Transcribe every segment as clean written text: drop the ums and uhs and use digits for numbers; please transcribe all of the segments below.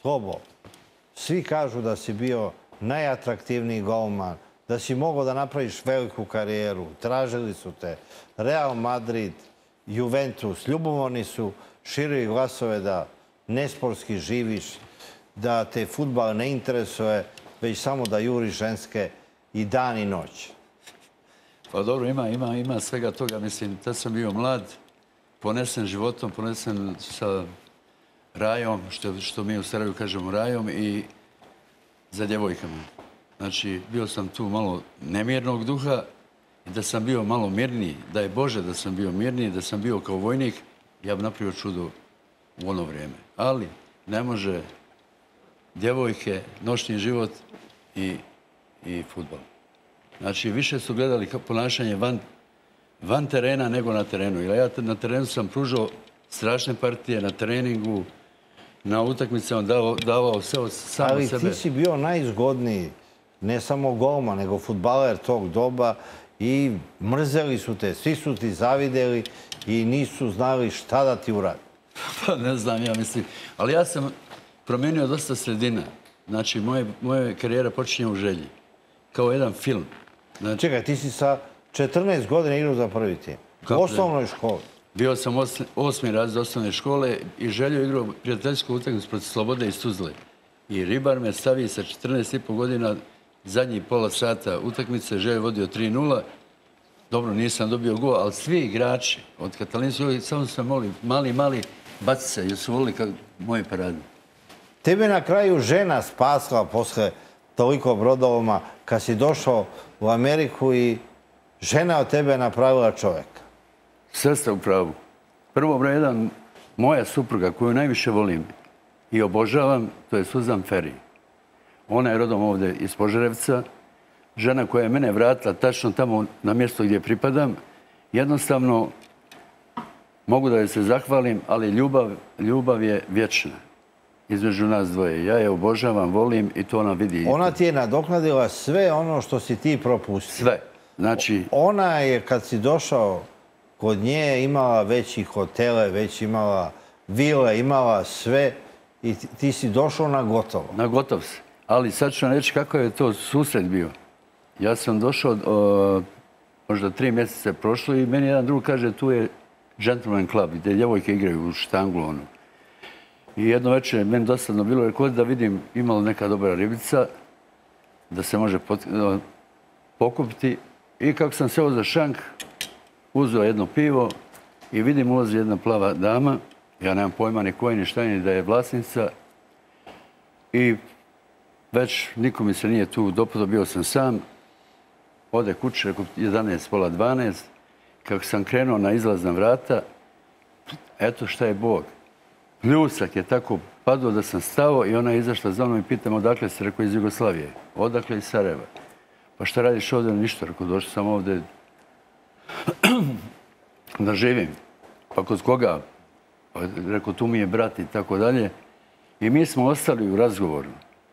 Slobo, svi kažu da si bio najatraktivniji golman, da si mogao da napraviš veliku karijeru. Tražili su te Real Madrid, Juventus. Ljubomorni su širili glasove da nesportski živiš, da te fudbal ne interesuje, već samo da juriš ženske i dan i noć. Pa dobro, ima svega toga. Mislim, tad sam bio mlad, ponesen životom, ponesen sa rajom, što mi u Sarajevu kažemo rajom, i za djevojkama. Znači, bio sam tu malo nemirnog duha i da sam bio malo mirniji, da je Bože da sam bio mirniji, da sam bio kao vojnik, ja bi napravio čudo u ono vrijeme. Ali ne može djevojke, noćni život i fudbal. Znači, više su gledali ponašanje van terena nego na terenu. Jer ja na terenu sam pružao strašne partije, na treningu, na utakmicama davao sve od samo sebe. Ali ti si bio najzgodniji, ne samo golman, nego fudbaler tog doba i mrzeli su te, svi su ti zavideli i nisu znali šta da ti uradi. Pa ne znam, ja mislim. Ali ja sam promijenio dosta sredina. Znači, moja karijera počinje u Želji. Kao jedan film. Znači, čekaj, ti si sa 14 godina igrao za prvi tim. U osnovnoj školi. Bio sam 8. razred osnovne škole i Željo igrao prijateljsku utakmicu protiv Slobode iz Tuzle. I ribar me stavi sa 14,5 godina, zadnjih pola sata utakmice, Željo vodio 3:0. Dobro, nisam dobio gol, ali svi igrači od Katalinskog, samo se mali baci se, jer su volili moje parade. Tebe na kraju žena spasla posle toliko brodovima kad si došao u Ameriku i žena od tebe napravila čovjeka. Sve ste u pravu. Prvo broj jedan, moja supruga koju najviše volim i obožavam, to je Suzan Ferry. Ona je rodom ovdje iz Požarevca. Žena koja je mene vratila tačno tamo na mjesto gdje pripadam. Jednostavno, mogu da joj se zahvalim, ali ljubav je vječna između nas dvoje. Ja je obožavam, volim i to ona vidi. Ona ti je nadoknadila sve ono što si ti propustio. Sve. Znači... Ona je, kad si došao kod nje, imala veći hotele, već imala vile, imala sve i ti si došao na gotovo. Na gotov se. Ali sad ću vam reći kako je to susret bio. Ja sam došao, možda 3 mjeseca prošlo i meni jedan drug kaže tu je Gentleman Club gdje djevojke igraju u štanglu. I jedno večer meni dosadno bilo jer kod da vidim imala neka dobra ribica da se može pokupiti. I kako sam seo za šank, uzeo jedno pivo i vidim ulazi jedna plava dama. Ja nemam pojma ni koji ni šta ni da je vlasnica. I već niko mi se nije tu dopadao, bio sam sam. Ode kuće, 11, pola 12. Kako sam krenuo na izlazna vrata, eto šta je Bog. Pljusak je tako padao da sam stao i ona je izašla za mnom i pitam odakle se, rekao iz Jugoslavije. Odakle iz Sarajeva. Pa šta radiš ovdje? Ništa, rekao, došao sam ovdje da živim. Pa kod koga? Pa rekao, tu mi je brat i tako dalje. I mi smo ostali u razgovoru.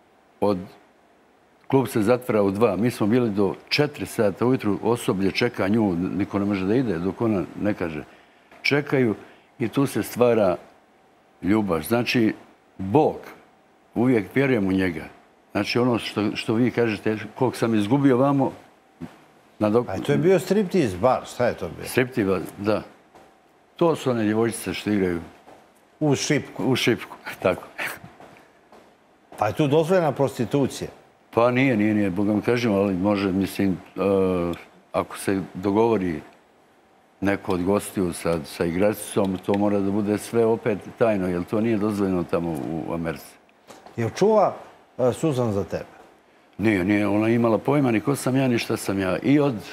Klub se zatvara u 2. Mi smo bili do 4 sata ujutru, osoblje čeka nju, niko ne može da ide dok ona ne kaže. Čekaju i tu se stvara ljubav. Znači, Bog, uvijek vjerujem u njega. Znači, ono što vi kažete, koliko sam izgubio vamo... A to je bio striptiz bar, šta je to bio? Striptiz bar, da. To su one djevojčice što igraju. U šipku? U šipku, tako. Pa je tu dozvoljena prostitucija? Pa nije, Boga mi kažem, ali može, mislim, ako se dogovori neko od gostiju sa igračicom, to mora da bude sve opet tajno, jer to nije dozvoljeno tamo u Americi. Je čuva Suzan za tebe? Nije, ona imala pojma ni ko sam ja, ni šta sam ja.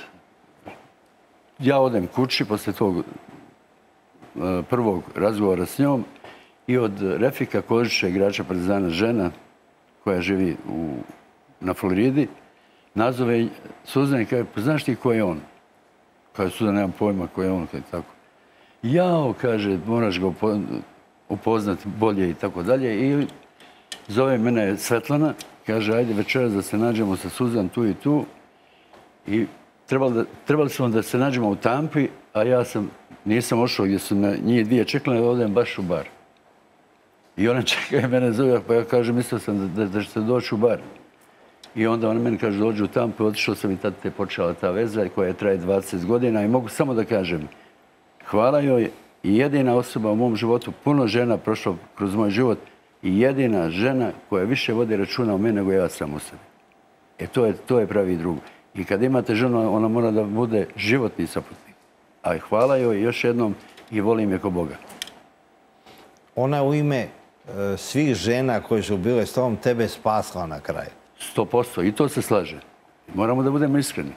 Ja odem kući posle tog prvog razgovora s njom i od Refika Kožića, igrača Partizana, žena koja živi na Floridi, nazove Suzan i kaže, pa znaš ti ko je on? Kaže, Suzan, nemam pojma ko je on, kaže tako. Jao, kaže, moraš ga upoznati bolje i tako dalje. I zove mene Svetlana, kaže, ajde večeras da se nađemo sa Suzan tu i tu. I trebali smo da se nađemo u Tampi, a ja nisam ošao gdje su njih dvije čekale, da odem baš u bar. I ona čeka i mene zove, pa ja kažem, mislio sam da ćete doći u bar. I onda ona meni kaže, dođu u Tampu, otišao sam i tad je počela ta veza koja traje 20 godina i mogu samo da kažem, hvala joj, i jedina osoba u mom životu, puno žena prošlo kroz moj život i jedina žena koja više vodi računa o mene nego ja sam u sebi. To je pravi drug. I kad imate ženu, ona mora da bude životni saputnik. A hvala joj još jednom i volim je ko Boga. Ona u ime svih žena koje su bile s tobom tebe spasla na kraju. 100%. I to se slaže. Moramo da budemo iskreni.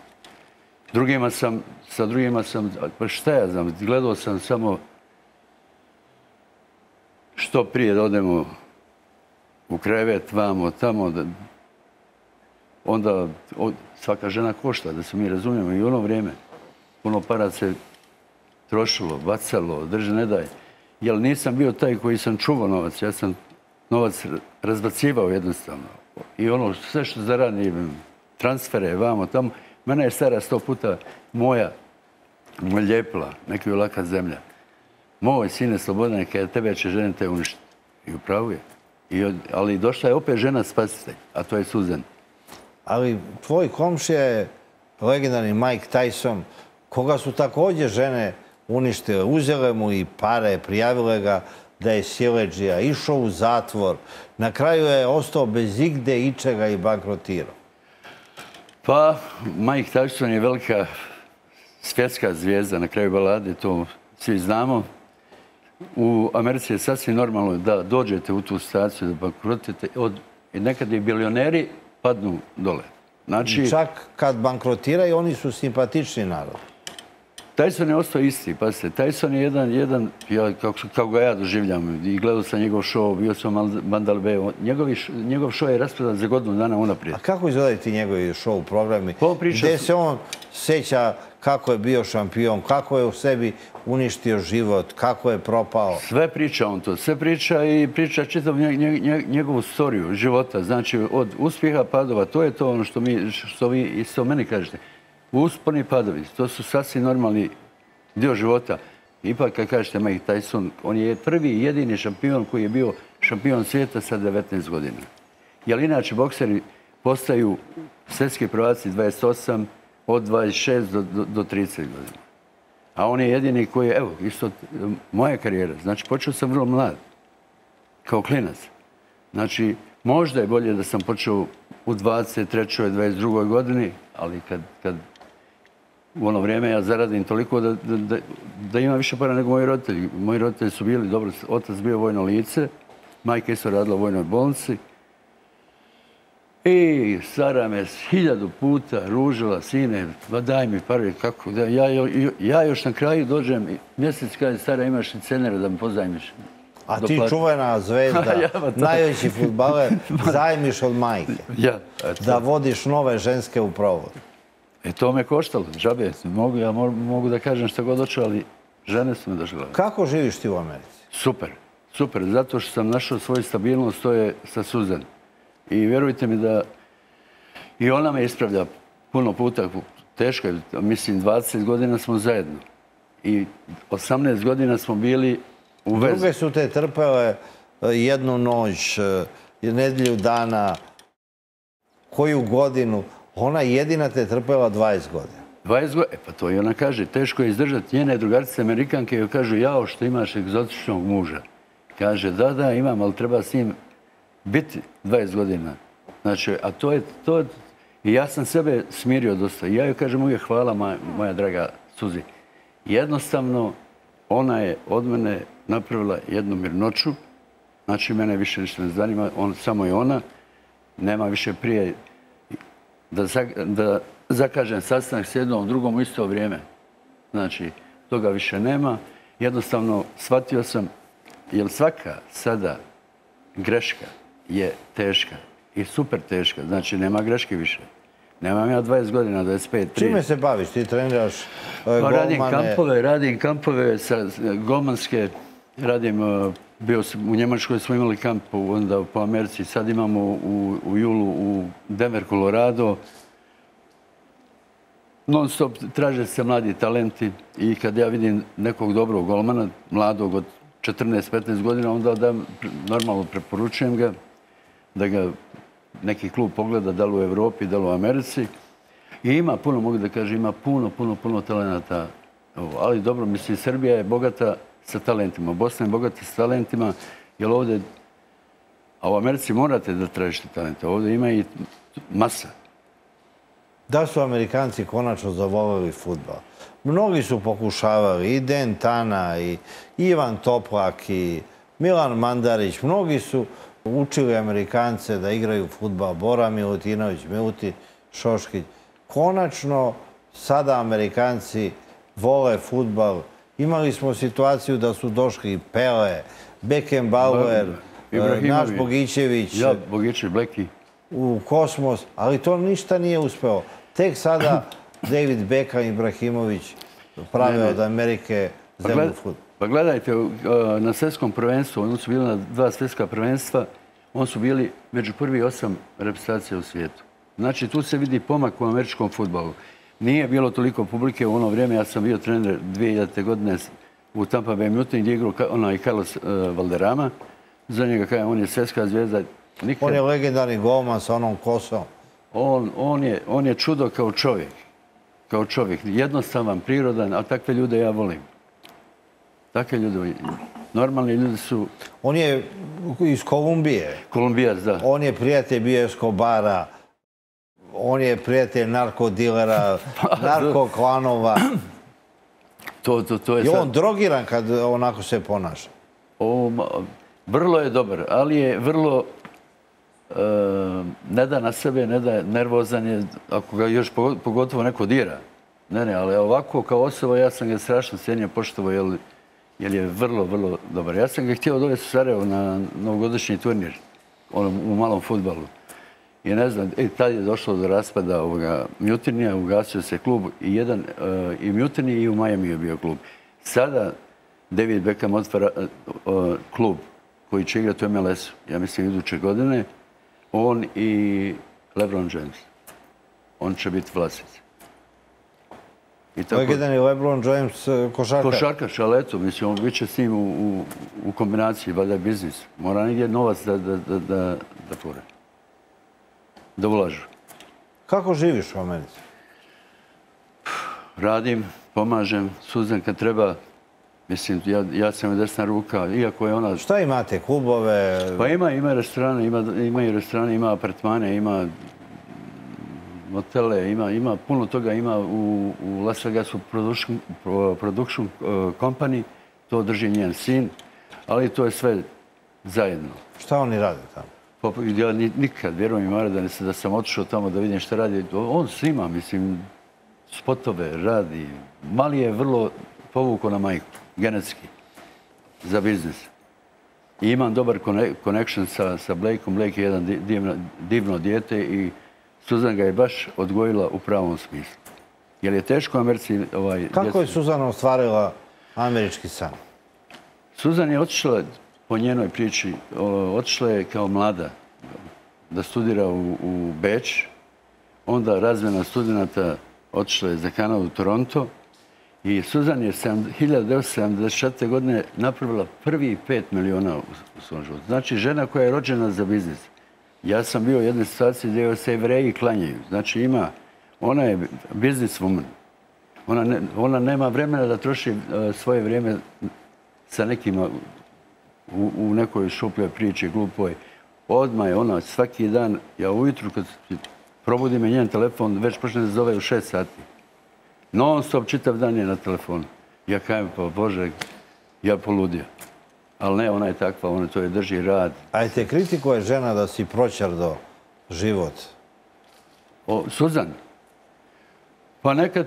Sa drugima sam, pa šta ja znam, gledao sam samo što prije da odemo u krevet, vamo, tamo. Onda svaka žena košta, da se mi razumijemo. I u ono vrijeme puno para se trošilo, bacalo, drže ne daj. Jer nisam bio taj koji sam čuvao novac. Ja sam novac razbacivao jednostavno. I ono sve što zaradim, transfere, vamo, tamo. Mene je stara 100 puta moja lijepila, neki je laka zemlja. Moj sine Slobodane, kada tebe će žene te uništiti. I upravo je. Ali došla je opet žena spasitelj, a to je Suzan. Ali tvoj komšija je legendarni Mike Tyson, koga su također žene uništile. Uzele mu i pare, prijavile ga da je siledžija, išao u zatvor. Na kraju je ostao bez igde ičega i bankrotirao. Pa, Mike Tyson je velika svjetska zvijezda na kraju balade, to svi znamo. U Americi je sasvim normalno da dođete u tu situaciju, da bankrotite. Nekad i bilioneri padnu dole. Znači, čak kad bankrotiraju, oni su simpatični narod. Tyson je ostao isti, pazite. Tyson je jedan kako ga ja doživljam, i gledao sam njegov show, bio sam u Mandalay. Njegov show je rasprodan za godinu dana unaprijed. A kako izgledaju ti njegovi show programi? Gdje se on sjeća kako je bio šampion, kako je u sebi uništio život, kako je propao? Sve priča on to, sve priča i priča čitav njegovu storiju života. Znači, od uspjeha, padova, to je to ono što vi isto meni kažete. Usponi padovi, to su sasvim normalni dio života. Ipak, kad kažete Mike Tyson, on je prvi i jedini šampion koji je bio šampion svijeta sa 19 godina. Jer inače, bokseri postaju svjetski prvaci 28, od 26 do 30 godina. A on je jedini koji je, evo, isto moja karijera. Znači, počeo sam vrlo mlad, kao klinac. Znači, možda je bolje da sam počeo u 23. 22. godini, ali kad u ono vrijeme ja zaradim toliko da imam više para nego moji roditelji. Moji roditelji su bili, dobro, otac bio vojno lice, majka isto radila u vojnoj bolnici. I stara me 1000 puta ružila, sine, daj mi pare, kako da, ja još na kraju dođem, mjesec kada je stara, imaš licenere da mi pozajmiš. A ti čuvena zvezda, najveći fudbaler, zajmiš od majke. Da vodiš nove ženske u provod. To me koštalo, džabe. Ja mogu da kažem što god hoću, ali žene su me došle. Kako živiš ti u Americi? Super, super. Zato što sam našao svoju stabilnost, to je sa Suzan. I vjerujte mi da i ona me ispravlja puno puta. Teško je, mislim, 20 godina smo zajedno. I 18 godina smo bili u vezi. Druge su te trpele jednu noć, nedjelju dana, koju godinu. Ona jedina te trpela 20 godina. 20 godina? Pa to i ona kaže. Teško je izdržati. Njene drugarice Amerikanke joj kažu, jao što imaš egzotičnog muža. Kaže, da, imam, ali treba s njim biti 20 godina. Znači, a to je... I ja sam sebe smirio dosta. I ja joj kažem uvijek hvala, moja draga Suzi. Jednostavno, ona je od mene napravila jednu mirnoću. Znači, mene više ništa ne zanima. Samo je ona. Nema više prije da zakažem sastanak s jednom, drugom u isto vrijeme. Znači, toga više nema. Jednostavno, shvatio sam, jer svaka sada greška je teška i super teška. Znači, nema greške više. Nemam ja 20 godina, 25, 30. Čime se baviš? Ti treniraš golmane? Radim kampove sa golmanske. U Njemačkoj smo imali kamp onda po Americi. Sad imamo u julu u Denver, Colorado. Non stop traže se mladi talenti i kad ja vidim nekog dobrog golmana, mladog od 14-15 godina, onda normalno preporučujem ga da ga neki klub pogleda, da li u Evropi, da li u Americi. I ima puno, mogu da kažem, ima puno talenata. Ali dobro, mislim, Srbija je bogata sa talentima. Bosna je bogata sa talentima, jer ovdje, a u Americi morate da tražite talente. Ovdje ima i masa. Da su Amerikanci konačno zavoleli fudbal? Mnogi su pokušavali, i Den Tana, i Ivan Toplak, i Milan Mandarić. Mnogi su učili Amerikance da igraju fudbal. Bora Milutinović, Milutin Šoškić. Konačno, sada Amerikanci vole fudbal. Imali smo situaciju da su došli Pele, Beckenbauer, naš Bogićević. Ja, Bogićević, Bleki. U kosmos, ali to ništa nije uspeo. Tek sada David Beckham i Ibrahimović prave od Amerike zemlju fudbala. Pa gledajte, na svjetskom prvenstvu, oni su bili na 2 svjetska prvenstva, oni su bili među prvi 8 reprezentacija u svijetu. Znači, tu se vidi pomak u američkom fudbalu. Nije bilo toliko publike u ono vrijeme, ja sam bio trener 2000. godine u Tampa Bay Mutiny, gdje igrao onaj Carlos Valderrama. Za njega, on je svjetska zvijezda. On je legendarni golman sa onom kosom. On je čudo kao čovjek. Kao čovjek. Jednostavan, prirodan, a takve ljude ja volim. Takve ljude. Normalni ljudi su... On je iz Kolumbije. Kolumbijac, da. On je prijatelj bio Escobara. On je prijatelj narkodilera, narkoklanova. To je I on drogiran kad onako se ponaša. Vrlo je dobar, ali je vrlo... ne da na sebe, ne da je nervozan je, ako ga još pogotovo neko dira. Ne, ali ovako kao osoba ja sam ga strašno cijenio, poštovao, jer je vrlo dobar. Ja sam ga htio dovesti u Sarajevo na novogodišnji turnir u malom fudbalu. I ne znam, tad je došlo do raspada Mutinija, ugasio se klub i Mutiny i u Miami je bio klub. Sada David Beckham otvara klub koji će igrati u MLS-u, ja mislim iduće godine. On i LeBron James. On će biti vlasnici. Legendarni LeBron James košarkaš. Košarkaš, ali eto, mislim, on bit će s njim u kombinaciji, valjda je biznis. Mora negdje novac da tvore. Da ulažu. Kako živiš u Americi? Radim, pomažem, suzem kad treba. Mislim, ja sam desna ruka, iako je ona... Šta imate, klubove? Pa ima restorane, ima apartmane, ima motele, ima puno toga. Ima u Las Vegasu production company, to drži njen sin, ali to je sve zajedno. Šta oni rade tamo? Ja nikad, vjerujem Mare, da sam otišao tamo da vidim šta radi. On snima, mislim, spotove radi. Mali je vrlo povukao na majku. Genetski, za biznis. I imam dobar connection sa Blakeom. Blake je jedan divno dijete i Suzan ga je baš odgojila u pravom smislu. Jer je teško Americi... Kako je Suzana ostvarila američki san? Suzan je otišla, po njenoj priči, otišla je kao mlada da studira u Beč. Onda razmjena studenta otišla je za Kanadu u Toronto. I Suzan je 1974. godine napravila prvi 5 miliona u svom životu. Znači, žena koja je rođena za biznis. Ja sam bio u jednoj situaciji gdje se Jevreji klanjaju. Znači, ona je business woman. Ona nema vremena da troši svoje vrijeme sa nekima u nekoj šupljoj priči, glupoj. Odmah je ona svaki dan, ja ujutru kad probudi me njen telefon, već počne da zove u 6 sati. Non stop, čitav dan je na telefonu. Ja kajem, pa Bože, ja poludio. Ali ne, ona je takva, ona to je drži rad. A te kritikuje žena da si proćardo život? Suzan? Pa nekad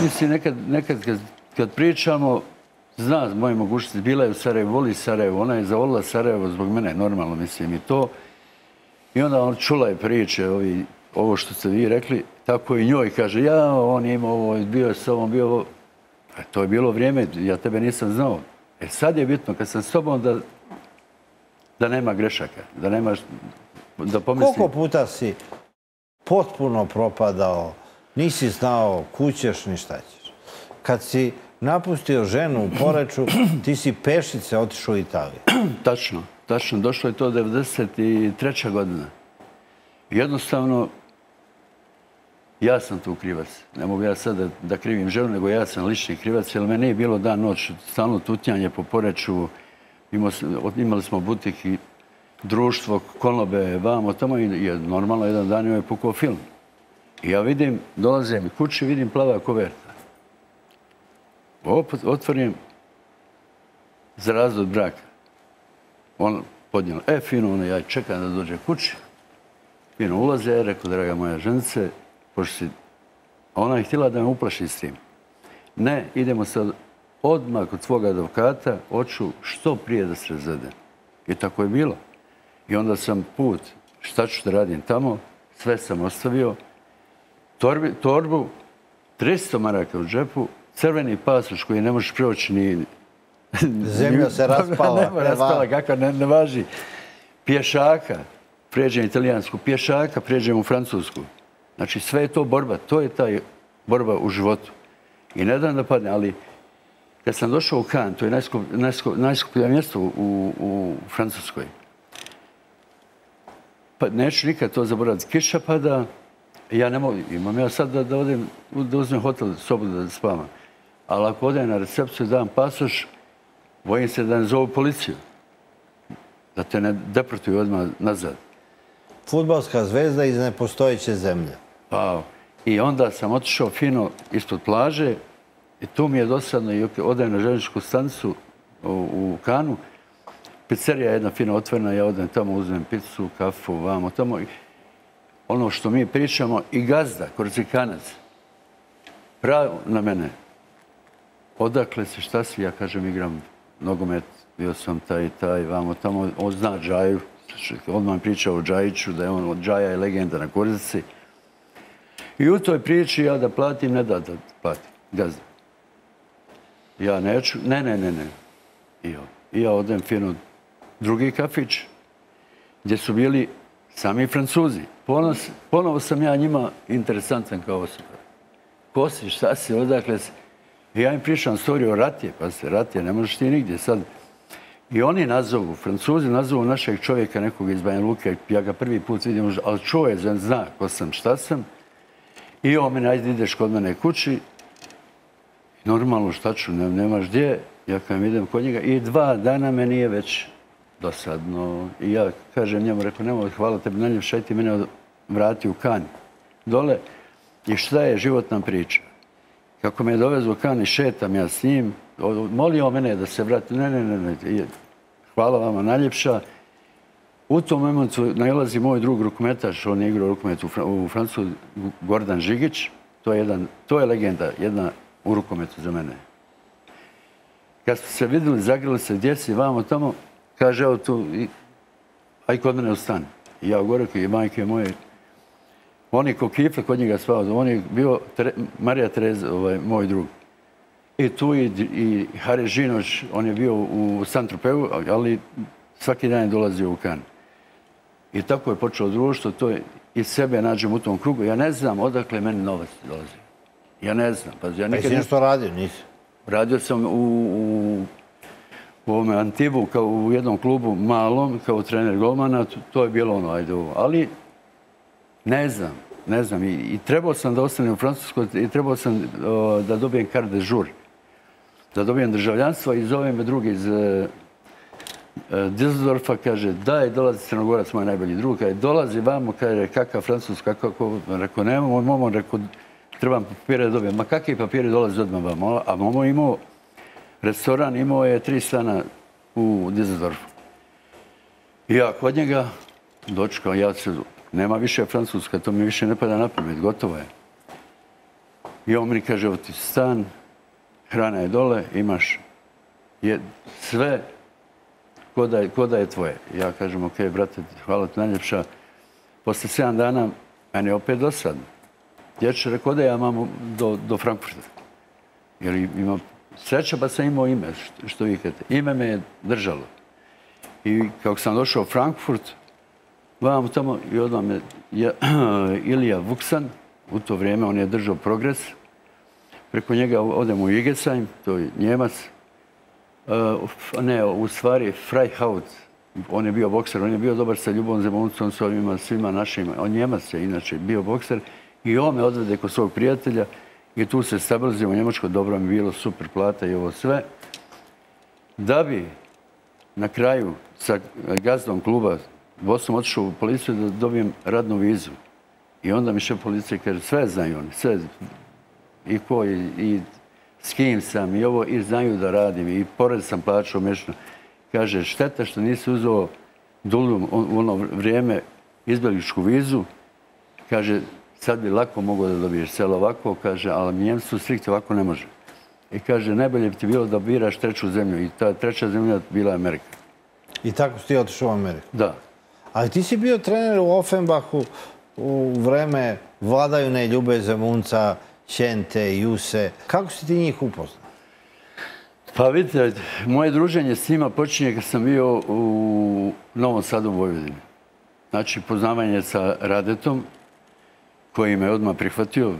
kad pričamo, zna moje mogućnosti, bila je u Sarajevu, voli Sarajevo, ona je zavolila Sarajevo zbog mene, normalno mislim i to. I onda on čula je priče, ovo što ste vi rekli, tako i njoj kaže, on je imao ovo, bio je s ovom, bio ovo. To je bilo vrijeme, ja tebe nisam znao. Sad je bitno, kad sam s tobom, da nema grešaka, da nemaš, da pomislim... Koliko puta si potpuno propadao, nisi znao kućeš ni šta ćeš? Kad si napustio ženu u Poreču, ti si pešice otišao u Italiju. Tačno. Došlo je to 1993. godina. Jednostavno, ja sam tu krivac. Ne mogu ja sad da krivim ženu, nego ja sam lični krivac, jer me nije bilo dan noć, stalno tutnjanje po Poreču. Imali smo butik i društvo, konobe, vamo, tamo i normalno jedan dan je pukao film. I ja vidim, dolazim kući, vidim plava koverta. Otvorim za razvod braka. On podnijelo, fino, ja čekam da dođe kući. Fino ulaze, rekao, draga moja ženice, pošto si... Ona je htjela da me uplaši s tim. Ne, idemo sad odmah kod svog advokata, hoću što prije da se razvedem. I tako je bilo. I onda sam put, šta ću da radim tamo, sve sam ostavio, torbu, 300 maraka u džepu, crveni pasoš koji ne možeš proći ni... Zemlja se raspala. Nema raspala, kako ne važi. Pješaka, pređem italijansku, pješaka, pređem u francusku. Znači, sve je to borba. To je ta borba u životu. I ne dam da padne, ali kad sam došao u Cannes, to je najskuplje mjesto u Francuskoj. Pa neću nikad to zaboraviti. Kiša pada, ja ne mogu, imam ja sad da odem, da uzmem hotel, sobu da spavam. Ali ako odem na recepciju, dam pasoš, bojim se da ne zovu policiju. Da te ne deportuju odmah nazad. Fudbalska zvezda iz nepostojeće zemlje. Pa, i onda sam otišao fino ispod plaže i tu mi je dosadno i odem na željezničku stanicu u Cannesu. Pizzerija je jedna fino otvorena, ja odem tamo, uzmem picu, kafu, vamo tamo. Ono što mi pričamo i gazda, Korzikanac, pravo na mene. Odakle si, šta si? Ja kažem, igram nogomet, bio sam taj, vamo tamo. On zna Džaju, odmah pričao o Džajiću, da je on od Džaja je legenda na Korzici. I u toj priči ja da platim, ne da platim, gazda. Ja neću, ne. I ja odem fino drugi kafić, gdje su bili sami Francuzi. Ponovo sam ja njima interesantan kao osoba. Ko si, šta si, odakle si? I ja im pričam storiju o Ratije. Pa se Ratije, ne možeš ti nigdje sad. I oni nazovu, Francuzi nazovu našeg čovjeka, nekog iz Banja Luke. Ja ga prvi put vidim, ali čovjek zna ko sam, šta sam. I on mene, ajde ideš kod mene kući. Normalno, šta ću, nemaš gdje. Ja kad idem kod njega i 2 dana me nije već dosadno. I ja kažem njemu, rekao, nemoj, hvala tebi najljepša, ti mene vrati u Cannes. Dole. I šta je životna priča? Kako me je dovezu u Cannes i šetam ja s njim, molio mene da se vrati. Ne. Hvala vama najljepša. U tom momentu nalazi moj drug rukometaš, on je igrao rukomet u Francusku, Gordan Žigić. To je legenda, jedna u rukometu za mene. Kad smo se vidjeli, zagrali se, gdje si, vamo tamo, kaže, evo tu, aj kod mene ustani. I ja gore, i majke moje, oni ko kifle kod njega spavao, on je bio Marija Tereza, moj drug. I tu i Hari Žinoć, on je bio u Saint-Tropeu, ali svaki dan je dolazio u Cannes. I tako je počelo društvo, to je i sebe nađem u tom krugu. Ja ne znam odakle meni novac dolazi. Ja ne znam. Pa jesi nešto radio, nisi? Radio sam u ovome Antibu, kao u jednom klubu malom, kao trener golmana. To je bilo ono, ajde ovo. Ali ne znam. I trebao sam da ostanem u Francuskoj i trebao sam da dobijem carte de jour. Da dobijem državljanstvo i zove me drugi iz Düsseldorfa, kaže, daj, dolazi Crnogorac, moj najbolji drug, kaže, dolazi vamo, kaže, kakav Francus, kako, rekao, nemamo, rekao, trebam papire da dobijem. Ma kakvi papiri dolazi odmah vamo? A Momo imao restoran, imao je 3 stana u Düsseldorfu. I ja kod njega dočekao, nema više Francuska, to mi više ne pada na pamet, gotovo je. I on mi kaže, evo ti stan, hrana je dole, imaš sve, ko da je tvoje. Ja kažem, ok, brate, hvala ti najljepša. Posle 7 dana, meni je opet dosadno. Dječe rekao da ja imam do Frankfurta. Jer imam sreća, pa sam imao ime, što vi kažete. Ime me je držalo. I kako sam došao u Frankfurt, vam tamo i odmah me Ilija Vuksan, u to vrijeme on je držao Progres, preko njega odemo u Igesheim, to je Njemac. Ne, u stvari Freihaut, on je bio bokser, on je bio dobar sa Ljubom Zemuncom, s ovima svima našima. On Njemac je inače bio bokser i on me odvede kod svog prijatelja i tu se stabilizujemo u Njemačkoj, dobro mi bilo, super plata i ovo sve. Da bi na kraju sa gazdom kluba vodstvom otišao u policiju da dobijem radnu vizu. I onda mi šef policije kaže, sve znaju oni, sve. I ko, i s kim sam, i ovo, i znaju da radim, i pored sam plaćao mjesečno. Kaže, šteta što nisi uzeo dulju u ono vrijeme izbjegličku vizu. Kaže, sad bi lako mogao da dobiješ selo ovako, kaže, ali Njemci su strikti, ovako ne može. I kaže, najbolje bi ti bilo da biraš treću zemlju. I ta treća zemlja bila Amerika. I tako si ti otišao u Ameriku? Da. Ali ti si bio trener u Offenbachu u vreme vladavine Ljube Zemunca, Ćente, Juse. Kako si ti njih upoznao? Pa vidite, moje druženje s njima počinje kad sam bio u Novom Sadu u Vojvodini. Znači, poznavanje sa Radetom, koji me odmah prihvatio.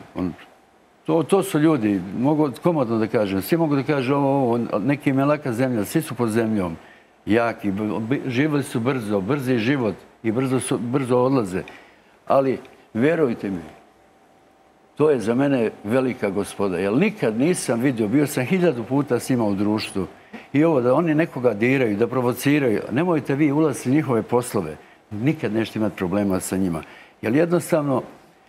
To su ljudi, mogu komodno da kažem, svi mogu da kažu ovo, neki im je laka zemlja, svi su pod zemljom, jaki, živjeli su brzo, brzi život i brzo odlaze. Ali, vjerujte mi, to je za mene velika gospoda, jer nikad nisam vidio, bio sam 1000 puta s njima u društvu i ovo da oni nekoga diraju, da provociraju, nemojte vi ulaziti u njihove poslove, nikad nećete imati problema sa njima. Jer jednostavno,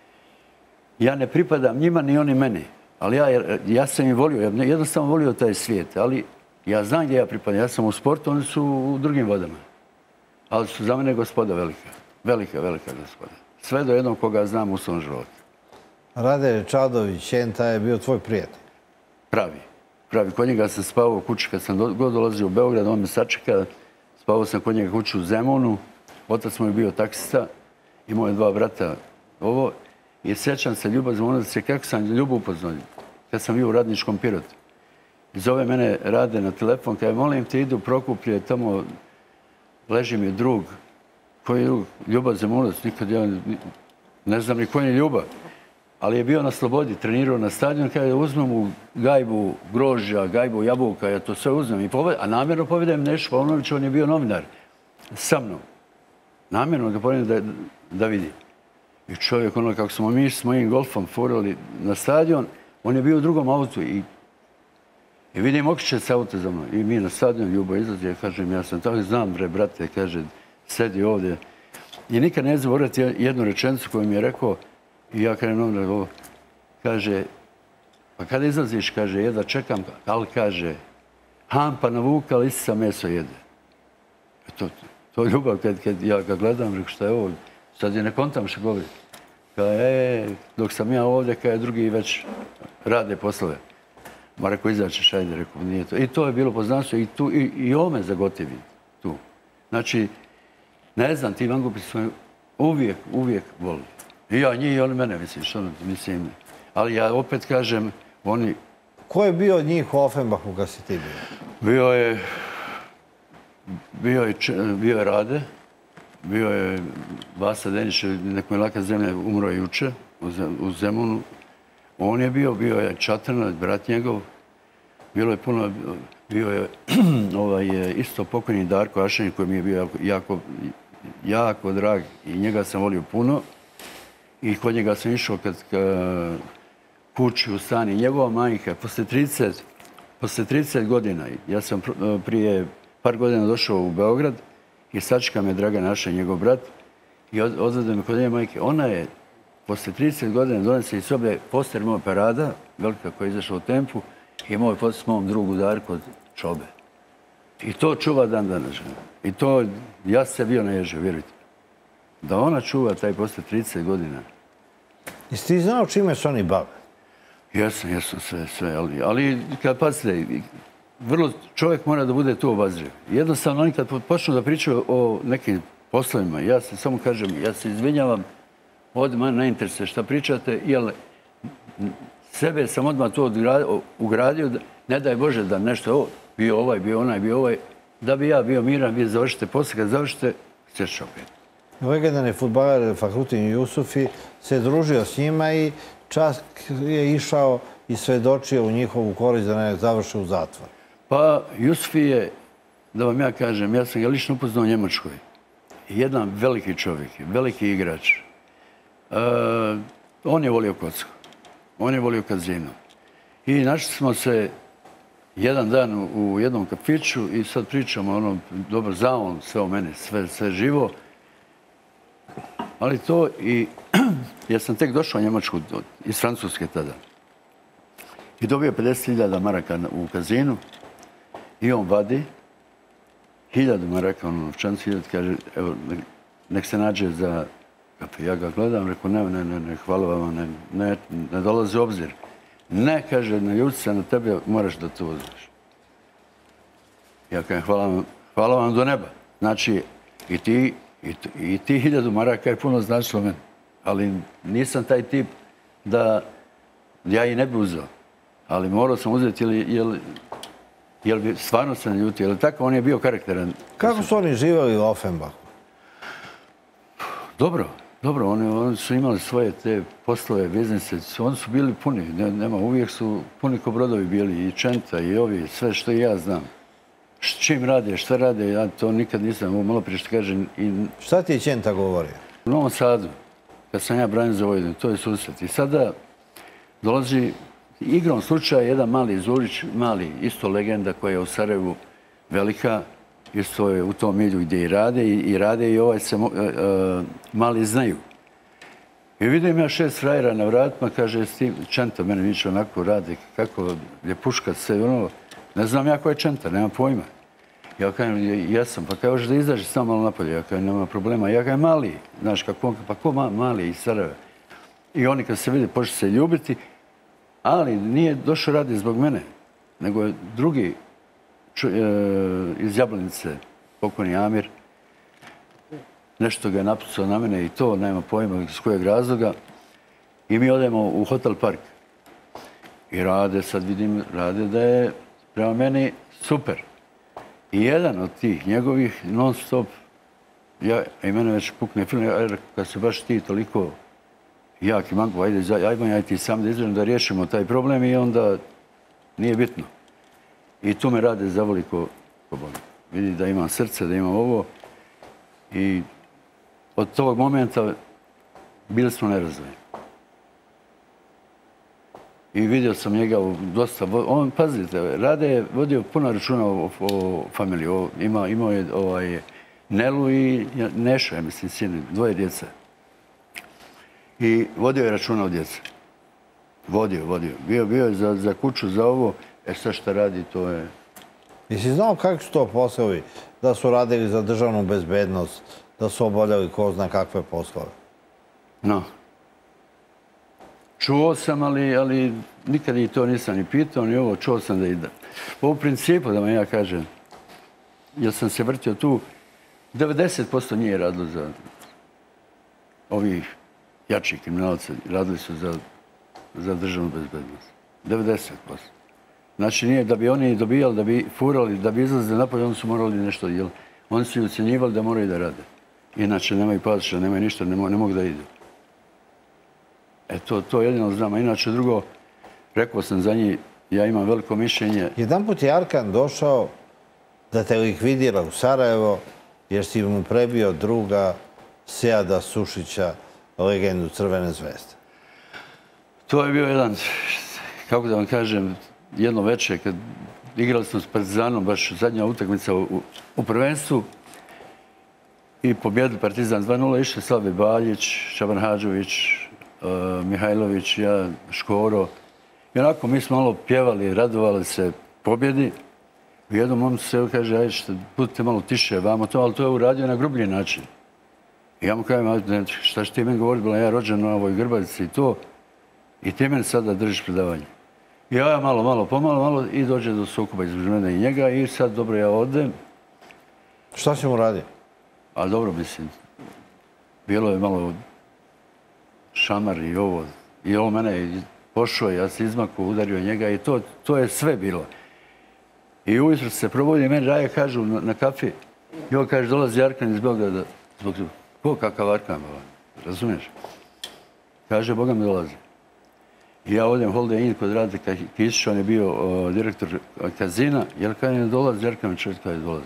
ja ne pripadam njima ni oni meni, ali ja sam ih volio, ja jednostavno volio taj svijet, ali ja znam gdje ja pripadam, ja sam u sportu, oni su u drugim vodama. Ali su za mene gospoda velika, velika gospoda. Sve do jednog koga znam u svom životu. Rade Čadović, Ćenta je bio tvoj prijatelj? Pravi. Kod njega sam spavao u kući kad sam god dolazio u Beograd, on me sačeka. Spavao sam kod njega kuću u Zemunu. Otac mu je bio taksista, imao je 2 brata ovo. I sjećam se Ljuba Zemunac, kako sam Ljubu upoznao, kad sam bio u Radničkom Pirotu. Zove mene Rade na telefon, kaže, molim te, idu u Prokuplje, tamo leži mi drug. Koji je drug? Ljuba Zemunac, nikad ja ne znam ni koji je Ljuba. Ali je bio na slobodi, trenirao na stadion, kada uzmem mu gajbu grožđa, gajbu jabuka, ja to sve uzmem. A namjerno povedem Nešu Pavlović, on je bio novinar sa mnom. Namjerno ga povedem da vidi. I čovjek, ono kako smo mi s mojim golfom furali na stadion, on je bio u drugom autu i vidim okreće se auto za mnom. I mi na stadion, Ljubo izlazi, ja kažem, ja sam tako, znam bre, brate, kaže, sedi ovdje. I nikad ne zaboraviti jednu rečenicu koju mi je rekao, i ja krenem novinar ovo, kaže, pa kada izlaziš, kaže, jedva čekam, ali kaže, hampa navuka, ali isica meso jede. To je ljubav, kad ja ga gledam, rekao, šta je ovo, sad je ne kontam što govori. Kaže, dok sam ja ovdje, kada drugi već rade poslove. Ma rekao, izaćeš, ajde, rekao, nije to. I to je bilo poznanstvo i ovo me zagotivi tu. Znači, ne znam, ti mangupi su uvijek volili. I ja njih i oni mene, mislim. Ali ja opet kažem, oni... Ko je bio od njih u Offenbachu kad si ti bio? Bio je Rade, bio je Vasa Denić, neko je laka zemlja, umro je juče u Zemunu. On je bio je Čatrnac, brat njegov. Bio je isto pokojni Darko Ašenić koji mi je bio jako drag i njega sam volio puno. I kod njega sam išao kući u stan i njegova majka, posle 30 godina, ja sam prije par godina došao u Beograd i sačeka me Dragan Aša, njegov brat, i odvede me kod njega majke. Ona je posle 30 godina donese iz sobe poster moj Parada, velika koja je izašla u Tempu, i moj poster s mom drugu Darku od Čobe. I to čuva dan danas. I to, ja se bio naježio, vjerujte. Da ona čuva taj posle 30 godina. Jesi ti znao čime se oni bave? Jesam, sve. Ali kad pazite, vrlo čovjek mora da bude tu obazriv. Jednostavno, oni kad počnu da pričaju o nekim poslovima, ja se samo kažem, ja se izvinjavam, odmah ne interesuje šta pričate, jer sebe sam odmah to ugradio, ne daj Bože da nešto, bio ovaj, bio onaj, bio ovaj, da bi ja bio miran, vi završite posle, kad završite, ćeš opet. Legendarni fudbaler Fahrutin Jusufi se družio s njima i čak je išao i svedočio u njihovu korist da ne završe u zatvor? Pa, Jusufi je, da vam ja kažem, ja sam ga lično upoznao u Njemačkoj. Jedan veliki čovjek, veliki igrač. On je volio kocku. On je volio kazino. I našli smo se jedan dan u jednom kafiću i sad pričamo ono, dobro, za on, sve o meni, sve živo. Ali to i, ja sam tek došao u Njemačku iz Francuske tada. I dobio 50.000 maraka u kazinu i on vadi 1.000 maraka, ono, novčancu 1.000, kaže, evo, nek se nađe za kafe. Ja ga gledam, rekao, ne, hvala vam, ne dolazi u obzir. Ne, kaže, na ljuti se na tebe, moraš da to uzmeš. Ja kažem, hvala vam do neba. Znači, i ti 1.000 maraka je puno značilo meni. Ali nisam taj tip da ja i ne bi uzeo. Ali morao sam uzeti, jer bi stvarno se naljutio. Jer tako, on je bio karakteran. Kako su oni živjeli u Offenbachu? Dobro, oni su imali svoje te poslove, biznise, oni su bili puni, uvijek su puni ko brodovi bili, i Čenta, i ovi, sve što i ja znam. Čim rade, šta rade, ja to nikad nisam, malo prije što kažem. Šta ti je Čenta govorio? U Novom Sadu, kad sam ja branio za Vojvodinu, to je susret. I sada dolazi, igrom slučaja, jedan mali Zurić, mali, isto legenda koja je u Sarajevu velika, isto je u tom milju gdje i rade i ovaj se mali znaju. I vidim ja 6 frajera na vratima, kaže, Čenta mene niče onako radi, kako je puška sve, ono, ne znam ja ko je Čenta, nemam pojma. Ja kažem, jesam, pa kao da izađe samo malo napolje, ja kažem, nema problema. Ja kažem, mali, znaš, pa ko mali iz Sarajeva? I oni kad se vide, počne se ljubiti, ali nije došao radi zbog mene, nego je drugi iz Jablanice, pokojni Amir, nešto ga je napucao na mene i to, nema pojma iz kojeg razloga. I mi odemo u Hotel Park. I sad vidim, da je prema meni super. I jedan od tih njegovih non stop, i mene već pukne film, kad se baš ti toliko jak i manko, ajmo ti sam da izražem da riješimo taj problem i onda nije bitno. I tu me rade zavoli ko Boga. Vidi da imam srce, da imam ovo. I od tog momenta bili smo nerazvojni. I vidio sam njega dosta... Pazite, Rade je vodio puno računa o familiji. Imao je Nelu i Nešu, ja mislim, sin, 2 djece. I vodio je računa o djece. Vodio. Bio je za kuću, za ovo. Sad što radi, to je... Jesi znao kakvi su to poslovi? Da su radili za državnu bezbednost, da su obavljali ko zna kakve poslove? No. Čuo sam, ali nikad i to nisam ni pitao, ni ovo. Čuo sam da ide. U principu, da vam ja kažem, jer sam se vrtio tu, 90% nije radilo za ovih jačih kriminalaca. Radili su za državnu bezbednost. 90%. Znači nije da bi oni dobijali, da bi furali, da bi izlazili napolje, oni su morali nešto, jer oni su i ucjenjivali da moraju da rade. Inače nemaju pasoša, nemaju ništa, ne mogu da idu. To jedino znam. A inače drugo, rekao sam za njih, ja imam veliko mišljenje. Jedan put je Arkan došao da te likvidira u Sarajevo, jer si mu prebio druga Seada Sušića, legendu Crvene zvezde. To je bio jedan, kako da vam kažem, jedno večer kad igrali smo s Partizanom, baš zadnja utakmica u prvenstvu i pobjedili Partizan 2:0, išli Slavi Baljić, Šaban Hadžović, Mihajlović, ja, Škoro. I onako mi smo malo pjevali, radovali se pobjedi. U jednom momentu se kaže, ajde, budite malo tiše vamo to, ali to je uradio na grublji način. I ja mu kažem, šta će ti meni govoriti, bila ja rođen na ovoj Grbavici i to, i ti meni sada držiš predavanje. I ja pomalo i dođe do sukoba između mene i njega i sad dobro ja odem. Šta si mu radio? A dobro, mislim, bilo je malo šamar i ovo. I ovo mene pošao, ja se izmakao, udario njega i to je sve bilo. I ujutro se probudi, meni Raja kažu na kafi, i ovo kaže, dolazi Arkan iz Beograda. Ko kakav Arkan, razumiješ? Kaže, Boga mi dolazi. I ja odem Holiday Inn kod Radika Kisića, on je bio direktor kazina. Jerkan ne dolazi, Jerkan čovjek kada dolazi.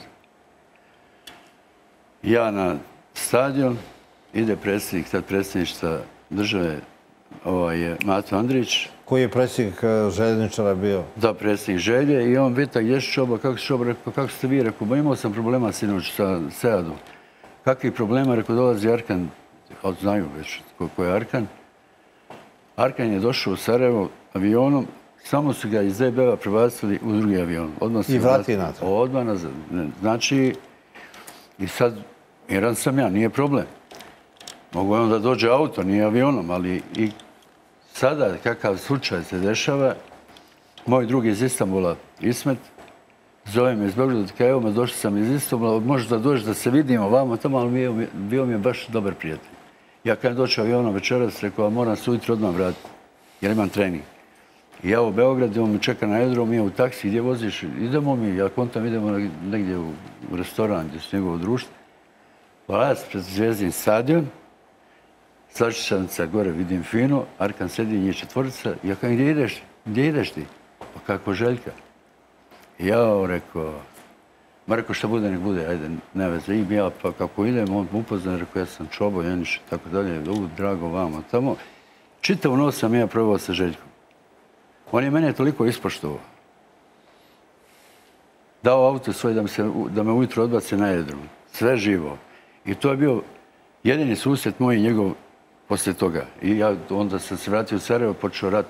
Ja na stadion, ide predsjednik, tad predsjedništva države, Mato Andrić. Koji je predsjednik željezničara bio? Da, predsjednik Želje. I on pita, gdje si Čoba, kako si Čoba, rekao, kako ste vi? Rekao, ba imao sam problema sinoć sa Seadom. Kakvih problema? Rekao, dolazi Arkan, znaju već ko je Arkan. Arkan je došao u Sarajevo avionom, samo su ga iz ZB-a prebacili u drugi avion. I vrati natrag. Odmah nazad. Znači, i sad, miran sam ja, nije problem. Mogu je onda dođe auto, nije avionom, ali i sada kakav slučaj se dešava, moj drugi iz Istanbula, Ismet, zove me iz Beograda, kaže, evo me, došli sam iz Istanbula, možeš da dođeš da se vidimo vamo tamo, ali bio mi je baš dobar prijatelj. Ja kad dođem avionom večeras, rekao, moram se ujutro odmah vratiti, jer imam trening. I ja u Beogradu, on me čeka na aerodromu, mi je u taksi, gdje voziš? Idemo mi, ja kontam, idemo negdje u restoran, gdje su njegovo društvo. Palac pred Zvezdin stadion, Slačišanica gore vidim fino, Arkan sedi, njih četvorica. Ja kažem, gdje ideš? Gdje ideš ti? Pa kako Željka? Ja rekao, ma rekao šta bude, nek bude, ajde, ne veze. I ja pa kako idem, on upoznan, rekao, ja sam Čobo, Janiš, i tako dalje, drago vamo, tamo. Čitav noć sam ja probao sa Željkom. On je mene toliko ispoštovao. Dao auto svoj da me ujutro odbace na aerodrom. Sve živo. I to je bio jedini susret moj i njegov poslije toga. I ja onda sam se vratio u Sarajevo, počeo rat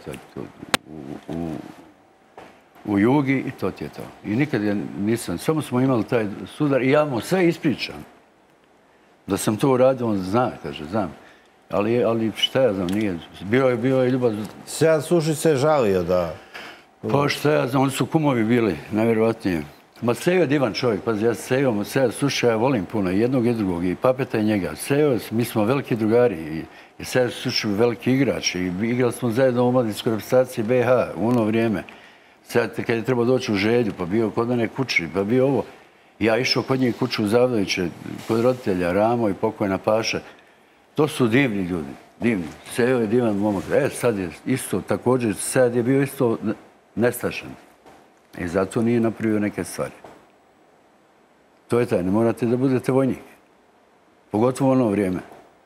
u Jugi i to ti je to. I nikad ja nisam, samo smo imali taj sudar i ja mu sve ispričam. Da sam to uradio, on zna, kaže, znam. Ali šta ja znam, nije. Bio je ljubav. Sead Sušić se žalio da... Pa šta ja znam, oni su kumovi bili, najvjerovatnije. Ma Sejo je divan čovjek, pazi, ja Seja Sušića ja volim puno, i jednog i drugog, i Papeta i njega. Sejo, mi smo veliki drugari, i Seja Sušić je veliki igrač, i igrali smo zajedno u omladinskoj reprezentaciji BiH u ono vrijeme. Sad, kad je trebao doći u Želju, pa bio kod mene kući, pa bio ovo. Ja išao kod njih kuću u Zavdoviće, kod roditelja, Ramo i pokojna Paša. To su divni ljudi, divni. Sejo je divan momak. Sad je isto, također, Sead je bio isto nestašan. I zato nije napravio neke stvari. To je taj, ne morate da budete vojnik. Pogotovo u ono vrijeme.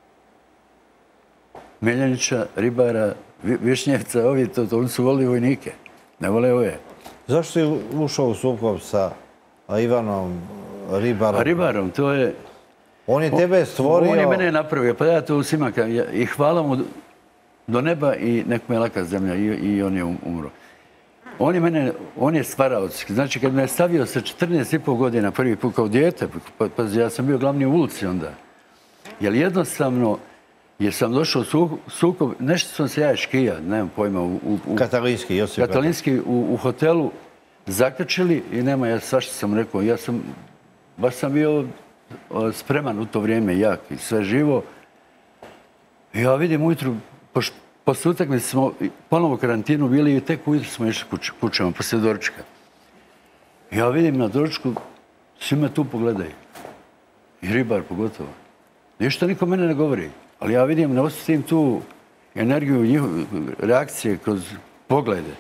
Meljanića, Ribara, Višnjevca, oni su volili vojnike. Ne vole ove. Zašto je ušao u sukob sa Ivanom Ribarom? Ribarom, to je... On je tebe stvorio... On je mene napravio, pa ja to svima kažem. I hvala mu do neba i nek me laka zemlja i on je umro. On je stvaraoc. Znači, kad me je stavio sa 14,5 godina prvi put kao dijete, pa ja sam bio glavni u ulici onda. Jer jednostavno, jer sam došao u sukob, nešto sam se ja škija, nemam pojma, Katalinski, Josip Katalinski u hotelu zakačili i nema, ja svašta sam rekao, baš sam bio spreman u to vrijeme, jak i sve živo. Ja vidim ujutru, posle utakmice smo ponovo u karantinu bili i tek ujutro smo išli kućama, poslije doručka. Ja vidim na doručku, svi me tu pogledaju. I Ribar pogotovo. Ništa niko mene ne govori. Ali ja vidim, ne osjetim tu energiju njihove reakcije kroz poglede.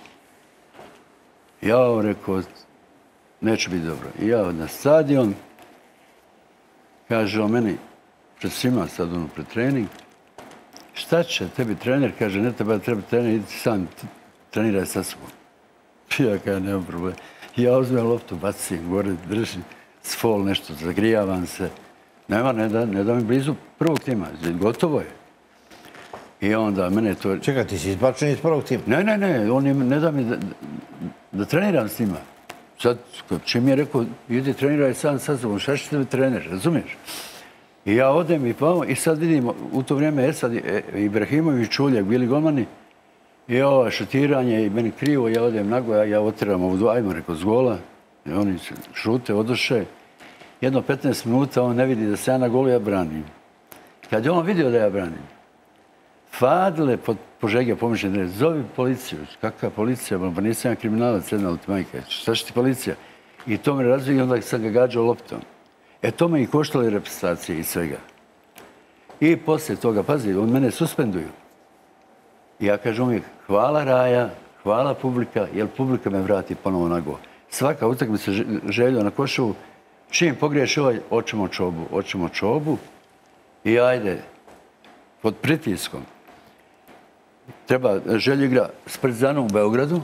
Ja rekao, neće biti dobro. I ja na stadion, kaže o meni, pred svima sad pred trening, šta će tebi trener? Kaže, ne treba trener, idi sam, treniraj sa sobom. Ja kažem, nema problema. Ja uzmem loptu, bacim gore, držim sfol, nešto, zagrijavam se. Nema, ne da mi blizu prvog tima. Gotovo je. I onda mene to... Čekaj, ti si izbačen iz prvog tima? Ne, on ne da mi da treniram s njima. Sad, čim je rekao, idi treniraj sam sa sobom, šta će tebi trener, razumiješ? I ja odem i sad vidim, u to vrijeme Esad, Ibrahimović, Čuljak, bili golmani, i ovo šutiranje, i meni krivo, ja odem nago, ja otiram ovu ajmo, rekao, s gola, i oni šute, odoše. Jedno 15 minuta on ne vidi da se ja na golu, ja branim. Kad je on vidio da ja branim, Fadile požegio pomoćne, zovi policiju. Kakva policija? Pa nisam ja kriminalac, jedna od majka. Šta će ti policija? I to me razvije i onda sam ga gađao loptom. To me i koštalo reprezentacije i svega. I poslije toga, pazi, on mene suspenduju. I ja kažem uvijek, hvala Raja, hvala publika, jer publika me vrati ponovo na go. Svaka utakmica Željo na Koševu, čim pogriješ ovaj, oćemo čobu i ajde, pod pritiskom. Željo igra s Partizanom u Beogradu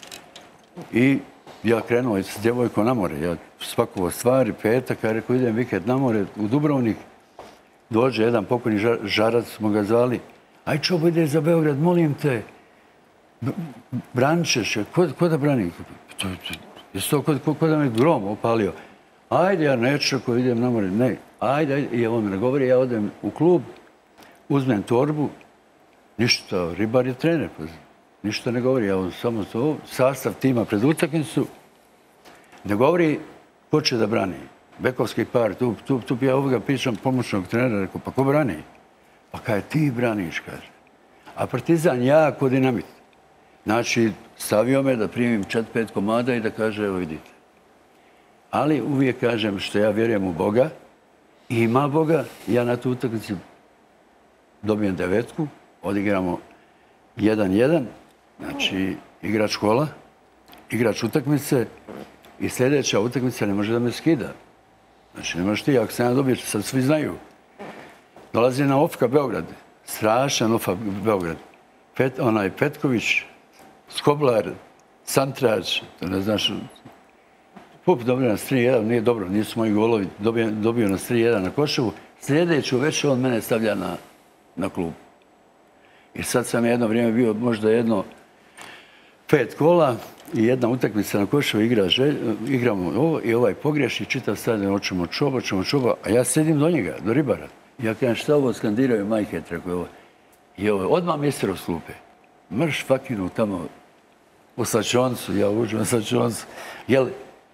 i ja krenuo s djevojkom na more. Ja spakovao stvari, petak, ja rekao idem vikend na more u Dubrovnik. Dođe jedan pokojni Žarac, smo ga zvali. Aj čobo, ide za Beograd, molim te. Branit ćeš je. Ko da brani? Jesi to ko da me grom opalio? Ajde, ja neću ako idem na more. Ne, ajde. I evo mi ne govori, ja odem u klub, uzmem torbu. Ništa, Ribar je trener. Ništa ne govori, ja samo to, sastav tima pred utakmicu. Ne govori ko će da brani. Bekovski par, tu ja ovoga pišem pomoćnog trenera, rekao, pa ko brani? Pa kaj ti braniš, kaže. A Partizan jako dinamit. Znači, stavio me da primim 4-5 komada i da kaže, evo vidite. Ali uvijek kažem što ja vjerujem u Boga i ima Boga, ja na tu utakmicu dobijem 9, odigramo 1-1, znači igrač kola, igrač utakmice i sljedeća utakmica ne može da me skida. Znači, ne možeš ti, ako se ja dobiješ, sad svi znaju. Dolazi na Ofka Beograd, strašan Ofka Beograd. Petković, Skoblar, Santrač, ne znaš, Pup dobio nas 3-1, nije dobro, nisu moji golovi, dobio nas 3-1 na Koševu. Sljedeću već on mene stavlja na klub. I sad sam jedno vrijeme bio možda 5 kola i jedna utakmica na Koševu igramo ovo i ovaj pogriješi, čitav stadion, hoćemo čoba, a ja sedim do njega, do Ribara. Ja kažem, šta ovo skandiraju majke, rekao ovo. I ovo, odmah mjestero s klupe. Mrš fakinu tamo u slačoncu, ja uđem u slačoncu. Jel,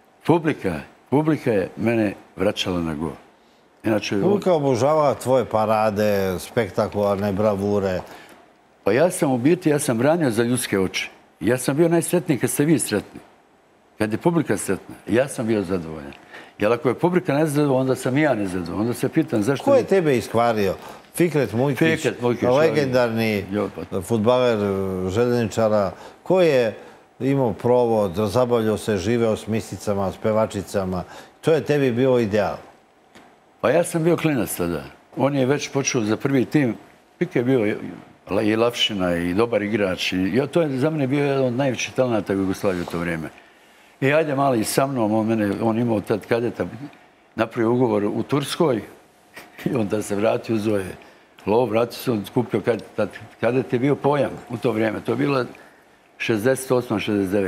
publika je mene vraćala na go. Publika obožava tvoje parade, spektakularne bravure. Pa ja sam branio za ljudske oči. Ja sam bio najsretniji kad ste vi sretni. Kad je publika sretna, ja sam bio zadovoljan. Jer ako je publika nezadovoljna, onda sam i ja nezadovoljan. Onda se pitam zašto... Ko je tebe iskvario? Fikret Mujkić, legendarni fudbaler željezničara, ko je imao provod, zabavljao se, živeo s misicama, s pevačicama. To je tebi bio ideal. Pa ja sam bio klinac tada. On je već počeo za prvi tim. Pike je bio i Lavšina i dobar igrač. To je za mene bio jedan od najvećih talenata u Jugoslaviji u to vrijeme. I ajde mali sa mnom, on imao tad kadeta, napravio ugovor u Turskoj i onda se vratio, zove lov, vratio se, on skupio kadet je bio pojam u to vrijeme. To je bilo 68-69.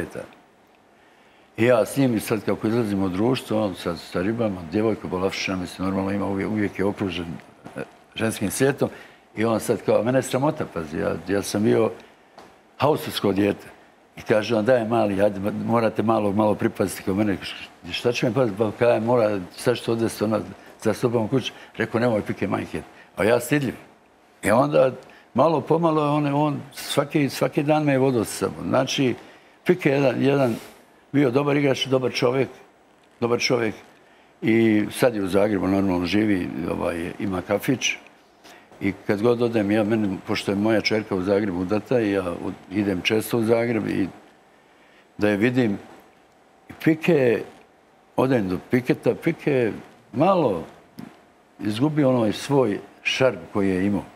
I ja s njim, sad kako izlazimo u društvo, on sa ribama, djevojka Bolavšina, mislim, normalno ima, uvijek je okružen ženskim svijetom. I on sad kao, mene je sramota, pazi, ja sam bio hausovsko dijete. I kaže on, daj mali, morate malo pripaziti kao mene. Šta će mi paziti? Pa kaj mora, sad što odvesti ona za sobom kuću. Rekao, nemoj pike majke. A ja stidljiv. I onda, malo pomalo, on svaki dan me je vodio sa sobom. Znači, Pike je jedan bio dobar igrač, dobar čovjek. I sad je u Zagrebu, normalno živi, ima kafić. I kad god odem, pošto je moja čerka u Zagrebu udata, ja idem često u Zagreb i da je vidim. Pike, odem do Piketa, Pike malo izgubio onaj svoj šarm koji je imao.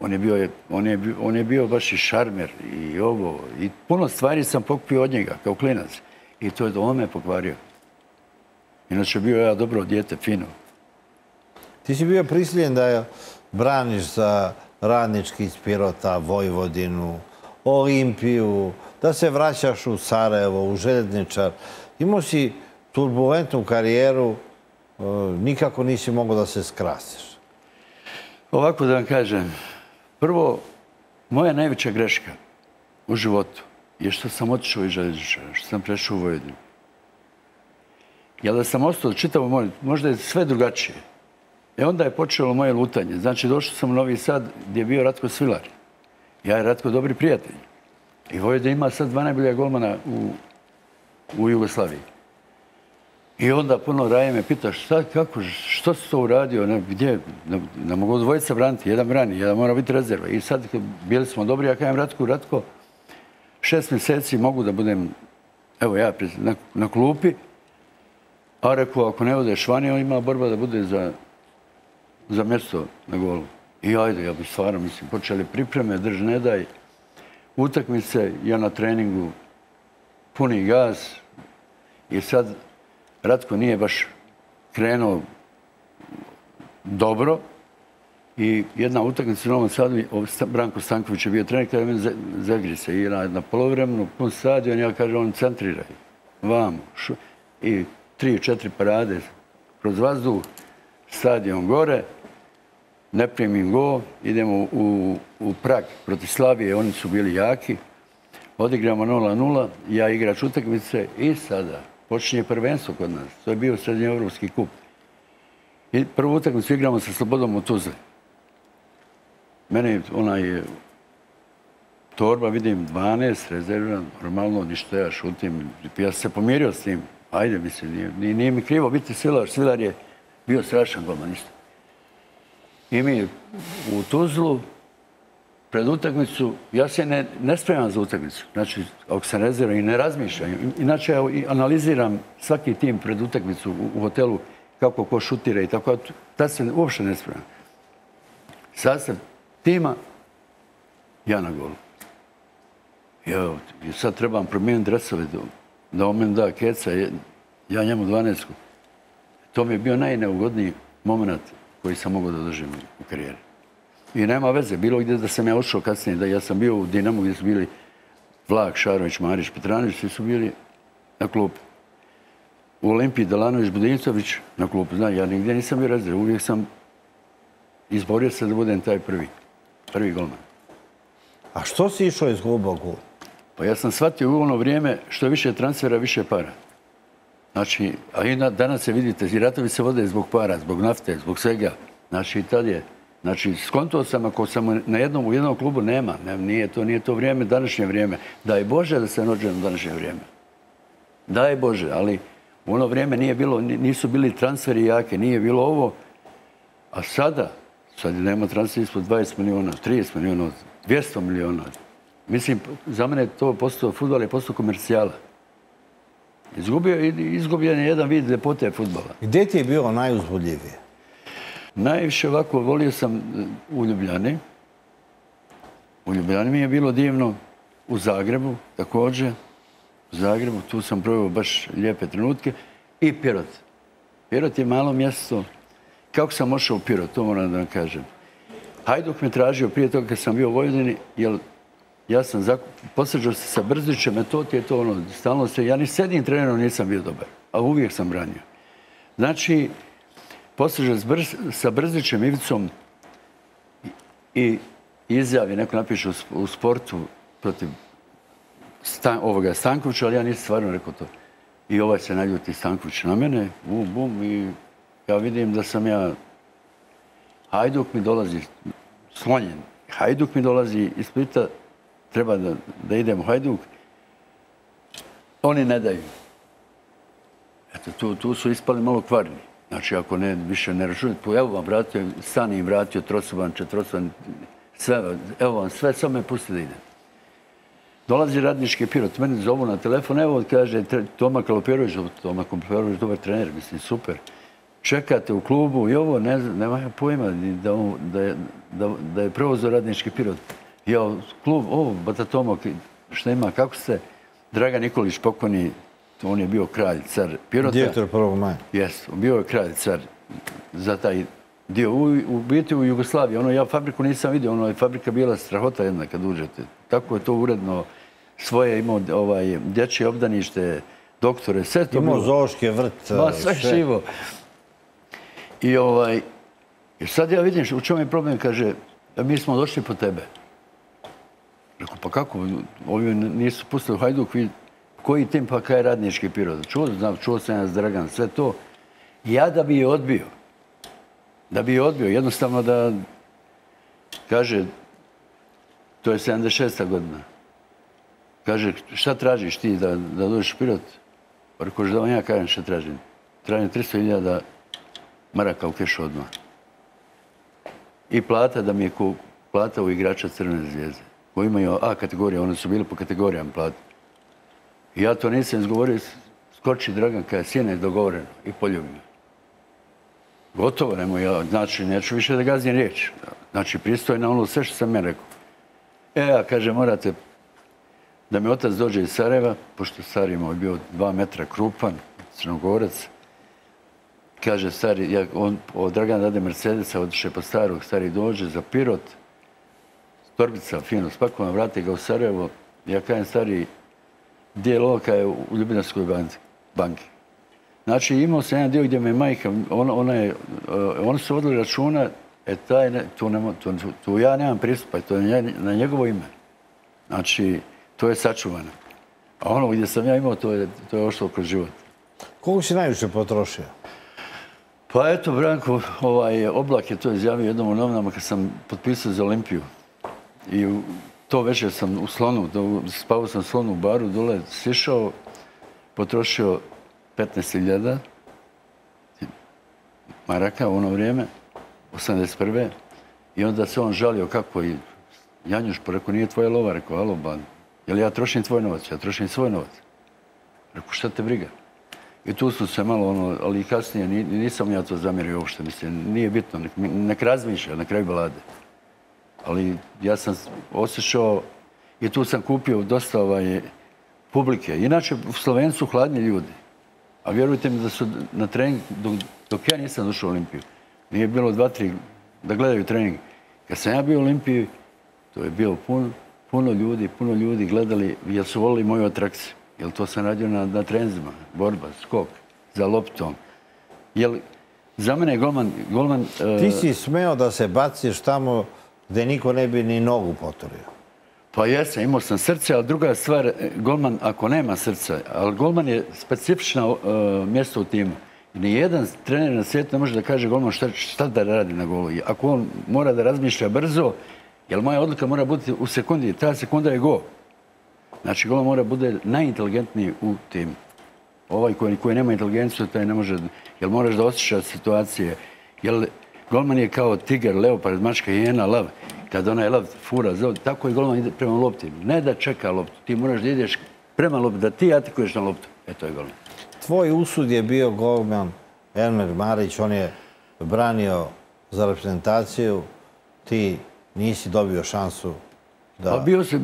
On je bio baš i šarmer i ovo. I puno stvari sam pokupio od njega, kao klinac. I to je on me pokvario. Inače, bio ja dobro dijete, fino. Ti si bio prisiljen da braniš za Radnički iz Pirota, Vojvodinu, Olimpiju, da se vraćaš u Sarajevo, u Željezničar. Imao si turbulentnu karijeru, nikako nisi mogao da se skrasiš. Ovako da vam kažem, prvo, moja najveća greška u životu je što sam otišao iz Željezničara, što sam prešao u Vojvodinu. Jer da sam ostao čitavo moje, možda je sve drugačije. I onda je počelo moje lutanje. Znači, došao sam u Novi Sad gdje je bio Ratko Svilar. Ja i Ratko dobri prijatelji. I Vojvodina ima sad 2 najbolja golmana u Jugoslaviji. I onda puno Raje me pita šta, kako, što si to uradio, gdje, ne mogu dvojica braniti, jedan brani, jedan mora biti rezerva. I sad bili smo dobri, ja kažem Ratko, 6 mjeseci mogu da budem, evo ja na klupi, a rekao, ako ne odeš vani, on ima borba da bude za mjesto na golu. I ajde, ja bi stvarno, mislim, počeli pripreme, drž ne daj, utakmice, ja na treningu, puni gas i sad Ratko nije baš krenuo dobro i jedna utakmica u Novom Sadu, Branko Stanković je bio trener, kada meni zagri se i na polovremenu, pun stadion, ja kažem, on centriraj, vamo, i 3-4 parade kroz vazduh, stadion gore, ne primim gol, idemo u Prag protiv Slavije, oni su bili jaki, odigramo 0-0, ja igrač utakmice i sada počinje prvenstvo kod nas. To je bio srednjoevropski kup. I prvu utakmicu igramo sa Slobodom u Tuzli. Mene onaj torba, vidim 12, rezerviran, normalno, ništa ja šutim. Ja sam se pomirio s tim. Ajde, mislim, nije mi krivo biti Svilar. Svilar je bio strašan golman, ništa. I mi u Tuzlu, pred utakmicu, ja se ne spremam za utakmicu. Znači, ako sam rezervan i ne razmišljam. Inače, ja analiziram svaki tim pred utakmicu u hotelu, kako ko šutira i tako. Tad se uopšte ne spremam. Sastav tima, ja na golu. I sad trebam promijeniti dresove da on meni da keca, ja njemu 12. To mi je bio najneugodniji moment koji sam mogao da doživim u karijeri. I nema veze, bilo gdje da sam ja ošao kasnije, da ja sam bio u Dinamu gdje su bili Vlak, Šarović, Marić, Petranović, svi su bili na klupu. U Olimpiji Delanović, Budincović na klupu. Znam, ja nigdje nisam bio rezerv, uvijek sam izborio se da budem taj prvi golman. A što si išao iz kluba u klub? Pa ja sam shvatio u ono vrijeme što je više transfera, više para. Znači, a i danas se vidite, i ratovi se vode zbog para, zbog nafte, zbog svega. Znači, i tad je. Znači, skonto sam, ako sam u jednom klubu, nema. Nije to vrijeme, današnje vrijeme. Daj Bože da se rođem u današnje vrijeme. Daj Bože, ali u ono vrijeme nisu bili transferi jake, nije bilo ovo. A sad nema transferi ispod 20 miliona, 30 miliona, 200 miliona. Mislim, za mene to postao, fudbal je postao komercijala. Izgubljen je jedan vid ljepote fudbala. Gdje ti je bilo najuzbudljivije? Najviše ovako volio sam u Ljubljani. U Ljubljani mi je bilo divno. U Zagrebu također. U Zagrebu, tu sam proveo baš lijepe trenutke. I Pirot. Pirot je malo mjesto. Kako sam ošao u Pirot, to moram da vam kažem. Hajduk me tražio prije toga kad sam bio u Vojvodini, jer ja sam posređao se sa Brzićem, metod je to ono, stalno se, ja ni s jednim trenerom nisam bio dobar, a uvijek sam branio. Znači, posređao sa Brzićem, Ivicom i izjavi, neko napiše u sportu protiv ovoga Stankovića, ali ja nisam stvarno rekao to. I ovaj se naljuti Stanković na mene, bum, i ja vidim da sam ja, Hajduk mi dolazi, slonjen, Hajduk mi dolazi iz Splita, treba da idem u Hajduk, oni ne daju. Eto, tu su ispali malo kvarni. Znači, ako više ne računite, evo vam vratio, stan im vratio, trosoban, četvosoban, sve, evo vam sve, samo me pusti da idem. Dolazi Radnički Pirot, meni zovu na telefon, evo, kaže Toma Kaloperović, dobar trener, mislim, super. Čekate u klubu i ovo, nema pojma da je preuzeo Radnički Pirot. Ja, klub, Batatomo, šta ima, kako ste? Dragan Nikolić pokojni, on je bio kralj, car Pirota. Direktor 1. maja. Jes, bio je kralj, car za taj dio. U biti u Jugoslaviji, ja fabriku nisam vidio, ono je fabrika bila strahota jedna kad uđete. Tako je to uredno svoje imao dječje obdanište, doktore, sve to bilo. Imao zoološki vrt. Ma, sve živo. I sad ja vidim u čemu je problem, kaže, mi smo došli po tebe. Rekao, pa kako, ovi nisu pustili u Hajduk, koji tim pa kaj je Radnički Pirot? Čuo sam ja s Dragan, sve to. Ja da bi je odbio, jednostavno da, kaže, to je 76. godina. Kaže, šta tražiš ti da dođeš u Pirot? Pa rekao, da vam ja kažem šta tražim. trajanje 300.000 maraka u kešu odmah. I plata da mi je plata u igrača Crvene zvijezde. Koji imaju A kategorija, oni su bili po kategorijama plata. I ja to nisam izgovorio, skoči Dragan kada je sjene dogovoreno i poljubi me. Gotovo, nemoj ja, znači neću više da gazim riječ. Znači pristojno ono sve što sam ja rekao. Ja kaže, morate da mi otac dođe iz Sarajeva, pošto stari moj bio 2 metra krupan, Crnogorac. Kaže, stari, od Dragana dade Mercedesa, odiše po starog, stari dođe za Pirot, torbica fino spakovana, vrati ga u Sarajevo. Ja kažem, stari, gdje je lovka je u Ljubinarskoj banki. Znači, imao sam jedan dio gdje me majka, oni su vodili računa, tu ja nemam pristupa, to je na njegovo ime. Znači, to je sačuvano. A ono gdje sam ja imao, to je ošlo kroz život. Koliko si najviše potrošio? Pa eto, Branko, Oblak je to izjavio jednom u novinama kad sam potpisao za Olimpiju. I to večer sam u Slonu, spavao sam u Slonu u baru, dole sišao, potrošio 15.000 maraka u ono vrijeme, 81. I onda se on žalio kako i Janjuš, pa rekao, nije tvoja lova, rekao, alo, ban, jel ja trošim tvoj novac? Ja trošim svoj novac. Rekao, šta te briga? I tu su se malo, ali i kasnije nisam ja to zamjerio uopšte, mislim, nije bitno, nek razmišlja na kraju balade. Ali ja sam osjećao i tu sam kupio dosta publike. Inače, u Sloveniji su hladni ljudi. A vjerujte mi da su na trening, dok ja nisam došao u Olimpiju, nije bilo 2-3 da gledaju trening. Kad sam ja bio u Olimpiji, to je bilo puno ljudi gledali, jer su volili moju atrakciju. Jer to sam radio na trenzima, borba, skok, za loptom. Jer za mene je golman... Ti si smeo da se baciš tamo gdje niko ne bi ni nogu poturio. Pa jesam, imao sam srce, ali druga stvar, golman ako nema srca, ali golman je specifično mjesto u timu. Nijedan trener na svijetu ne može da kaže golman šta da radi na golu. Ako on mora da razmišlja brzo, jer moja odluka mora biti u sekundi, ta sekunda je gol. Znači, golman mora bude najinteligentniji u timu. Ovaj koji nema inteligenciju, taj ne može, jer moraš da osjećaš situacije. Jer golman je kao tigar, leopard, mačka, hijena, lav. Kada onaj lav fura zov, tako i golman ide prema lopti. Ne da čeka loptu, ti moraš da ideš prema loptu, da ti atakuješ na loptu. To je golman. Tvoj usud je bio golman Elmer Marić, on je branio za reprezentaciju, ti nisi dobio šansu da...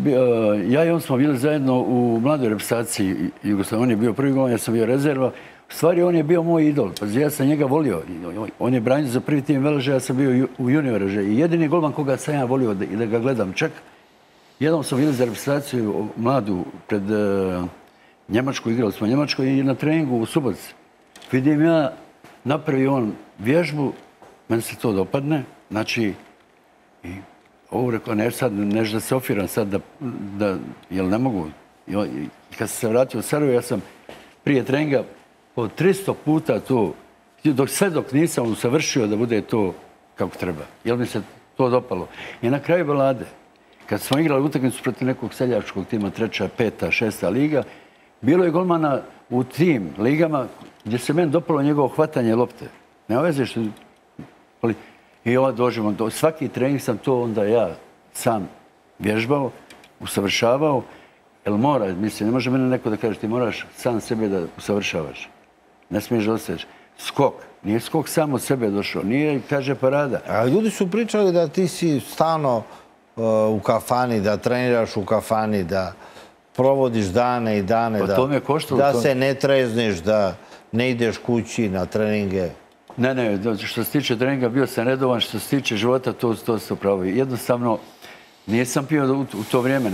Ja i on smo bili zajedno u mladoj reprezentaciji Jugoslavije. On je bio prvi golman, ja sam bio rezerva. U stvari, on je bio moj idol. Ja sam njega volio. On je branio za prvi tim Veleže, ja sam bio u junioreže. I jedini golman koga sam ja volio i da ga gledam. Čak jednom smo bili za reprezentaciju mladu pred Njemačku, igrali smo Njemačku i na treningu u Subotici. Vidim ja, napravi on vježbu, meni se to dopadne. Znači, i ovo rekao, nešto da se ofiram sad, jel ne mogu. I kad sam se vratio u Sarajevo, ja sam prije treninga po 300 puta to, dok nisam usavršio da bude to kako treba. Jel mi se to dopalo. I na kraju balade, kad smo igrali utakmicu protiv nekog seljačkog tima, 3., 5., 6. liga, bilo je golmana u tim ligama gdje se meni dopalo njegovo hvatanje lopte. Ne veze što... I onda dođemo, svaki trening sam to onda ja sam vježbao, usavršavao, jer mora, mislim, ne može mene neko da kaže ti moraš sam sebe da usavršavaš. Ne smiješ da ostaješ. Skok. Nije skok sam od sebe došao. Nije, kaže, parada. A ljudi su pričali da ti si stalno u kafani, da treniraš u kafani, da provodiš dane i dane, da se ne trezniš, da ne ideš kući na treninge. Ne, što se tiče treninga bio sam redovan, što se tiče života, to se upravo. Jednostavno, nisam pio u to vrijeme.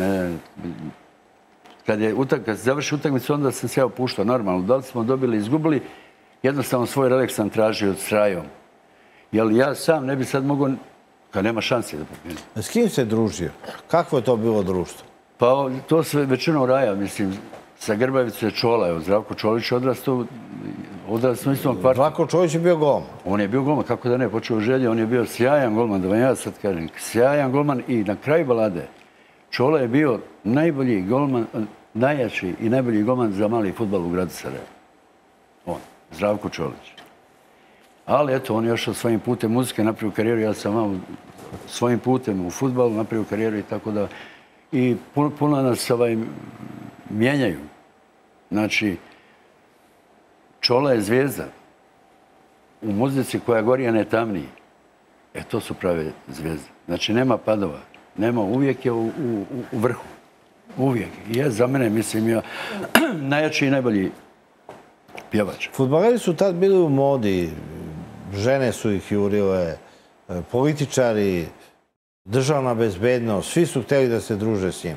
Kad završi utakmicu, onda sam se ja opuštao normalno. Da li smo dobili, izgubili, jednostavno svoj relaks sam tražio s Rajom. Jer ja sam ne bi sad mogao, kad nema šanse da pobjedim. S kim se družio? Kakvo je to bilo društvo? Pa to sve većinom Raja, mislim, sa Grbavice Čola, evo, Zdravko Čolić odrastao u istom kvartu. Zdravko Čolić je bio golman. On je bio golman, kako da ne, počeo u Želje, on je bio sjajan golman, da vam ja sad kažem, sjajan golman i na kraju balade Čola je bio najbolji golman, najjači i najbolji golman za mali fudbal u gradu Sarajevo. On. Zdravko Čolić. Ali eto, on je još svojim putem muzike napravio karijeru, ja sam malo svojim putem u fudbalu napravio karijeru i tako da... I puno nas mijenjaju. Znači, Čola je zvijezda. U muzici koja gori, a ne tamniji. To su prave zvijezde. Znači, nema padova. Nema, uvijek je u vrhu. Uvijek. I ja za mene, mislim, ja najjači i najbolji pjevač. Fudbaleri su tad bili u modi. Žene su ih jurile, političari, državna bezbednost, svi su htjeli da se druže s njim.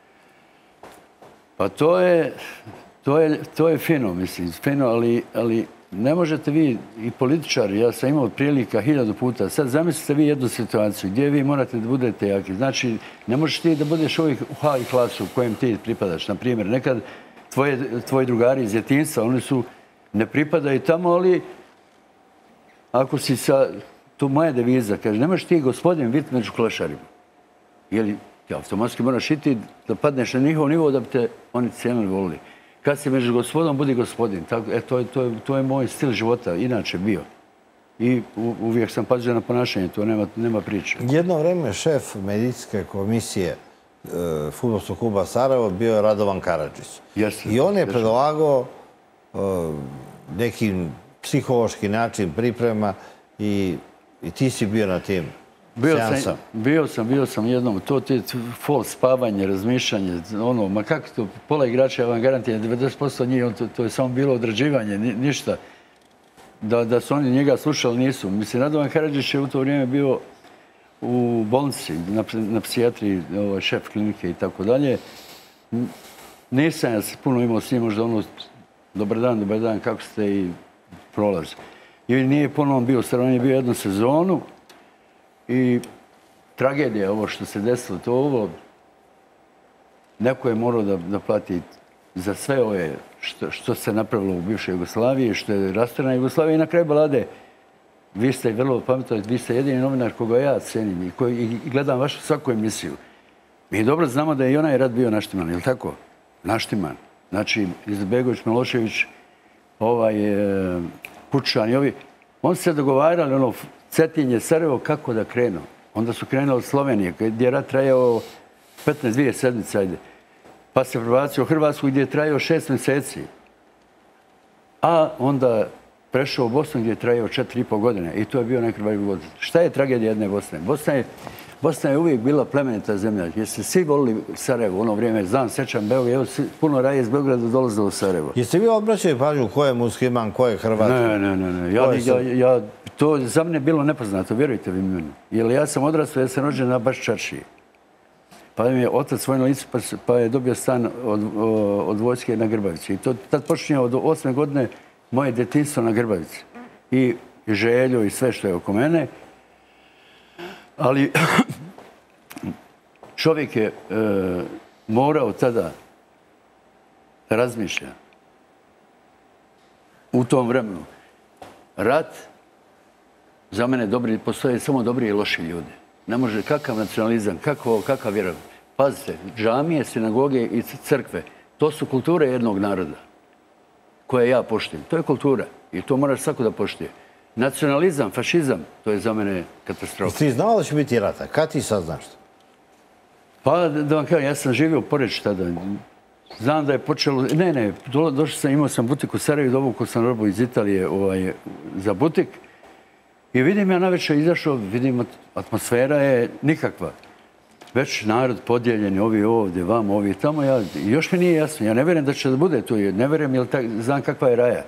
Pa to je fino, mislim, fino, ali ne možete vi, i političari, ja sam imao prilika 1000 puta, sad zamislite vi jednu situaciju gdje vi morate da budete jaki. Znači, ne možeš ti da budeš uvijek u H i klasu u kojem ti pripadaš. Na primjer, nekad tvoji drugari iz djetinjstva, oni su, ne pripadaju tamo, ali ako si sa, to moja deviza, kaže, ne možeš ti gospodin biti među klošarima. Jer ti automatski moraš iti da padneš na njihov nivo da bi te oni cijenili volili. Kad si među gospodom, budi gospodin. To je moj stil života, inače bio. I uvijek sam pazio na ponašanje, to nema priče. Jedno vrijeme šef medicinske komisije fudbalskog kluba Sarajevo bio je Radovan Karadžić. I on je predlagao neki psihološki način priprema i ti si bio na tim seansama. Bio sam jednom. To je fol spavanje, razmišljanje, ono, ma kako to, pola igrača, ja vam garantiram, 90% njih, to je samo bilo odrađivanje, ništa. Da su oni njega slušali, nisu. Mislim, Radovan Karadžić je u to vrijeme bio u bolnici, na psihijatriji, šef klinike i tako dalje. Nisam ja se puno imao s njim, možda ono, dobar dan, kako ste i prolaz. I nije ponovno bio, stvarno on je bio jednu sezonu i tragedija ovo što se desilo, to ovo, neko je morao da plati za sve ove što se napravilo u bivšoj Jugoslaviji, što je rasturena Jugoslavija i na kraju balade. Vi ste vrlo pametni, vi ste jedini novinar koga ja cenim i gledam vašu svaku emisiju. Mi dobro znamo da je i onaj rat bio naštiman, je li tako? Naštiman. Znači, Izetbegović, Milošević, Kučan i ovi, oni su se dogovarali, ono, Cetinje, Sarajevo, kako da krenu. Onda su krenuli od Slovenije, gdje je rat trajao 15 sedmice, ajde. Pa se prebacio u Hrvatsku gdje je trajao 6 mjeseci. A onda prešao u Bosnu gdje je trajao 4,5 godine. I to je bio najkrvaviji god. Šta je tragedija jedne Bosne? Bosna je uvijek bila plemenita zemlja. Jeste svi volili Sarajevo u ono vrijeme. Znam, sećam Beograd. Evo, puno raje iz Beograda dolazilo u Sarajevo. Jeste vi obraćali pažnju ko je musliman, ko je Hrvat? Ne. To za mene bilo nepoznato, vjerujte vi meni. Jer ja sam odrastao, ja sam rođen na baš Čaršiji. Pa mi je otac vojno lice, pa je dobio stan od vojske na Grbavici. I tad počinje od 8. godine moje djetinjstvo na Grbavici. I Željo i sve što je oko mene. Ali čovjek je morao tada da razmišlja u tom vremenu. Rat, za mene postoje samo dobri i loši ljudi. Ne može, kakav nacionalizam, kakav vjerovatno. Pazite, džamije, sinagoge i crkve, to su kulture jednog naroda koje ja poštujem. To je kultura i to moraš svako da poštuje. Nacionalizam, fašizam, to je za mene katastrofa. Ti znao da će biti rata? Kad ti saznaš to? Pa da vam kažem, ja sam živio u Poreču tada. Znam da je počelo... Ne, došao sam, imao sam butik u Sarajevu, dovukao sam robu iz Italije za butik. I vidim ja navečer izašao, vidim atmosfera je nikakva. Već narod podijeljen, ovi ovdje, vamo, ovi tamo. Još mi nije jasno, ja ne vjerujem da će da bude tu, ne vjerujem jer znam kakva je raja.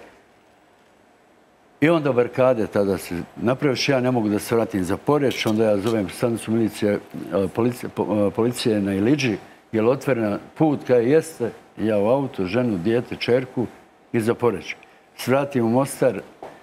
I onda barikade tada se napravio, ja ne mogu da se vratim za Poreč, onda ja zovem stanicu policije na Iliđi, jer otvorena put kada jeste, ja u auto, ženu, dijete, čerku i za Poreč. Svratim u Mostar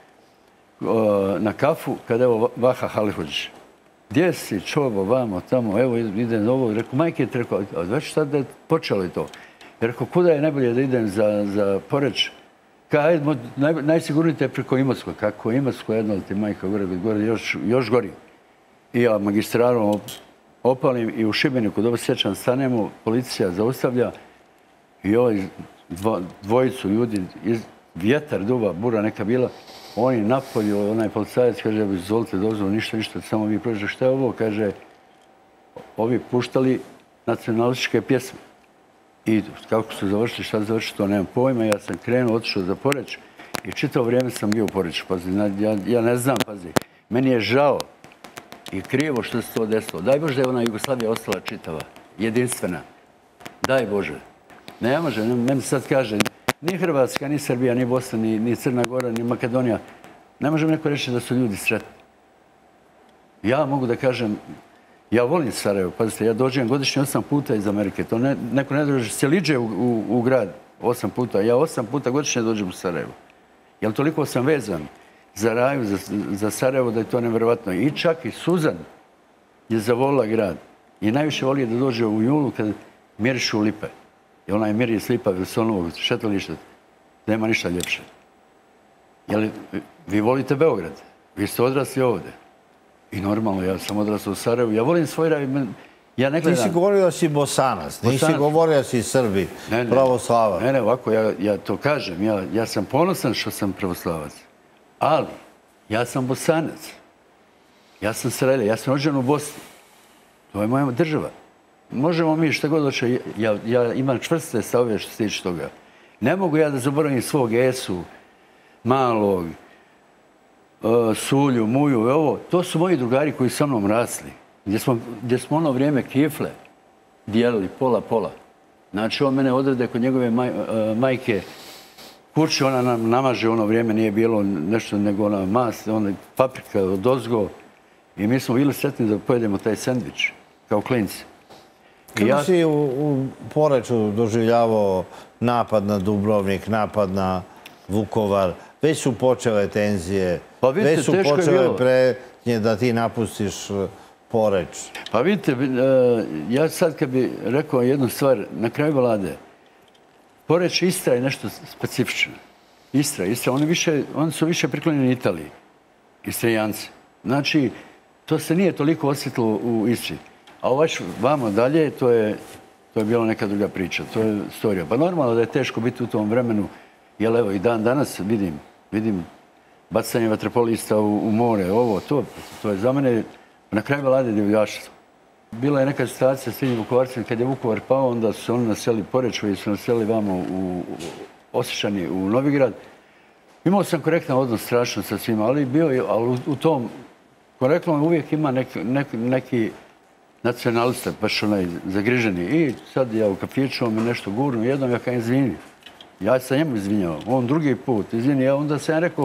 na kafu kada je Vaha Halihođić. Gdje si, čovo, vamo, tamo, evo idem ovo. Rekao, majke, rekao, već tada je počelo i to. Rekao, kuda je najbolje da idem za Poreč? Najsigurnije je preko Imotskog. Kako Imotsko jedno od ti majka gore, još gori. I ja magistralom opalim i u Šibeniku, dobro sjećam, stanemo, policija zaustavlja i dvojicu ljudi vjetar, duva, bura neka bila, oni napolju, onaj policajac kaže, izvolite dozvolu, ništa, samo vi prođete. Šta je ovo? Kaže, ovi puštali nacionalističke pjesme. I kako su završili, šta završili, to nemam pojma. Ja sam krenuo, otišao za Poreč i čitavo vrijeme sam bio u Poreču. Pazi, ja ne znam, pazi. Meni je žao i krivo što se to desilo. Daj Bože da je ona Jugoslavija ostala čitava, jedinstvena. Daj Bože. Ne može, meni sad kaže, ni Hrvatska, ni Srbija, ni Bosna, ni Crna Gora, ni Makedonija. Ne može mi neko reći da su ljudi sretni. Ja mogu da kažem, ja volim Sarajevo, pazite, ja dođem godišnje 8 puta iz Amerike. To neko ne dođe, se liđe u grad 8 puta. Ja 8 puta godišnje dođem u Sarajevo. Jer toliko sam vezan za Raju, za Sarajevo, da je to nevjerovatno. I čak i Suzan je zavolila grad. I najviše voli da dođe u julu kad mirišu lipe. I ona je miri s lipa Vesonovog šetališta. Nema ništa ljepše. Jer vi volite Beograd. Vi ste odrasli ovdje. I normalno, ja sam odrastao u Sarajevu. Ja volim svoj raj. Ja ne gledam... Nisi govorio da si Bosanac, nisi govorio da si Srbi, pravoslavac. Ne, ovako, ja to kažem. Ja sam ponosan što sam pravoslavac. Ali, ja sam Bosanac. Ja sam Sarajevo, ja sam rođen u Bosni. To je moja država. Možemo mi šta god hoće. Ja imam čvrste stavove što se tiče toga. Ne mogu ja da zaboravim svog Esu, Malog, Sulju, Muju, ovo. To su moji drugari koji su sa mnom rasli. Gdje smo ono vrijeme kifle dijelili pola. Znači, on mene odrede kod njegove majke kuće, ona nam namaže, ono vrijeme nije bilo nešto nego ona mas, ona paprika od ozgo. I mi smo bili sretni da pojedemo taj sendvič, kao klinci. Kako si u Poreču doživljavao napad na Dubrovnik, napad na Vukovar? Već su počele tenzije, već su počele pretnje da ti napustiš Poreč. Pa vidite, ja sad kad bi rekao jednu stvar, na kraju vlade, Poreč, Istra je nešto specifično. Istra, oni su više priklonjeni Italiji, Istrijanci. Znači, to se nije toliko osjetilo u Istri. A vamo dalje, to je bila neka druga priča, to je storija. Pa normalno da je teško biti u tom vremenu, jer evo i dan danas vidim bacanje vaterpolista u more, ovo, to je za mene na kraju vlade divljaštvo. Bila je neka situacija s tim Vukovarcima, kad je Vukovar pao, onda su oni naseli Poreču i su naseli vamo u Osječani, u Novigrad. Imao sam korektan odnos strašno sa svima, ali u tom korektnom uvijek ima neki nacionalista, baš onaj zagriženi. I sad ja u kafiću, on me nešto gurnu, jednom ja kao izvini. Ja sam njemu izvinjao, on drugi put izvini. Onda sam ja rekao,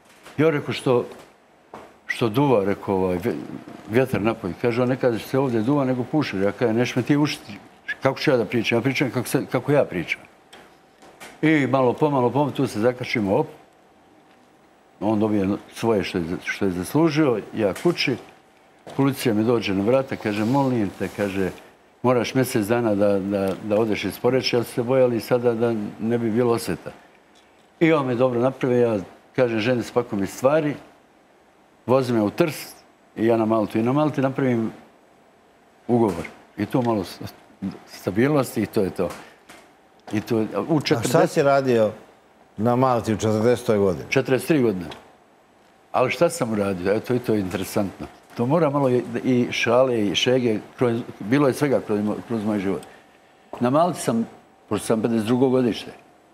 što duva, rekao, vjetar napoj. Kaže, on ne kaže se ovdje duva, nego puše. Ja kaže, neš me ti ušiti. Kako ću ja da pričam? Ja pričam kako ja pričam. I malo pomalo, tu se zakačimo, op. On dobije svoje što je zaslužio, ja kući. Policija mi dođe na vrata, kaže, molim te, kaže, moraš mjesec dana da odeš iz Poreča, jer su se bojali sada da ne bi bilo osveta. I on me dobro napravi, ja kažem, ženi spakujem iz stvari, vozim me u Trst i ja na Maltu. I na Malti napravim ugovor. I tu malo stabilnosti i to je to. A šta si radio na Malti u 40. godini? 43 godine. Ali šta sam uradio? Eto, i to je interesantno. To mora malo i šale i šege, bilo je svega kroz moj život. Na Malti sam, pošto sam 52. godište,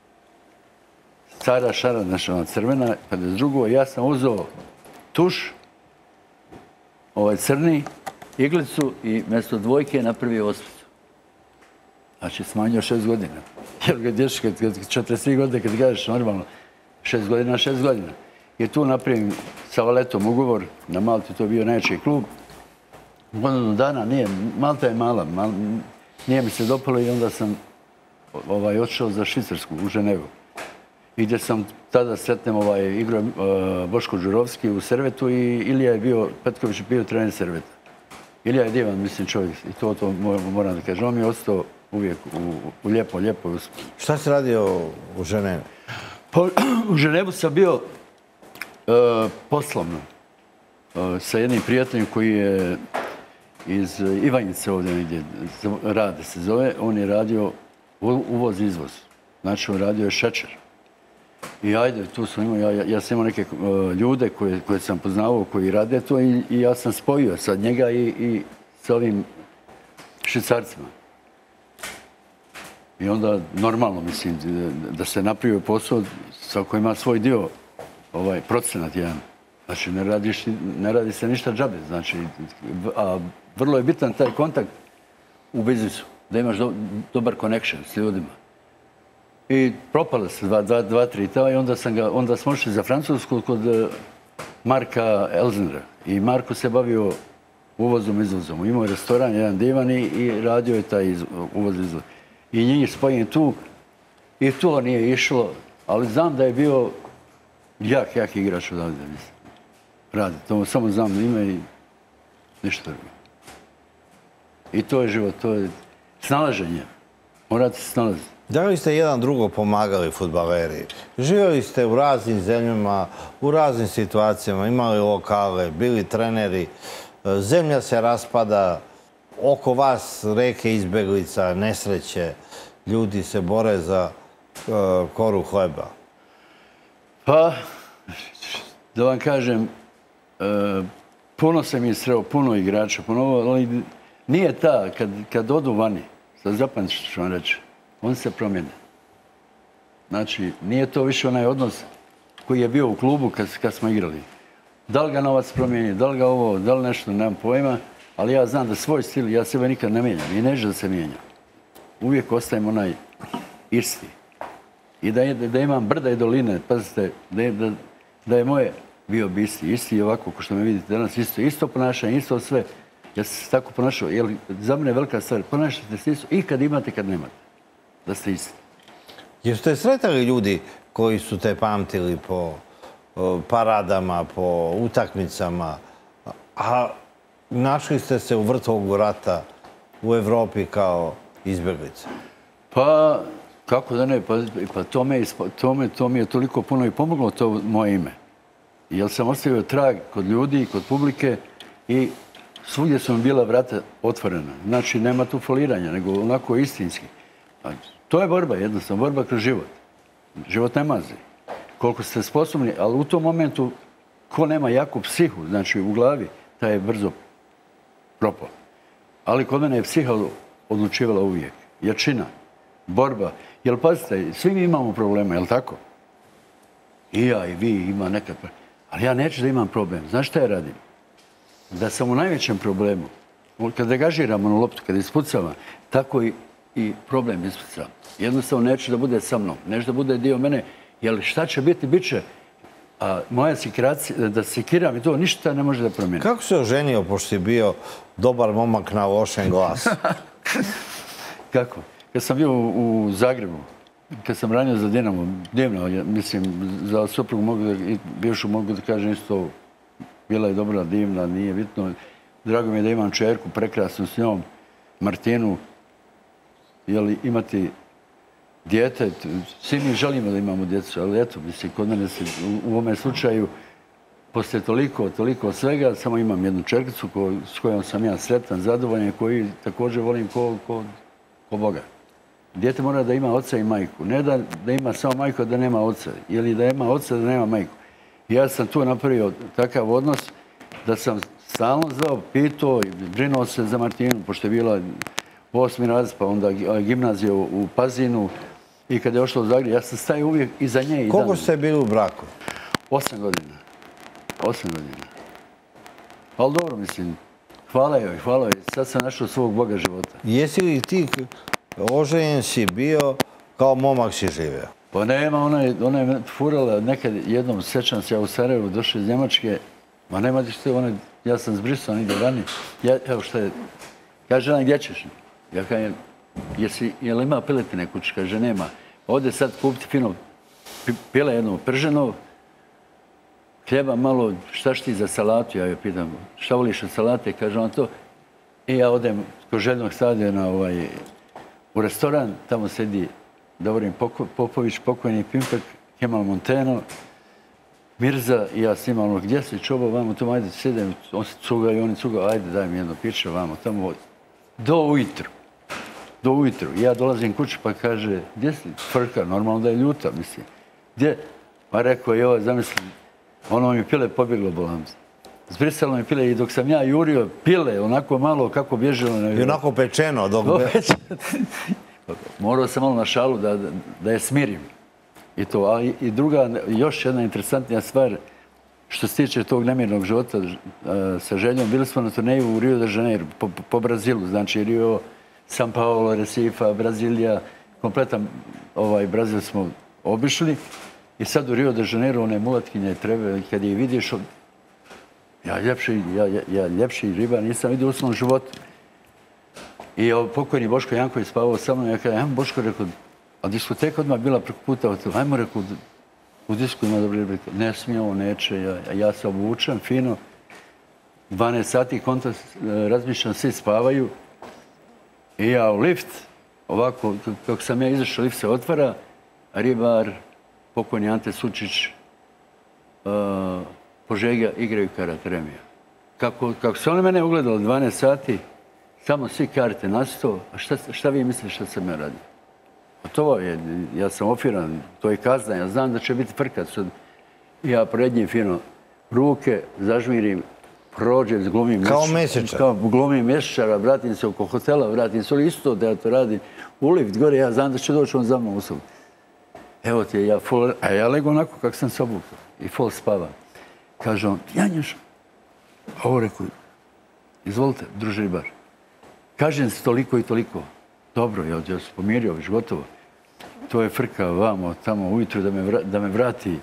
Cara šara, znači ona crvena, 52. Ja sam uzeo tuš, crni, iglicu i mjesto dvojke napravio osmicu. Znači, smanjio 6 godina. Jer ga dješ, 43 godine, kad kažeš normalno, 6 godina. I tu napravim sa Valetom ugovor, na Malti to je bio najjači klub. Godinu dana, Malta je mala, nije mi se dopalo i onda sam otišao za Švicarsku, u Ženevu. I gdje sam tada sretnem igrao Boško Đurovski u Servetu i Ilija je bio, Petković je bio trener Serveta. Ilija je divan, mislim, čovjek i to moram da kažem. On mi je ostao uvijek u lijepo. Šta si radio u Ženevu? U Ženevu sam bio poslovno sa jednim prijateljem koji je iz Ivanjice ovdje negdje, Rade se zove. On je radio uvoz i izvoz. Znači, on radio je šećer. I ajde, tu sam imao, ja sam imao neke ljude koje sam poznavao, koji rade to i ja sam spojio sad njega i sa ovim Švicarcima. I onda normalno, mislim, da se napravio posao svako ima svoj dio, procenat jedan. Znači, ne radi se ništa džabe, znači, a vrlo je bitan taj kontakt u biznisu, da imaš dobar connection s ljudima. I propale se dva, tri i onda smo išli za Francusku kod Marka Elznera. I Marko se bavio uvozom, izvozom. Imao je restoran, jedan divan i radio je taj uvoz, izvoz. I njih spojim tu i to nije išlo, ali znam da je bio jak igrač odavde, mislim. Radi, to samo znam ime i ništa drugo. I to je život, to je snalaženje. Morate se snalaziti. Da li ste jedan drugo pomagali fudbaleri? Živjeli ste u raznim zemljama, u raznim situacijama, imali lokale, bili treneri. Zemlja se raspada, oko vas reke izbeglica, nesreće. Ljudi se bore za koru hleba. Pa, da vam kažem, puno sam je sreo, puno igrača, ali nije ta, kad odu vani, sad zapamtit ću vam reći, on se promijene. Znači, nije to više onaj odnos koji je bio u klubu kad smo igrali. Da li ga novac promijeni, da li ga ovo, da li nešto, nemam pojma, ali ja znam da svoj stil, ja sebe nikad ne mijenjam i neću da se mijenjam. Uvijek ostajem onaj isti. I da imam brda i doline, pazite, da je moje bio bi isti i ovako, ko što me vidite danas, isto ponašanje, isto sve. Ja sam se tako ponašao, jer za mene je velika stvar, ponašajte se isto i kad imate, kad nemate. Da ste isti. Jeste sretali ljudi koji su te pamtili po paradama, po utakmicama, a našli ste se u vrtogu rata u Evropi kao izbjeglica? Pa, kako da ne, pa to mi je toliko puno i pomoglo to moje ime. Jer sam ostavio trag kod ljudi, kod publike i svugdje su mi bila vrata otvorena. Znači, nema tu foliranja, nego onako istinski. To je borba, jednostavno, borba kroz život. Život ne mazi. Koliko ste sposobni, ali u tom momentu, ko nema jaku psihu, znači u glavi, taj je brzo propao. Ali kod mene je psiha odlučivala uvijek. Jačina, borba. Jer pazite, svi mi imamo problema, je li tako? I ja, i vi, ima nekad. Ali ja neću da imam problem. Znaš šta ja radim? Da sam u najvećem problemu. Kad angažiram onu loptu, kad ispucavam, tako i problem ispucavam. Jednostavno neću da bude sa mnom. Neću da bude dio mene. Jer šta će biti, bit će. A moja sekiracija, da sekiram i to, ništa ne može da promijeni. Kako se oženio, pošto si bio dobar momak na lošem glasu? Kako? Kad sam bio u Zagrebu, kad sam ranio za Dinamo, divno, mislim, za suprugu bivšu mogu da kažem isto, bila je dobra, divna, nije bitno. Drago mi je da imam čerku, prekrasnu s njom, Martinu, imati dijete, svi mi želimo da imamo djecu, ali eto, mislim, kod mene se u ovome slučaju, poslije toliko svega, samo imam jednu čerkicu s kojom sam ja sretan, zadovoljan i koju također volim ko Boga. Dijete mora da ima oca i majku. Ne da ima samo majku, da nema oca. Ili da ima oca, da nema majku. Ja sam tu napravio takav odnos da sam stalno zvao, pitao i brinuo se za Martinu, pošto je bila 8. razred, pa onda gimnazija u Pazinu. I kad je ošla u Zagreb, ja sam stajao uvijek iza nje. Koliko ste bili u braku? 8 godina. 8 godina. Ali dobro, mislim, hvala joj. Sad sam našao svog Boga života. Jesi li ti oženjen si bio, kao momak si živio? Pa nema, ona je furala nekad jednom, sećam se, ja u Sarajevu došao iz Njemačke, ma nema ti što, ja sam zbrisao, ide vani. Evo šta je, kaže, gdje ćeš? Ja kažem, jel ima piletine kući? Kaže, nema. Ode sad kupiti fino pile jedno prženo, hljeba malo, šta ti za salatu? Ja joj pitam, šta voliš od salate? Kaže on to. I ja odem kod Željnog stadiona u restoran, tamo sedi Davorin Popović, pokojni Pimpek, Kemal Monteno, Mirza i ja s njima, gdje si čobo, vamo, tu ajde, sedem, on se cuga i oni cuga, ajde, daj mi jedno piće, vamo, tamo, do ujutru. Ja dolazim kući pa kaže, gdje si? Frka, normalno da je ljuta, mislim. Gdje? Pa rekao, joj, zamislim, ono mi pile pobjeglo bolam. Zbrisalo mi pile i dok sam ja jurio pile, onako malo kako bježilo. I onako pečeno. Morao sam malo na šalu da je smirim. I to, a i druga, još jedna interesantnija stvar, što se tiče tog nemirnog života sa Željom, bili smo na turneju u Rio de Janeiro, po Brazilu, znači Rio, São Paulo, Recife, Brazilija, kompletan Brazil smo obišli i sad u Rio de Janeiro one mulatkinje treba, kad je vidiš, ja ljepši ribar nisam vidio u svom životu. I pokojni Boško Janković spavao sa mnom, ja kažem, ajmo Boško, rekao, a diskoteka odmah bila preko puta, ajmo, rekao, u disku ima dobro ribar, ne smije ovo, neće, ja se obučem fino, 12 sati konta razmišljam, svi spavaju i ja u lift, ovako, kako sam ja izašao, lift se otvara, ribar, pokojni Ante Sučić, Požega igraju karate remija. Kako su oni mene ugledali 12 sati, samo svi karte na 100, a šta vi mislite šta sam ja radio? A to je, ja sam ofiran, to je kazna, ja znam da će biti frkat. Ja pred njim fino ruke zažmirim, prođem, glumim kao mesečar. Kao glumim mesečara, vratim se oko hotela, vratim se isto da ja to radim. U lift gore, ja znam da će doći on za mnom u sobu. Evo ti, ja legu onako kako sam se obukao i full spavam. Kaže on, Janjuš, a ovo rekao, izvolite, druže ribar. Kažem se toliko i toliko. Dobro, ja sam pomirio, već gotovo. To je frka vamo, tamo ujutru da me vrati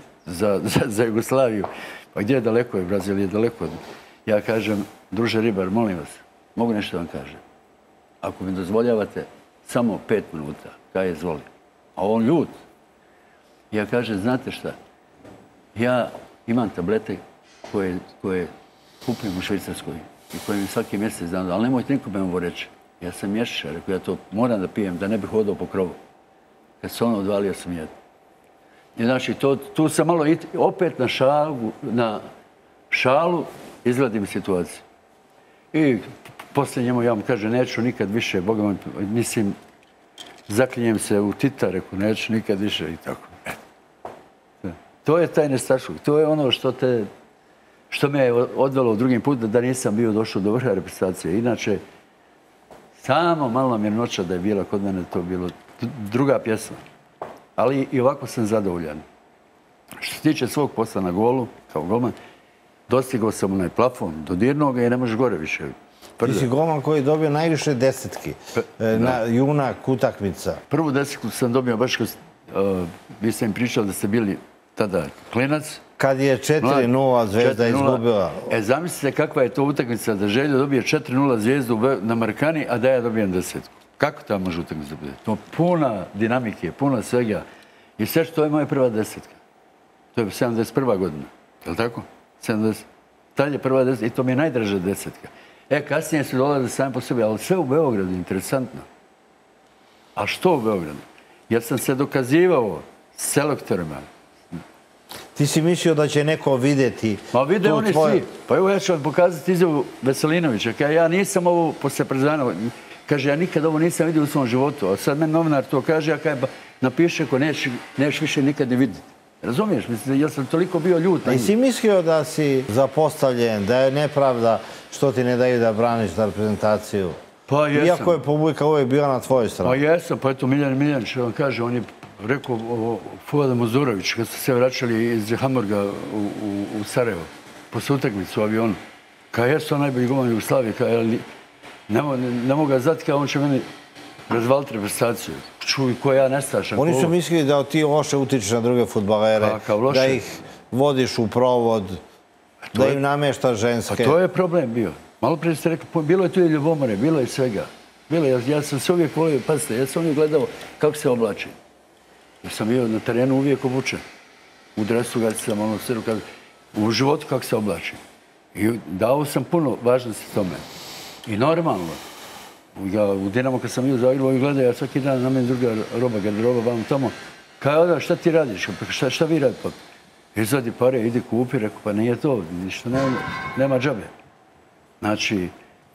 za Jugoslaviju. Pa gdje je daleko je, Brazil je daleko. Ja kažem, druže ribar, molim vas, mogu nešto vam kažem. Ako mi dozvoljavate, samo 5 minuta, kaj je zvoli. A on ljut. Ja kažem, znate šta, ja imam tablete koje kupim u Švicarskoj i koje mi svaki mjesec dam, ali nemojte nikome ovo reći. Ja sam mješiša, rekao, ja to moram da pijem, da ne bih hodao po krovu. Kad se ono odvalio sam jedan. I znači, tu sam malo opet na šalu izgledim situaciju. I poslije njemu ja mu kažem, neću nikad više, Boga mi, mislim, zaklinjem se u Tita, rekao, neću nikad više i tako. To je taj nestašluk, to je ono što me je odvelo u drugim put, da nisam bio došao do vrha reprezentacije. Inače, samo mala mirnoća da je bila kod mene, to bilo druga pjesma. Ali i ovako sam zadovoljan. Što se tiče svog posla na golu, kao golman, dostigao sam onaj plafon, dodirnuo ga i ne možeš gore više. Ti si golman koji je dobio najviše desetki, junak, utakmica. Prvu desetku sam dobio baš kad vi ste im pričali da ste bili tada klinac. Kad je 4-0 Zvezda izgubila. Zamislite kakva je to utakmica da Željo dobije 4-0 Zvijezdu na Markani, a da ja dobijem desetku. Kako ta može utakmica biti? To puna dinamike, puna svega. I sve što je moja prva desetka. To je 71. godina. Je li tako? 70. Tad je prva desetka i to mi je najdraža desetka. Kasnije su dolazili sami po sebi, ali sve u Beogradu, interesantno. A što u Beogradu? Jer sam se dokazivao s selektorima. Ti si mislio da će neko vidjeti... Ma vide oni svi. Pa evo ja ću vam pokazati izjavu Veselinovića. Ja nisam ovo posle prezana. Kaže, ja nikad ovo nisam vidio u svom životu. A sad meni novinar to kaže, ja kaže, napiše ko neš više nikad ne vidjeti. Razumiješ? Mislim, ja sam toliko bio ljut. I si mislio da si zapostavljen, da je nepravda što ti ne daju da braniš za reprezentaciju? Pa jesam. Iako je publika uvijek bila na tvojoj strani. Pa jesam, pa eto Miljan Miljanić vam kaže, on je rekao Fuada Mozurović, kad su se vraćali iz Hamburga u Sarajevo, posle utakmicu u avionu. Kaj jesu on najbolji golman Jugoslavije, ne mogu ga znati kao on će meni razvaliti reprezentaciju. Čuj, ko ja nestašam. Oni su mislili da ti loše utičeš na druge fudbalere, da ih vodiš u provod, da im namještaš ženske. A to je problem bio. Malo prije ste rekli, bilo je tu i ljubomore, bilo je svega. Ja sam se uvijek volio, pazite, ja sam uvijek gledao kako se oblači. Jer sam bio na terenu uvijek obučen. U dresu ga sam, u životu kako se oblači. I dao sam puno važnosti tome. I normalno, u Dinamo kad sam bio u Zagrebu i gledao, ja svaki dan na meni druga roba, garderoba, vam tamo. Kaj šta ti radiš? Šta vi radite? Izvadi pare, idi kupi, rekao, pa nije to, ništa nema džabe. Znači,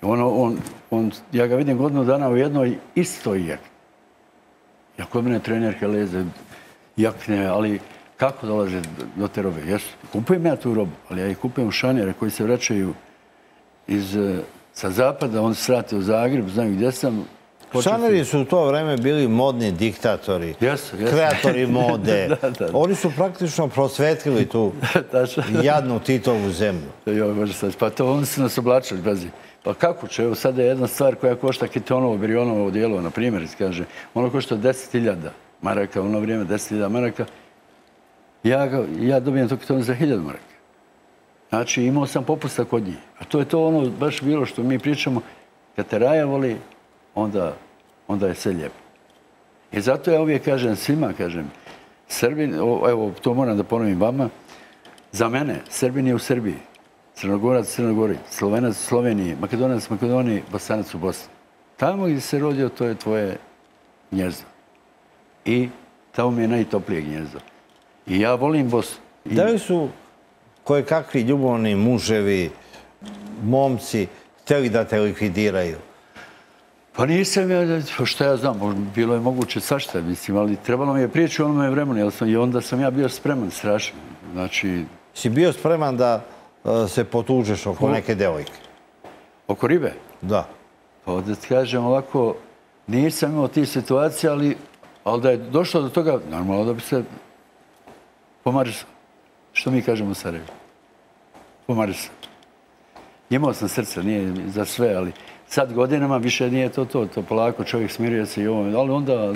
ja ga vidim godinu dana u jednoj istoj jakni. Ja kod mene trenerke leze jakne, ali kako dolaze do te robe. Jesu, kupujem ja tu robu, ali ja ih kupujem šanjere koji se vraćaju sa zapada, on se vrate u Zagreb, znaju gdje sam. Šaneri su u to vreme bili modni diktatori, kreatori mode. Oni su praktično prosvetlili tu jadnu Titovu zemlju. Pa to oni su nas oblačili, pazi. Pa kako će, evo sada je jedna stvar koja košta Kitonovo, Brionovo dijelo, na primjer, kaže, ono košta 10.000 maraka, u ono vrijeme 10.000 maraka, ja dobijem to Kitonovo za 1.000 maraka. Znači, imao sam popusta kod njih. A to je to ono baš bilo što mi pričamo, kad te raja voli, onda je sve lijepo. I zato ja uvijek kažem svima, Srbin, evo, to moram da ponovim vama, za mene, Srbin je u Srbiji, Crnogorac u Crnogori, Slovenac u Sloveniji, Makedonac u Makedoniji, Bosanac u Bosni. Tamo gdje se rodio, to je tvoje gnjezdo. I tamo mi je najtoplije gnjezdo. I ja volim Bosnu. Da li su koje kakvi ljubavni muževi, momci, htjeli da te likvidiraju? Pa nisam ja, što ja znam, bilo je moguće svašta, mislim, ali trebalo mi je prijeći u onome vremenu, i onda sam ja bio spreman strašno. Znači... Si bio spreman da se potužeš oko neke devojke? Oko ribe? Da. Pa da ti kažem ovako, nisam imao tih situacija, ali da je došlo do toga, normalno da bi se pomarisao. Što mi kažemo u Sarajevu? Pomarisao. Imao sam srce, nije za sve, ali sad godinama više nije to. To polako čovjek smiruje se i ovo, ali onda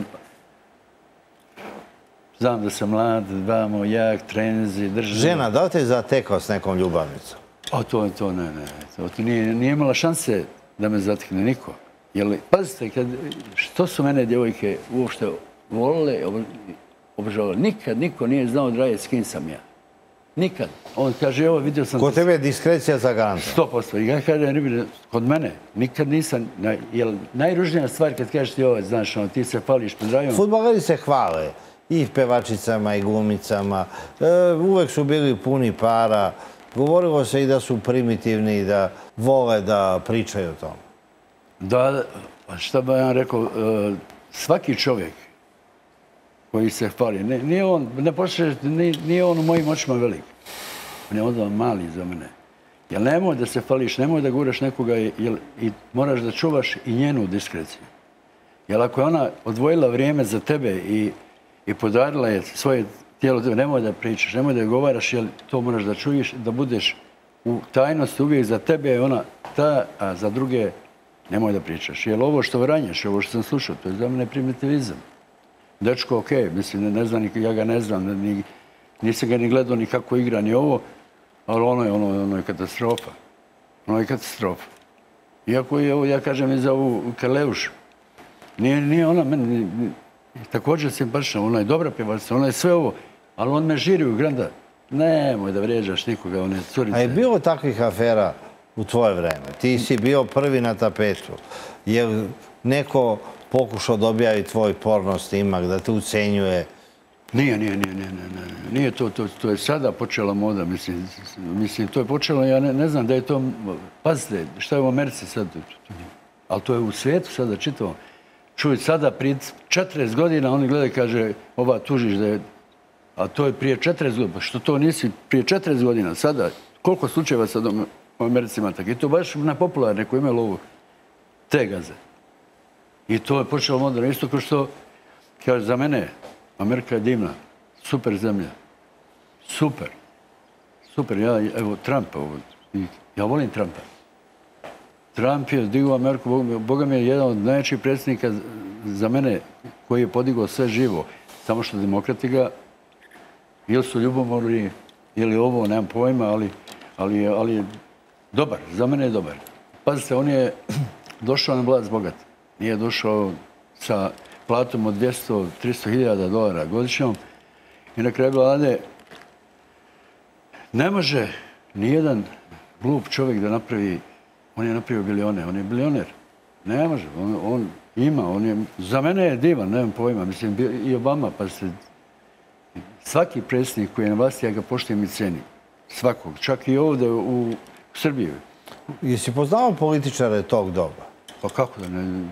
znam da sam mlad, vamo, jak, trenzi, držim. Žena, da li te zatekao s nekom ljubavnicom? To ne. To nije imala šanse da me zatekne niko. Jer, pazite, što su mene djevojke uopšte volile, obožavale. Nikad niko nije znao draje s kim sam ja. Nikad. On kaže, evo, vidio sam... Kod tebe je diskrecija zagarantna. 100%. I ja kažem, kod mene, nikad nisam... Jer najružnija stvar kad kažeš ti ovo, znaš, ti se pališ pod rajom... Fudbaleri se hvale i pevačicama i glumicama. Uvek su bili puni para. Govorilo se i da su primitivni i da vole da pričaju o tom. Da, šta bi ja rekao, svaki čovjek koji se hvali, nije on u mojim očima velik. On je onda mali za mene. Jer nemoj da se hvališ, nemoj da guraš nekoga i moraš da čuvaš i njenu diskreciju. Jer ako je ona odvojila vrijeme za tebe i podarila je svoje tijelo, nemoj da pričaš, nemoj da govaraš, jer to moraš da čuješ, da budeš u tajnosti uvijek za tebe je ona ta, a za druge nemoj da pričaš. Jer ovo što vranješ, ovo što sam slušao, to je za mene primitivizam. Dečko, okej, mislim, ne znam, ja ga ne znam, nisam ga ni gledao ni kako igra, ni ovo, ali ono je katastrofa. Ono je katastrofa. Iako je ovo, ja kažem, i za ovu Karleušu. Nije ona meni, također simpatična, ona je dobra pjevačica, ona je sve ovo, ali on me žiri u granda. Nemoj da vrijeđaš nikoga, one curice. A je bilo takvih afera u tvoje vreme? Ti si bio prvi na tapetu. Je neko pokušao da objavi tvoj porno snimak, da te ucenjuje? Nije to je sada počela moda, mislim, to je počelo, ja ne znam da je to, pazite, šta je u Americi sad, ali to je u svijetu sada čitavo. Čuj, sada prije 40 godina oni gledaju, kaže, ova tužiš da je, a to je prije 40 godina, pa što to nisi prije 40 godina, sada, koliko slučajeva sad u Americi ima tako, i to baš na popularne koji imaju lovu, te gaze. I to je počelo moderno, isto kao što, kaže, za mene, Amerika je divna, super zemlja, super, evo, Trump, ja volim Trumpa. Trump je digao Ameriku, Boga mi je jedan od najjačih predsjednika za mene koji je podigao sve živo. Samo što demokrati ga, ili su ljubomorni, ili ovo, nemam pojma, ali dobar, za mene je dobar. Pazite, on je došao na vlast bogat. Nije došao sa platom od 200-300 hiljada dolara godišnjom i na kraju vlade ne može nijedan glup čovjek da napravi. On je napravio bilione, on je bilioner. Ne može, on ima, za mene je divan, nemam pojma, mislim, i Obama, pa se, svaki predsjednik koji je na vlasti, ja ga poštujem i cenim. Svakog, čak i ovdje u Srbiji. Jesi poznao političare tog doba? Pa kako da ne,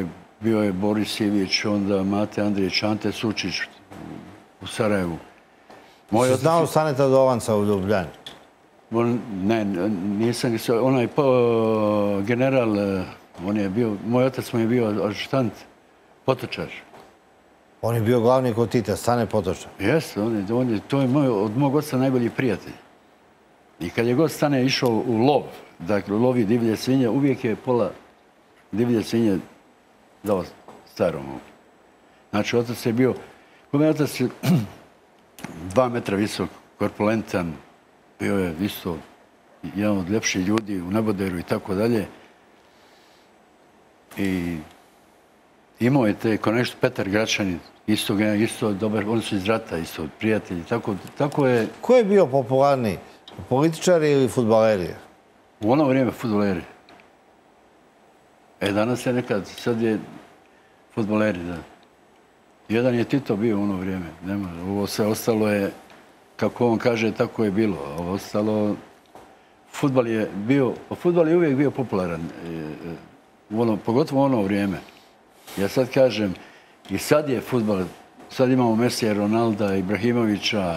bio je Boris Ivić, onda Mate Andrijević, Ante Sučić u Sarajevu. Si znao Saneta Dovanca u Ljubljani? Ne, nisam. Onaj general, on je bio, moj otac mu je bio adjutant, potočar. On je bio glavni kod Tita, Stane Potočar. Jeste, to je od mog oca najbolji prijatelj. I kad je god Stane išao u lov, dakle, lovi divlje svinje, uvijek je pola divlje svinje dao starom. Znači, otac je bio, kome otac je 2 metra visok, korpulentan, bio je isto jedan od ljepših ljudi u Neboderu i tako dalje. I imao je te, ko nešto, Petar Gračanin, isto dobar, oni su iz rata, isto prijatelji, tako je... Ko je bio popularniji, političari ili fudbaleri? U ono vrijeme fudbaleri. Danas je nekad, sad je fudbaleri, da. Jedan je Tito bio u ono vrijeme, nema, ovo sve ostalo je, kako on kaže, tako je bilo. Ovo ostalo, fudbal je uvijek bio popularan, pogotovo u ono vrijeme. Ja sad kažem, i sad je fudbal, sad imamo Mesija, Ronalda, Ibrahimovića,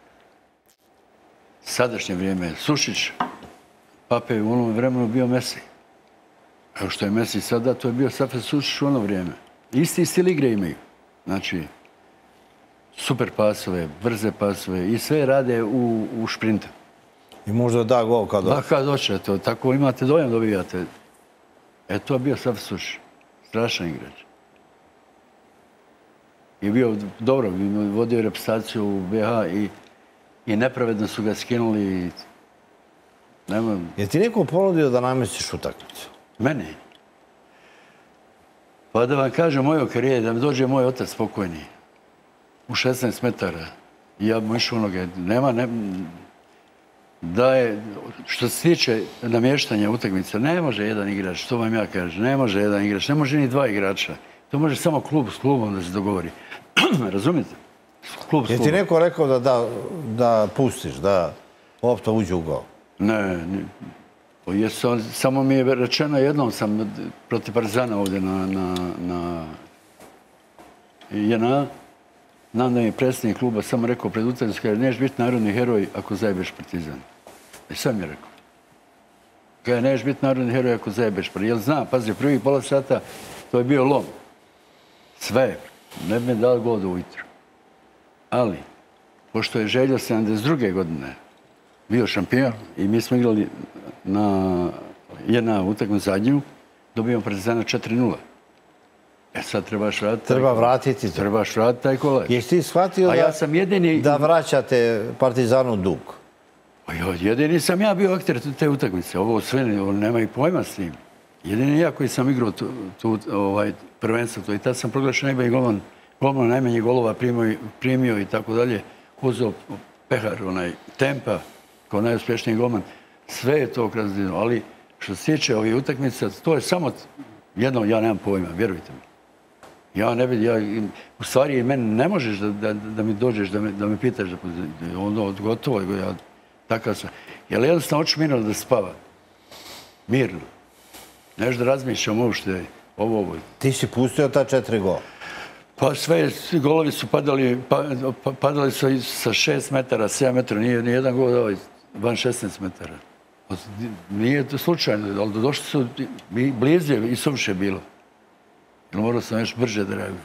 sadašnje vrijeme, Sušić, Pape je u onom vremenu bio Messi. Evo što je Messi sada, to je bio Safet Sušić u ono vrijeme. Isti stil igre imaju. Znači, super pasove, brze pasove i sve rade u šprintu. I možda da gol kad dođe. Da, kad dođe, tako imate dojam dobijate. To je bio Safet Sušić. Strašan igrač. I bio dobro, vodio reprezentaciju u BiH i nepravedno su ga skinuli. Je ti neko ponudio da namestiš utakmicu? Meni? Pa da vam kažem mojoj karijeri, da mi dođe moj otac pokojni u 16 metara i ja mu išao noge. Da je, što se tiče namještanja utakmice, ne može jedan igrač, to vam ja kažem, ne može jedan igrač, ne može ni 2 igrača. To može samo klub s klubom da se dogovori. Razumijete? Klub s klubom. Je ti neko rekao da pustiš, da lopta uđe u gol? Ne, samo mi je rečeno, jednom sam protiv Partizana ovdje na JNA, znam da mi je predsjednik kluba samo rekao pred utakmicom, kaže, neš biti narodni heroj ako zajebeš Partizan. I sam je rekao. Kaže, neš biti narodni heroj ako zajebeš Partizan. Jer zna, pazi, prvi pola sata to je bio lom. Sve. Ne bi me dao gol do ujutru. Ali, pošto je Željo 72. godine bio šampion i mi smo igrali na jedna utakmicu zadnju, dobijemo Partizana 4:0. Sad trebaš vratiti... Treba vratiti to. Trebaš vratiti taj kolač. Jesi ti shvatio da vraćate Partizanu dug? Jedini sam ja bio akter te utakmice. Ovo sve, nema i pojma s tim. Jedini ja koji sam igrao prvenstvo. I tad sam proglašen najbolji golman, najmanje golova primio i tako dalje. Uzeo pehar, Tempa, kao najuspješniji golman. Sve je to krazino, ali što se tiče ovih utakmica, to je samo jedno, ja nemam pojma, vjerujte mi. Ja ne vidim, u stvari meni ne možeš da mi dođeš, da me pitaš, ono gotovo, ja takav sam. Jer jednostavno hoću mirno da spava. Mirno. Nešto da razmišljam uopšte ovo. Ti si pustio ta 4 gola? Pa sve, golovi su padali su sa 6 metara, 7 metara, nije jedan gol van 16 metara. Nije to slučajno, ali došli su blizu i suviše bilo. Jer morao sam još brže da reagujem.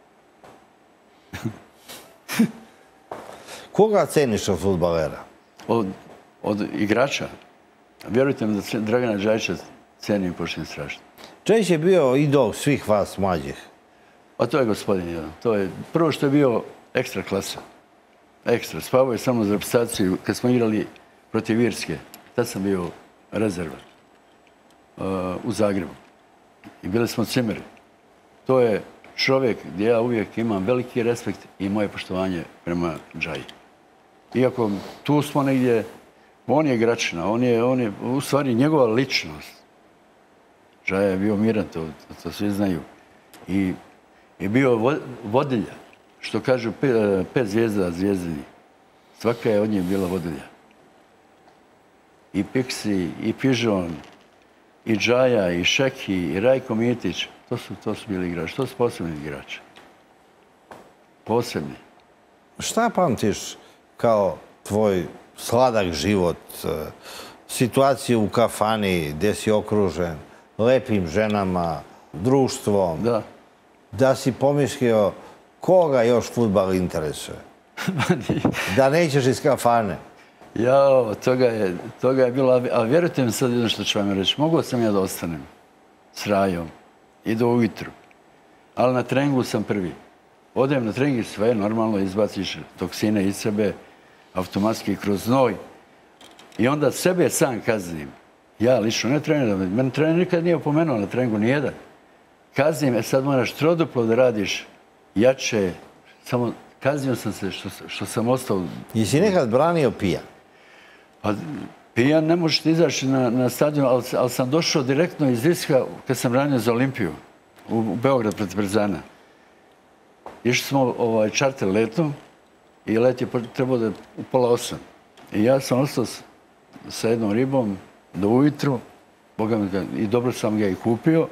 Koga ceniš od fudbalera? Od igrača? Vjerujte mi da Dragana Džajića cenim počinje strašno. Džajić je bio idol svih vas mlađih. A to je gospodin jedan. Prvo što je bio ekstra klasa. Ekstra. Spavao je samo za reprezentaciju. Kad smo igrali protiv Irske, tad sam bio rezerva u Zagrebu. I bili smo cimeri. To je čovjek gdje ja uvijek imam veliki respekt i moje poštovanje prema Džaji. Iako tu smo negdje, on je igračina, on je u stvari njegova ličnost. Džaja je bio miran, to svi znaju. I bio vodilja, što kažu 5 zvijezda zvijezdini. Svaka je od njih bila vodilja. I Pixi, i Pižon, i Džaja, i Šeki, i Rajko Mitić. To su bili igrači. To su posebni igrači. Posebni. Šta pamtiš kao tvoj sladak život, situaciju u kafani gdje si okružen lepim ženama, društvom, Da. da si pomislio koga još fudbal interesuje? Da nećeš iz kafane? Jao, toga je bilo, a vjerujte mi sad jedno što ću vam reći. Mogao sam ja da ostanem s Rajom i do ujutru, ali na treningu sam prvi. Odem na trening i sve normalno, izbaciš toksine iz sebe, automatski kroz znoj i onda sebe sam kaznim. Ja lično ne treniram, mene trener nikad nije opomenuo na treningu, nijedan. Kaznim, sad moraš troduplo da radiš jače, samo kaznio sam se što sam ostao. Jesi nekad branio pijan? Pa pijan ne možeš izaći na stadion, ali sam došao direktno iz Viska kad sam branio za Olimpiju u Beograd protiv Partizana. Išli smo čarter letom i let je trebao da je u 7:30. I ja sam ostao sa jednom ribom do ujutru, i dobro sam ga i kupio.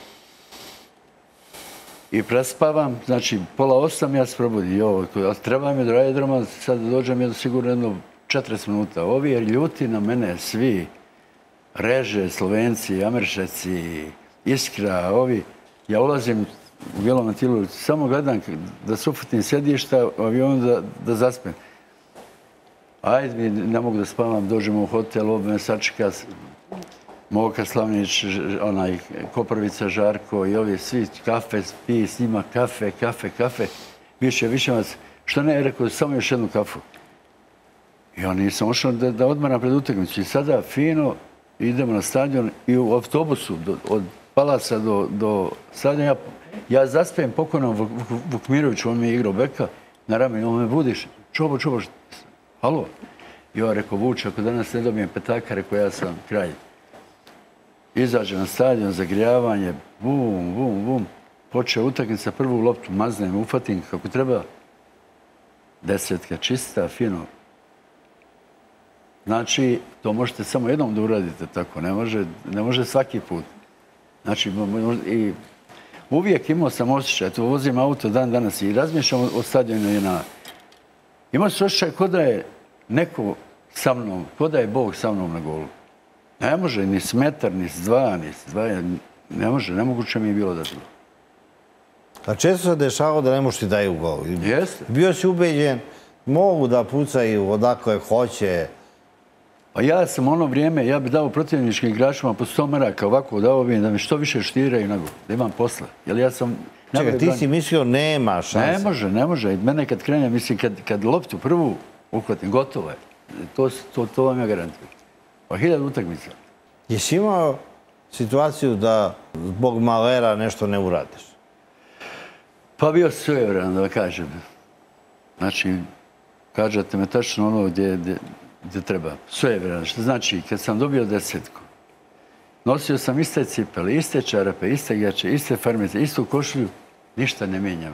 I prespavam, znači 7:30 ja se probudim. Treba mi do aerodroma, sad dođem jedno sigurno jedno 40 minuta. Ovi je ljuti na mene svi, Reže, Slovenci, Američaci, Iskra, ovi. Ja ulazim u Bijelom Matilu, samo gledam da se ufatim sjedišta u avionu da zaspem. Ajde, ne mogu da spavam, dođemo u hotel, me sačeka Moka Slavnić, Koprvica, Žarko i ovi svi kafe, pije s njima, kafe. Više vas, što ne, rekao, samo još jednu kafu. Ja nisam ošao da odmaram pred utakmicu. I sada fino idemo na stadion i u autobusu od Palaca do stadiona. Ja zaspijem pokojnom Vukmiroviću, on mi je igrao beka, na ramenu, on me budiš, čobo, halo. I ja rekao, Vuče, ako danas ne dobijem petaka, rekao, ja sam kralj. Izađe na stadion, zagrijavanje, bum. Počeo utakmica, prvu loptu maznem, ufatim kako treba. 10, čista, fino. Znači, to možete samo jednom da uradite tako, ne može svaki put. Znači, i uvijek imao sam osjećaj, to vozim auto dan danas i razmišljam o stadionu JNA. Imao sam osjećaj ko da je neko sa mnom, ko da je Bog sa mnom na golu. Ne može, ni s metar, ni s dva, ne može, nemoguće mi je bilo da to. A često se dešava da ne možeš ti daju gol. Jeste. Bio si ubeđen, mogu da pucaju odakle hoće. Pa ja sam ono vrijeme, ja bih dao protivničkim igračima po 100 maraka, ovako dao bi da mi što više štiraju na gol, da imam posla. Jer ja sam... Čekaj, ti si mislio nema šanse. Ne može. Mene kad krene, mislim, kad loptu prvu uhvatim, gotovo je. To vam ja garantujem. Pa 1000 utakmica. Jesi imao situaciju da zbog malera nešto ne uradiš? Pa bio svevran, da kažem. Znači, kažete me tačno ono gdje treba. Svevran. Što znači, kad sam dobio 10, nosio sam iste cipele, iste čarape, iste gaće, iste farmice, istu košulju, ništa ne mijenjam.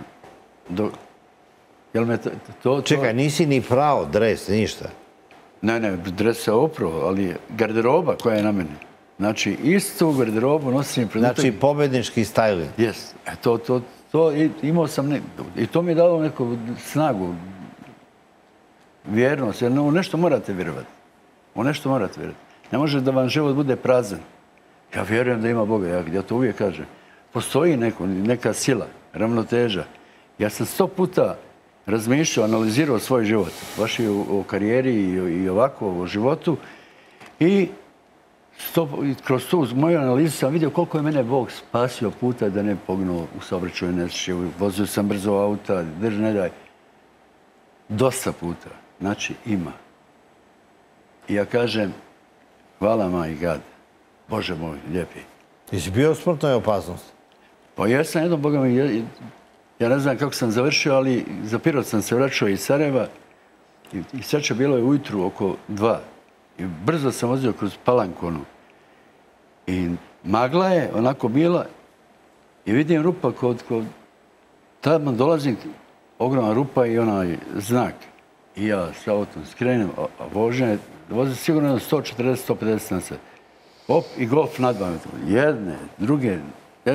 Čekaj, nisi ni prao dres, ništa? Ne, dres se oprao, ali garderoba koja je na meni. Znači, istu garderobu nosim... Znači, pobednički stajling. Jes. To imao sam... I to mi je dalo neku snagu, vjernost, jer u nešto morate vjerovati. Ne može da vam život bude prazan. Ja vjerujem da ima Boga, ja to uvijek kažem. Postoji neka sila, ravnoteža. Ja sam 100 puta razmišljao, analizirao svoj život, baš i o karijeri i ovako o životu. I kroz tu moju analizu sam vidio koliko je mene Bog spasio puta da ne pognuo u saobraćaju nesreće. Vozio sam brzo auta, ne daj. Dosta puta. Znači, ima. I ja kažem, hvala my God, Bože moj, lijepi. Jesi bio u smrtnoj opasnosti? Pa ja sam jednom, Boga mi, ja ne znam kako sam završio, ali za Pirot sam se vraćao iz Sarajeva i sreća bilo je ujutru oko 2. I brzo sam vozio kroz Palankonu. I magla je onako bila i vidim rupa kod tamo dolazim, ogromna rupa i onaj znak. I ja s autom skrenem, a vožnja sigurno 140-150 na sat. Op, i golf nadbavim. Jedne, druge,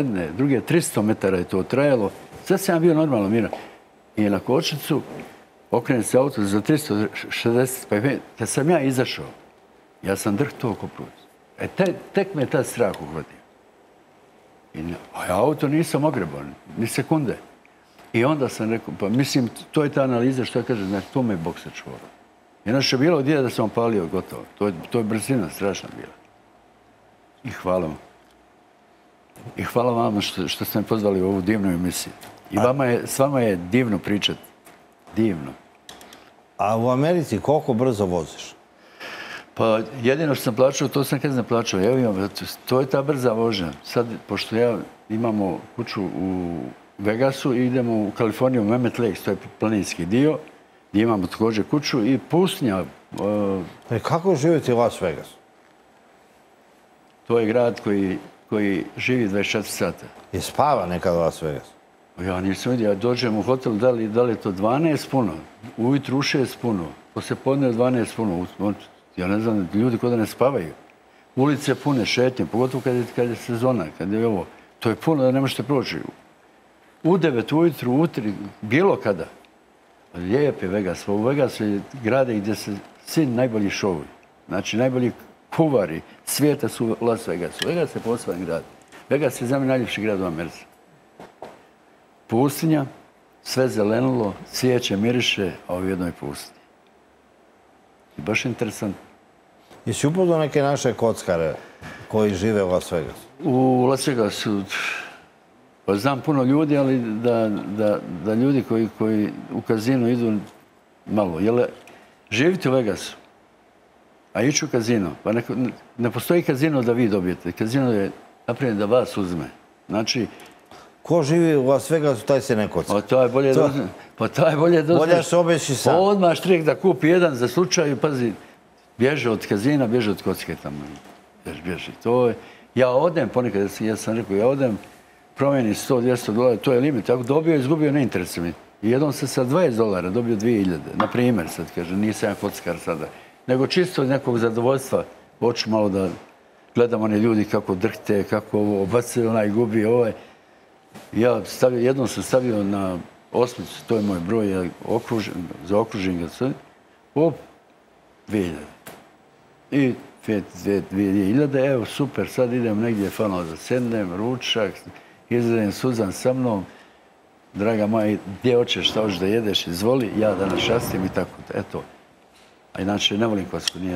300 metara je to trajalo. Sve sam ja bio normalno miran. I na kočnicu okrene se auto za 360, pa kad sam ja izašao, ja sam drhtao oko prut. Tek me tad strah uhvatio. A ja auto nisam ogrebao, ni sekunde. I onda sam rekao, pa mislim, to je ta analiza što ja kažem, znači, to me Bog sačuvao. Inače je bilo gdje da sam opalio, gotovo. To je brzina strašna bila. I hvala vam. I hvala vama što ste me pozvali u ovu divnu emisiju. I s vama je divno pričati. Divno. A u Americi koliko brzo voziš? Pa jedino što sam plaćao, to sam kad sam plaćao. Evo, to je ta brza vožnja. Sad, pošto imamo kuću u Vegasu i idemo u Kaliforniju, u Mammoth Lakes, to je planinski dio, gdje imamo također kuću i pustinja. Kako živite u Las Vegasu? To je grad koji živi 24 sata. Je spava nekad u Las Vegasu? Ja nisam vidio, ja dođem u hotel, da li je to 12 puno, ujutru u 6 puno, poslijepodne 12 puno. Ja ne znam, ljudi kod da ne spavaju. Ulice pune, šetnje, pogotovo kad je sezona, kad je ovo. To je puno da ne možete proći. U 9 ujutru, u 3, bilo kada. Lijep je Vegas. U Vegasu je grade gdje se svi najbolji šovi. Znači, najbolji kuvari svijeta su u Las Vegasu. Vegas je poseban grad. Vegas je za mene najljepši grad u Americi. Pustinja, sve zelenulo, cvijeće, miriše, a u jednoj pustinji. I baš interesantno. Jesi upoznao neke naše kockare koji žive u Las Vegasu? U Las Vegasu pa znam puno ljudi, ali da ljudi koji u kazino idu malo. Jel, živite u Vegasu, a ići u kazino, pa ne postoji kazino da vi dobijete. Kazino je napravljen da vas uzme. Znači, ko živi u Las Vegasu, taj se ne kocka. Pa to je bolje dozme. Pa to je bolje dozme. Bolje se obeći sam. Odmah štrik da kupi jedan za slučaj, pazi, bježe od kazina, bježe od kocke tamo. Bježi. To je, ja odem ponekad, ja sam rekao, ja odem, promijeni $100-200, to je limit. Ako dobio, izgubio, ne interesuje mi. I jednom se sa $20 dobio 2000. Na primjer, sad kaže, nisam ja kockar sada. Nego čisto od nekog zadovoljstva. Hoću malo da gledam one ljudi kako drhte, kako ovo obacuje, onaj gubi, ovaj. Ja jednom sam stavio na osmicu, to je moj broj, ja zaokružim ga sve. Op, 2000. I 2000, evo super, sad idem negdje fano da sednem, ručak, izvedem Suzan sa mnom. Draga moja, gdje hoćeš, šta hoćeš da jedeš, izvoli, ja da našastim i tako, eto. A inače, ne volim kocku, nije.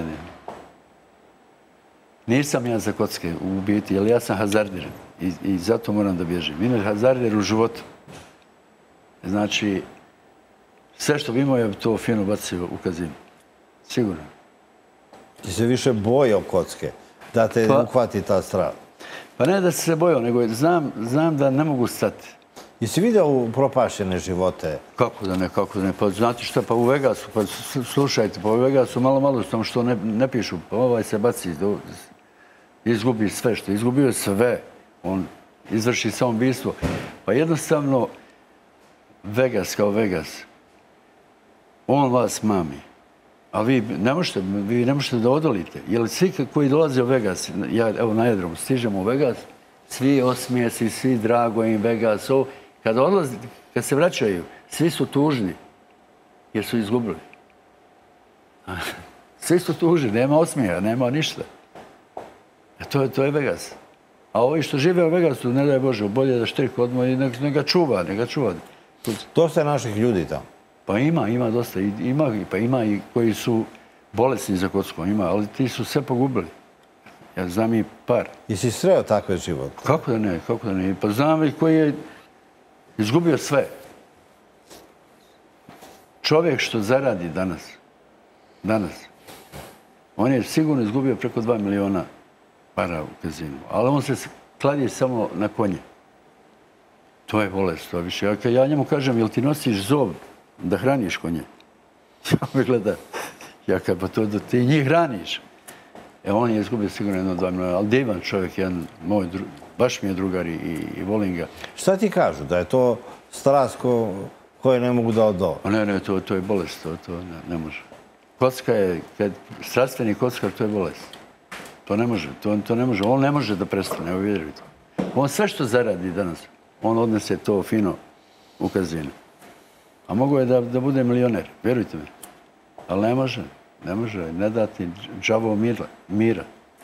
Nisam ja za kocke u biti, jer ja sam hazardiran i zato moram da bježim. Inače, hazardir u životu. Znači, sve što bi imao, ja bi to fino bacio u kazinu. Sigurno. Ti se više bojao kocke, da te uhvati ta strah. Pa ne da se bojao, nego znam da ne mogu stati. Jesi vidio upropašene živote? Kako da ne, pa znate šta, pa u Vegasu, pa slušajte, pa u Vegasu malo samo što ne pišu, pa ovaj se baci, izgubi sve što, izgubio je sve, on izvrši samoubistvo. Pa jednostavno, Vegas kao Vegas, on vas mami, a vi ne možete da odolite. Jer svi koji dolaze u Vegas, ja evo na Jadromu stižemo u Vegas, svi osmijesi, svi drago im Vegas, kad se vraćaju, svi su tužni, jer su izgubili. Svi su tužni, nema osmijeha, nema ništa. To je Vegas. A ovi što žive u Vegasu, ne daj Bože, bolje da štrik odmah i neka čuva. Dosta je naših ljudi tamo. Pa ima dosta. Pa ima i koji su bolesni za kocku, ali ti su sve pogubili. Ja znam i par. Jesi sreo takve živote? Kako da ne. Pa znam i koji je izgubio sve. Čovjek što zaradi danas, on je sigurno izgubio preko 2 miliona para u kazinu. Ali on se kladi samo na konje. To je bolest, to više. Ja njemu kažem, jel ti nosiš zob da hraniš konje? Ja me gleda, ja kažem, pa to da ti njih hraniš. On je izgubio sigurno 1-2 miliona, ali divan čovjek, jedan moj, baš mi je drugar i volim ga. Šta ti kažu, da je to strast koje ne mogu da odo? Ne, to je bolest, to ne može. Kocka je, strastveni kockar, to je bolest. To ne može, on ne može da prestane, evo vjerujte. On sve što zaradi danas, on odnese to fino u kazinu. A mogo je da bude milioner, vjerujte mi. Ali ne može, ne dati džavo mira.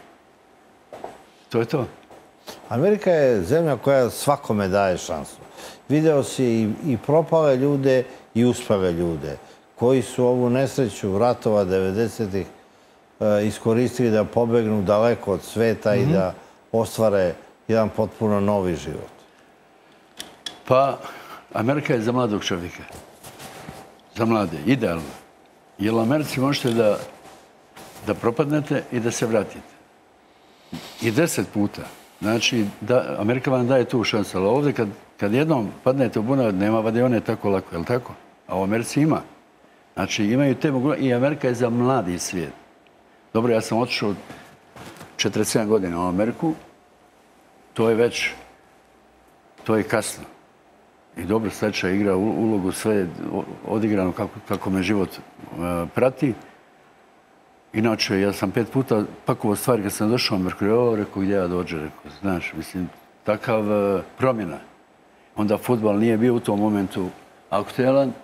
To je to. Amerika je zemlja koja svakome daje šansu. Video si i propale ljude i uspale ljude koji su ovu nesreću ratova 90-ih iskoristili da pobegnu daleko od sveta i da ostvare jedan potpuno novi život. Pa, Amerika je za mladog čovjeka. Za mlade, idealno. Jer u Americi možete da propadnete i da se vratite. I 10 puta. Znači, Amerika vam daje tu šansu. Ali ovdje kad jednom padnete u bunar, nema vadione tako lako, je li tako? A u Americi ima. Znači, imaju te mogućnosti. I Amerika je za mladi svijet. Dobro, ja sam otišao 47 godina u Ameriku. To je već, to je kasno. I dobro, Staća igra ulogu, sve je odigrano kako me život prati. Inače, ja sam 5 puta pakovao stvari kad sam došao u Ameriku, rekao gdje ja dođe, rekao, znaš, mislim, takav promjena. Onda fudbal nije bio u tom momentu aktuelan.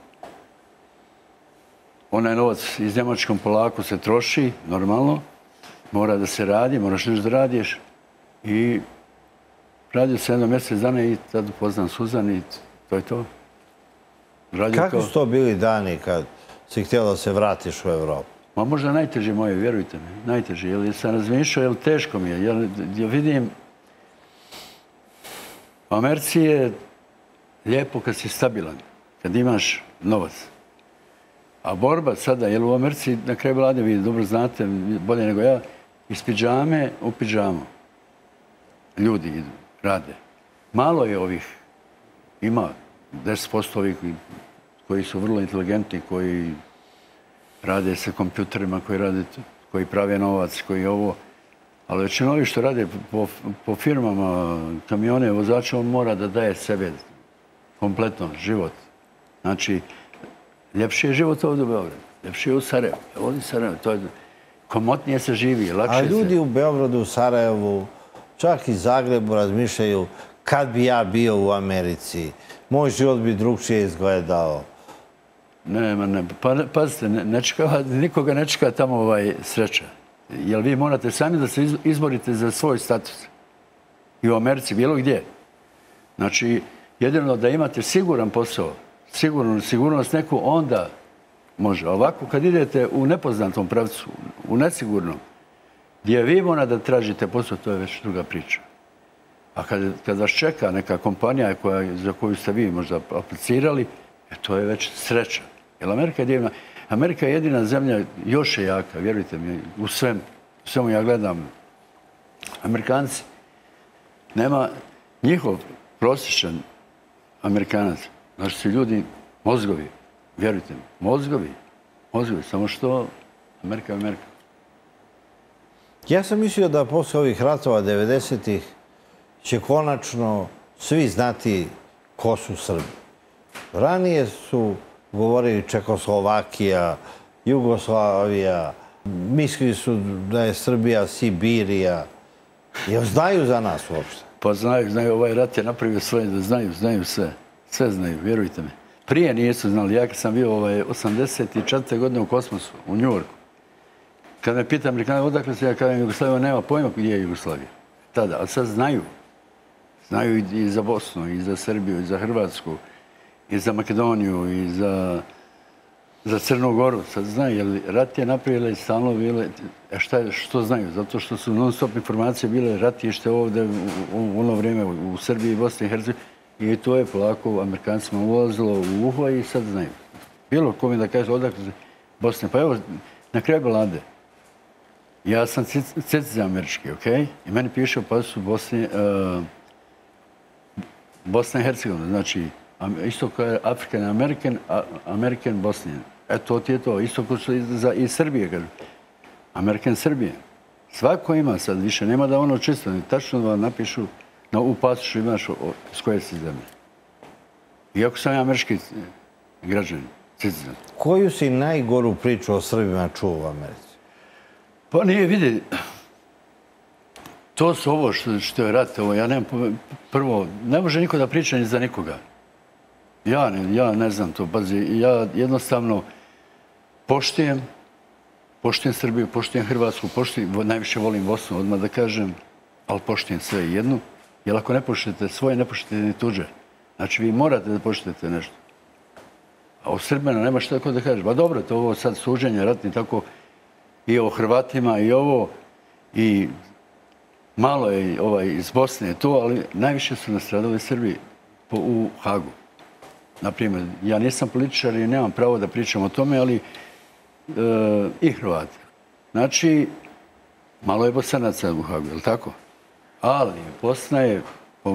Onaj novac iz Njemačkom polako se troši, normalno. Mora da se radi, moraš nešto da radiš. I radio se jedno mjesec dana i tad upoznam Suzan i to je to. Kako su to bili dani kad si htio da se vratiš u Evropu? Ma možda najteže moje, vjerujte mi, najteže. Jer sam razmišljao, jer teško mi je. Jer vidim, u Americi je lijepo kad si stabilan, kad imaš novac. A borba sada, jer u Americi na kraju vlade, vi dobro znate, bolje nego ja, iz pidžame u pidžamu. Ljudi idu, rade. Malo je ovih, ima 10% ovih koji su vrlo inteligentni, koji rade sa kompjuterima, koji prave novac, koji ovo. Ali većina ovih što rade po firmama, kamione, vozača, on mora da daje sebe kompletno život. Znači, ljepši je život ovdje u Beogradu, ljepši je u Sarajevu. Ovdje Sarajevo, to je komotnije se živi, lakše se. A ljudi u Beogradu, u Sarajevu, čak i Zagrebu razmišljaju kad bi ja bio u Americi, moj život bi drugčije izgledao. Ne. Pazite, nikoga ne čeka tamo sreća. Jer vi morate sami da se izborite za svoj status. I u Americi, bilo gdje. Znači, jedino da imate siguran posao, sigurnost neku, onda može. Ovako, kad idete u nepoznatom pravcu, u nesigurnom, gdje vi morate da tražite posao, to je već druga priča. A kad vas čeka neka kompanija za koju ste vi možda aplicirali, to je već sreća. Jer Amerika je divna. Amerika je jedina zemlja, još je jaka, vjerujte mi, u svemu ja gledam. Amerikanci, nema njihov prosječan Amerikanac. Znači su ljudi mozgovi, vjerujte mi, mozgovi, samo što Amerika je Amerika. Ja sam mislio da posle ovih ratova 90-ih će konačno svi znati ko su Srbi. Ranije su govorili Čekoslovakija, Jugoslavija, mislili su da je Srbija Sibirija. Jel znaju za nas uopšte? Pa znaju, ovaj rat je napravio svoje da znaju sve. Sve znaju, vjerujte mi. Prije nisu znali, ja kad sam bio 84. godine u kosmosu, u Njujorku. Kad me pita Amerikanac odakle se, ja kažem Jugoslavija, nema pojma gdje je Jugoslavija. Tada, ali sad znaju. Znaju i za Bosnu, i za Srbiju, i za Hrvatsku, i za Makedoniju, i za Crnu Goru. Sad znaju, jer rat je napravila i stalno bile... Što znaju? Zato što su non-stop informacije bile ratište ovdje u ono vrijeme u Srbiji i Bosni i Hercegovini. I to je polako Amerikancima ulazilo u uho i sad znaju. Bilo kome da kaže odakle se Bosne. Pa evo, na kraju balade. Ja sam ceciza američki, okej? I meni piše pa su Bosna i Hercegovina. Znači, isto kao je African American, American Bosnian. To ti je to. Isto kao su i Srbije, kažu. American Srbije. Svako ima sad više. Nema da ono čisto. Tačno da napišu u pasošu imaš s koje si zemlje. Iako sam ja američki građanin, citizen. Koju si najgoru priču o Srbima čuo u Americi? Pa nije, vidi. To su ovo što je rat. Ja nemam prvo, ne može niko da priča ni za nikoga. Ja ne znam to, pazi, ja jednostavno poštujem Srbiju, poštujem Hrvatsku, najviše volim Bosnu, odmah da kažem, ali poštujem sve jednu, jer ako ne poštujete svoje, ne poštujete ni tuđe. Znači, vi morate da poštujete nešto. A o Srbima nema što tako da kažem. Pa dobro, to ovo sad suđenje ratni, tako i o Hrvatima i ovo, i malo je iz Bosne to, ali najviše su nastradali Srbi u Hagu. Naprimjer, ja nisam političar i nemam pravo da pričam o tome, ali i Hrvati. Znači, malo je Bosanaca u Hagu, je li tako? Ali Bosna je, po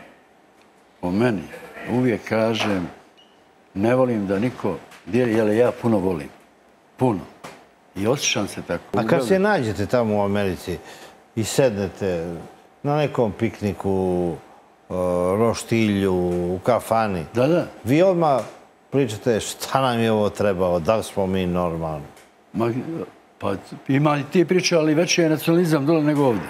meni, uvijek kažem, ne volim da niko dijeli, jer ja puno volim. Puno. I osjećam se tako. A kad se nađete tamo u Americi i sednete na nekom pikniku, roštilju, u kafani, vi odmah pričate šta nam je ovo trebalo, da li smo mi normalni? Pa ima i ti priča, ali veći je nacionalizam dole nego ovdje.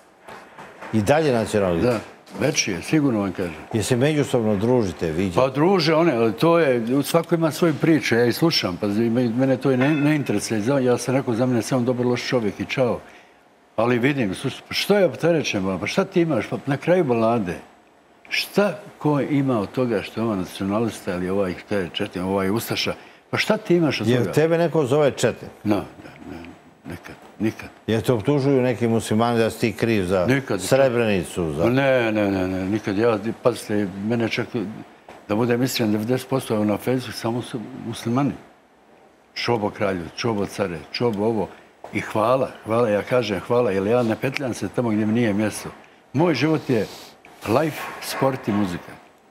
I dalje nacionalizam? Da, veći je, sigurno vam kažem. Jer se međusobno družite, viđate? Pa druže one, ali to je, svako ima svoju priču, ja ih slušam, pa mene to i ne interesuje. Ja sam rekao, za mene sam on dobar loš čovjek i čao. Ali vidim, slušaj, pa što ja te rečem, pa šta ti imaš, pa na kraju balade, šta ko ima od toga što je ova nacionalista ili ovaj četnik, ovaj ustaša, pa šta ti imaš od toga? Jer tebe neko zove četnik? Ne, nikad. Jer te optužuju neki muslimani da si ti kriv za Srebrenicu? Ne, nikad. Pazite, mene čak, da budem iskren, 90% na Facebooku samo su muslimani. Čobo kralju, čobo care, čobo ovo. I hvala, ja kažem hvala, jer ja ne petljam se tamo gdje mi nije mjesto. Moj život je life, sport i muzika.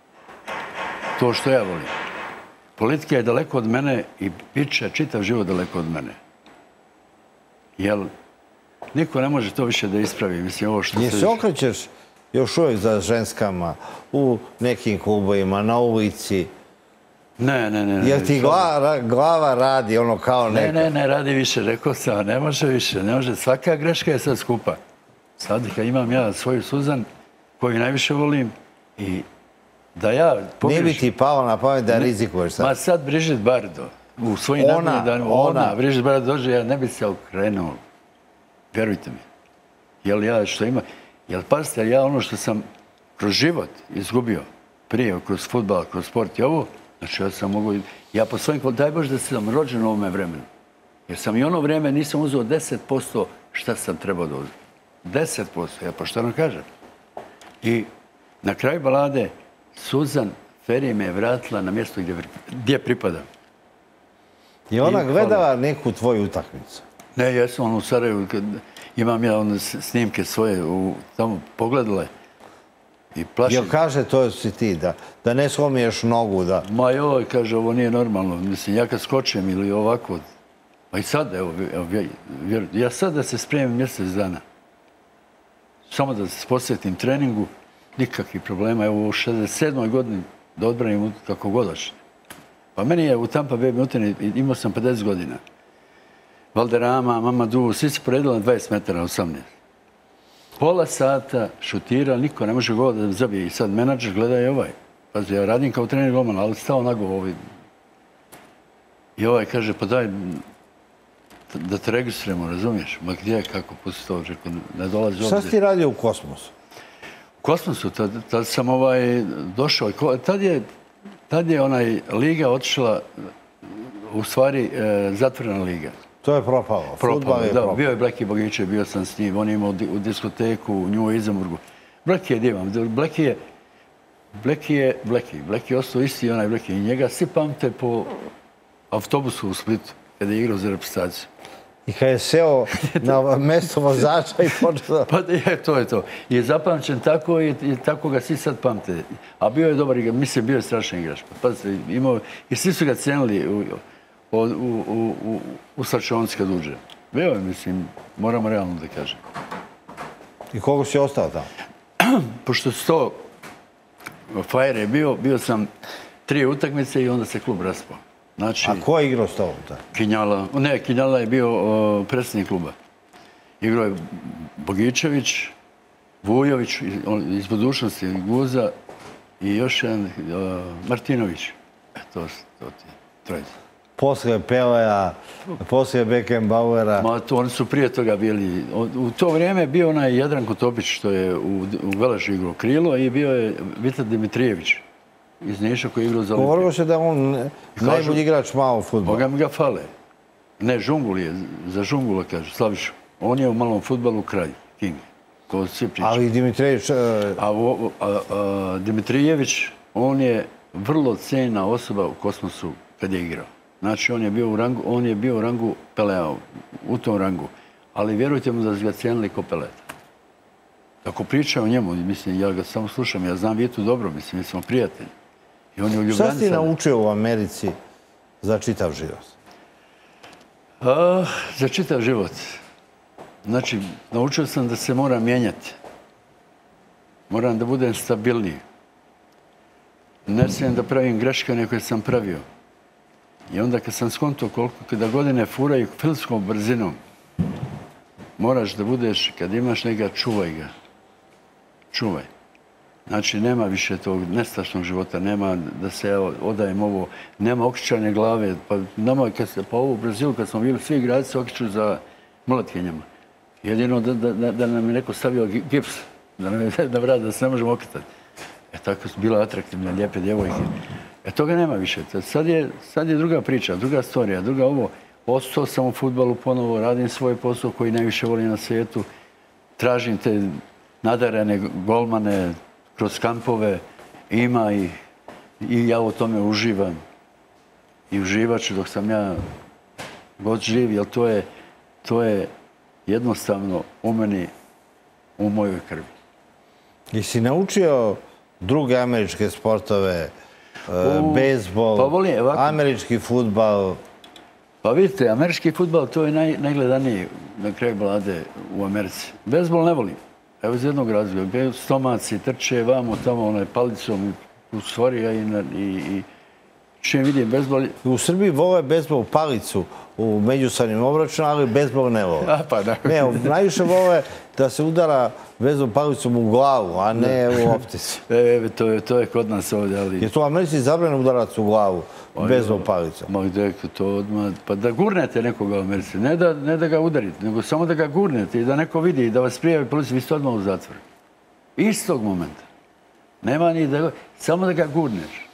To što ja volim. Politika je daleko od mene i bit će čitav život daleko od mene. Jer niko ne može to više da ispravi. Mislim, ovo što se okrećeš još uvijek za ženskama u nekim klubovima, na ulici? Ne. Jer ti glava radi ono kao neka? Ne radi više, rekao sam, ne može više, ne može. Svaka greška je sad skupa. Sad kad imam ja svoju Suzan, koju najviše volim, i da ja pogriješim... Nije bi ti palo na pamet da rizikuješ sad? Ma sad Brigitte Bardot, u svojim danima, Brigitte Bardot dođe, ja ne bi se okrenuo. Vjerujte mi. Jel pazite, ja ono što sam kroz život izgubio, prije, kroz fudbal, kroz sport i ovo, znači ja sam mogu... Ja po svojim daj Bože da sam rođen u ovome vremenu. Jer sam i ono vrijeme nisam uzeo 10% šta sam trebao da uzeti. 10%, ja pošteno kažem. I na kraju balade Suzan Ferry me je vratila na mjesto gdje pripadam. Je ona gledala neku tvoju utakmicu? Ne, jesam u Sarajevu, imam ja snimke svoje, tamo pogledale i plašim. Jel kaže to si ti, da ne slomiješ nogu, da... Ma joj, kaže, ovo nije normalno. Mislim, ja kad skočem ili ovako, pa i sad, evo, ja sad da se spremim mjesec dana, samo da se posvetim treningu, nikakvih problema. Evo u 67. godini da odbranim kako god hoće. Pa meni je u Tampa Bay Mutiny, imao sam 50 godina. Valderrama, Mamadou, svi se poredili na 20 metara, 18. Pola sata šutirao, niko ne može gol da zabije. I sad menadžer gleda i ovaj. Pazi, ja radim kao trener golmana, ali stao nago ovaj. I ovaj kaže, pa daj da te registrujemo, razumiješ? Ma gdje, kako, pusti to, ne dolazi ovdje. Šta si ti radio u Kosmosu? U Kosmosu, tad sam došao. Tad je onaj liga otišla, u stvari, zatvorena liga. To je propalo. Fudbal je propalo. Bio je Bleki Bogićev, bio sam s njim. On je imao u diskoteku u New Izamburgu. Bleki je divan. Bleki je ostao isti onaj Bleki. I njega svi pamte po autobusu u Splitu, kada je igrao za reprezentaciju. I kada je seo na mjesto vozača i počeo... Pa to je to. I je zapamćen tako i tako ga svi sad pamte. A bio je dobar igrač. Mislim, bio je strašan igrač. Pazite, imao... I svi su ga cijenili u slačionici kad uđe. Bio je, mislim, moramo realno da kažem. I koliko si ostao tamo? Pošto su to Fire je bio sam 3 utakmice i onda se klub raspao. Znači, a ko je igrao s tobom? Kinjala. Ne, Kinjala je bio predsjednik kluba. Igrao je Bogićević, Vujović iz budućnosti, Guza i još jedan Martinović. To ti je trojica. Posle Pelea, posle Beckenbauera. Oni su prije toga bili. U to vrijeme bio onaj Jadranko Topić što je u Velešu igrao krilo i bio je Vitar Dimitrijević iz Niša koji je igrao za Olimpiju. Govorilo se da on najbolji igrač malo fudbala. Boga mi ga fale. Ne, Žungul je, za Žungula kaže, Slavišu. On je u malom fudbalu kralj, king. To svi pričaju. Ali Dimitrijević... Dimitrijević, on je vrlo cenjena osoba u kosmosu kad je igrao. Znači, on je bio u rangu Pelea, u tom rangu. Ali vjerujte mu da su ga cijenili ko Peleta. Ako pričaju o njemu, mislim, ja ga samo slušam, ja znam Vitu dobro, mislim, mi smo prijatelji. I on je u Ljubljani. Šta si naučio u Americi za čitav život? Za čitav život. Znači, naučio sam da se moram mijenjati. Moram da budem stabilniji. Ne smijem da pravim greške koje sam pravio. I onda kad sam skontao kada godine furaju filmskom brzinom, moraš da budeš, kad imaš njega, čuvaj ga. Čuvaj. Znači, nema više tog nestašnog života, nema da se odajem ovo, nema okrećanja glave. Pa nama, pa ovo u Brazilu, kad smo bili, svi igrači se okreću za mlatkenjama. Jedino da nam je neko stavio gips, da nam je na vrat, da se ne možemo okretati. Tako su bila atraktivne, lijepe djevojke. Toga nema više. Sad je druga priča, druga storija, druga ovo. Ostao sam u fudbalu ponovo, radim svoj posao koji najviše volim na svijetu. Tražim te nadarene golmane kroz kampove. Ima ih i ja u tome uživam. I uživat ću dok sam ja god živ, jer to je jednostavno u meni, u mojoj krvi. Jesi naučio druge američke sportove, bejzbol, američki fudbal? Pa vidite, američki fudbal to je najgledaniji na kraju balade u Americi. Bejzbol ne volim. Evo iz jednog razloga. Stomaci trče vamo tamo onaj palicom u stvari i čim vidim bejzbol... U Srbiji vole bejzbol palicu u međusobnim obračunima, ali bejzbol ne vole. Ne, najviše vole da se udara bejzbol palicom u glavu, a ne u optici. To je kod nas ovdje, ali... Je to u Americi zabranjeno udarac u glavu bejzbol palicom? Ma gdje to odmah... Pa da gurnete nekoga u Americi, ne da ga udarite, nego samo da ga gurnete i da neko vidi i da vas prijavi policiju, vi ste odmah u zatvor. Istog momenta. Nema ni da... Samo da ga gurneš.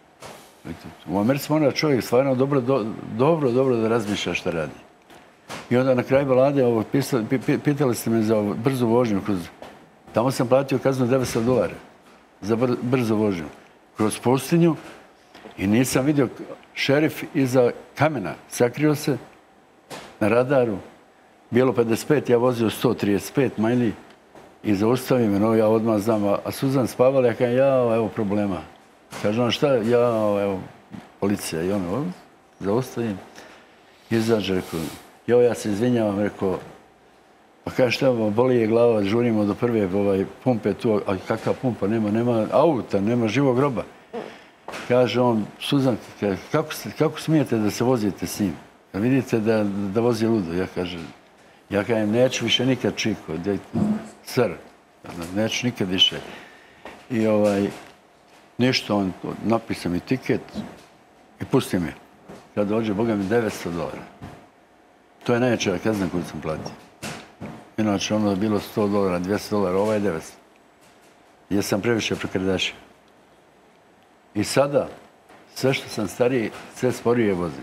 U Americi mora čovjek stvarno dobro da razmišlja šta radi. I onda na kraju balade pitali ste me za brzu vožnju. Tamo sam platio kaznu $900 za brzu vožnju. Kroz pustinju i nisam vidio šerif iza kamena. Sakrio se na radaru. Bilo 55, ja vozio 135 majli i zaustavim me. No, ja odmah znam, a Suzan spavala, ja kažem, evo problema. Kaže on, šta? Evo, policija. I ono, zaustavim. Izađe, rekao, ja se izvinjavam, rekao, pa kaže, šta, boli je glava, žurimo do prve pumpe tu, a kakva pumpa, nema auta, nema živog groba. Kaže on, Suzan, kako smijete da se vozite s njim? Vidite da vozi ludo. Ja kažem, neću više nikad čiko, sr, neću nikad više. I nešto, on napiše mi tiket i pusti me. Kad dođe, Boga mi, $900. To je najveća kazna koju sam platio. Inače, ono je bilo $100, $200, ovo je 900. Jer sam previše prekrdašio. I sada, sve što sam stariji, sve sporije vozim.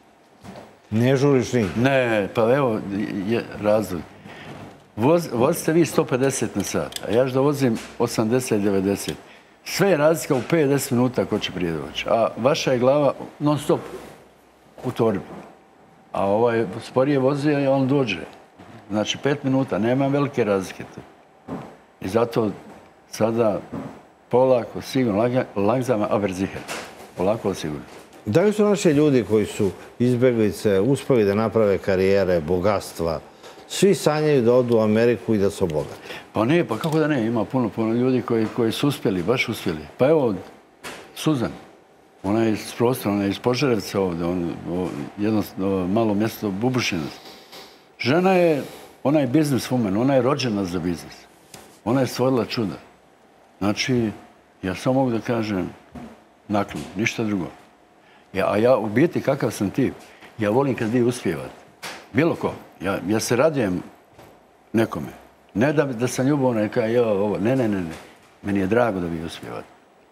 Ne žuriš ni? Ne, pa evo je razlog. Vozite vi 150 na sat, a ja što vozim 80-90. Sve je razlika u 5-10 minuta ko će prije doći. A vaša je glava non stop u torbi. A ovaj sporije vozio i on dođe. Znači 5 minuta, nema velike razlike tu. I zato sada polako, sigurno, langsam aber sicher. Polako, sigurno. Da li su naši ljudi koji su izbjeglice uspjeli da naprave karijere, bogatstva, svi sanjaju da odu u Ameriku i da se obogate? Pa ne, pa kako da ne, ima puno ljudi koji su uspjeli, baš uspjeli. Pa evo, Suzan, ona je iz prostora, ona je iz Požarevca ovdje, jedno malo mjesto Bubušinac. Žena je, ona je bizniswoman, ona je rođena za biznis. Ona je stvorila čuda. Znači, ja samo mogu da kažem naklon, ništa drugo. A ja u biti kakav sam tip? Ja volim kad vi uspijevate. Bilo ko. Ja se radujem nekome. Ne da sam ljubavna i kao ovo. Ne. Meni je drago da vi uspijevate.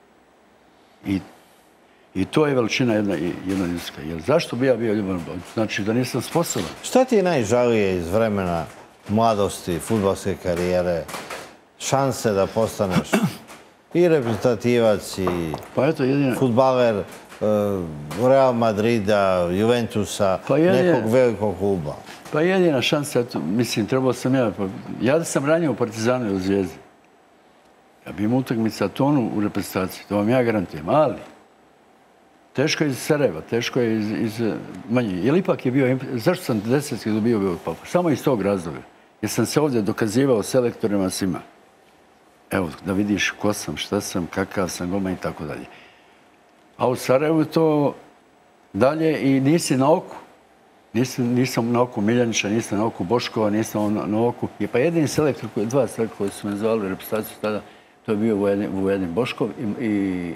I to je veličina jedna ljudska. Jer zašto bi ja bio ljubavan? Znači da nisam sposoban. Šta ti je najžalije iz vremena mladosti, fudbalske karijere, šanse da postaneš i reprezentativac i fudbaler Real Madrida, Juventusa, nekog velikog kluba? Pa jedina šansa, mislim, trebao sam ja da sam ranije u Partizanu ili Zvijezdi. Ja bi imao utakmica tonu u reprezentaciji, to vam ja garantujem, ali teško je iz Sarajeva, teško je iz manje. Jer ipak je bio, zašto sam 10. dobio bio Papa? Samo iz tog razloga. Jer sam se ovdje dokazivao selektorima svima. Evo, da vidiš ko sam, šta sam, kakav sam, golman i tako dalje. A u Sarajevu to dalje i nisi na oku. Nisam na oku Miljanića, nisam na oku Boškova, nisam na oku... Pa jedini selektor, dva selektora koji su me zvali u reprezentaciju tada, to je bio Vujedin Boškov i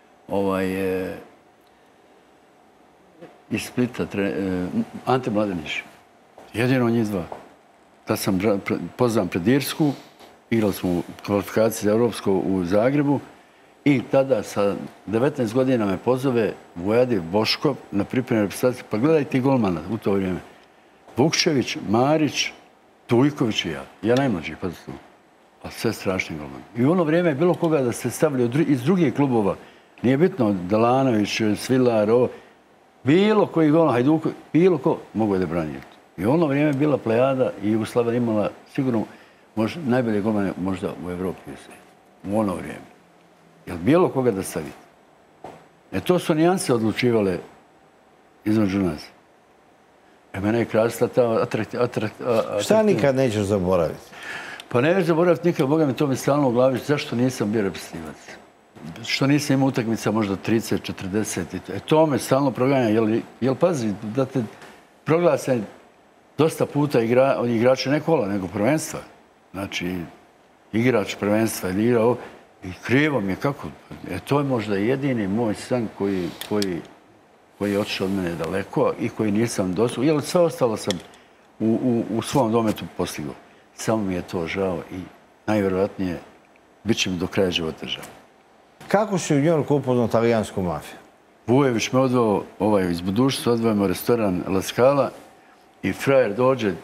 iz Splita, Ante Mladenić. Jedino njih dva. Da sam pozvan pred Irsku, igrali smo u kvalifikaciji za Europsko u Zagrebu i tada sa 19 godina me pozove Vujadin Boškov na pripremnu reprezentaciju. Pa gledaj ti golmana u to vrijeme. Vukčević, Marić, Tujković i ja. Ja najmlađi, pa tu. Pa sve strašni golmani. I u ono vrijeme je bilo koga da se stavljaju iz drugih klubova. Nije bitno, Dalanović, Svilar, bilo koji golman, Hajduković, bilo ko mogu da brani. I u ono vrijeme je bila plejada i Jugoslavija imala sigurno najbolje golmane možda u Evropi. U ono vrijeme. Jel bilo koga da stavite? To su nijanse odlučivale između nas. Mene je krasila ta atraktivna. Šta nikad nećeš zaboraviti? Pa nećeš zaboraviti nikad, Boga mi to mi stalno u glavi, zašto nisam bio reprezentativac? Što nisam imao utakmica možda 30, 40. To me stalno proganja. Jel pazi, da te proglase dosta puta igrače ne kola, nego prvenstva. Znači, igrač prvenstva ili igrao i krivo mi je kako. To je možda jedini moj san koji je otišao od mene daleko i koji nisam dostao. Jer sve ostalo sam u svom dometu postigao. Samo mi je to žao i najvjerojatnije bit će mi do kraja života žao. Kako si u Njorku upoznao talijansku mafiju? Vujević me odveo iz budućnosti, odveo me u restoran La Scala i frajer dođe,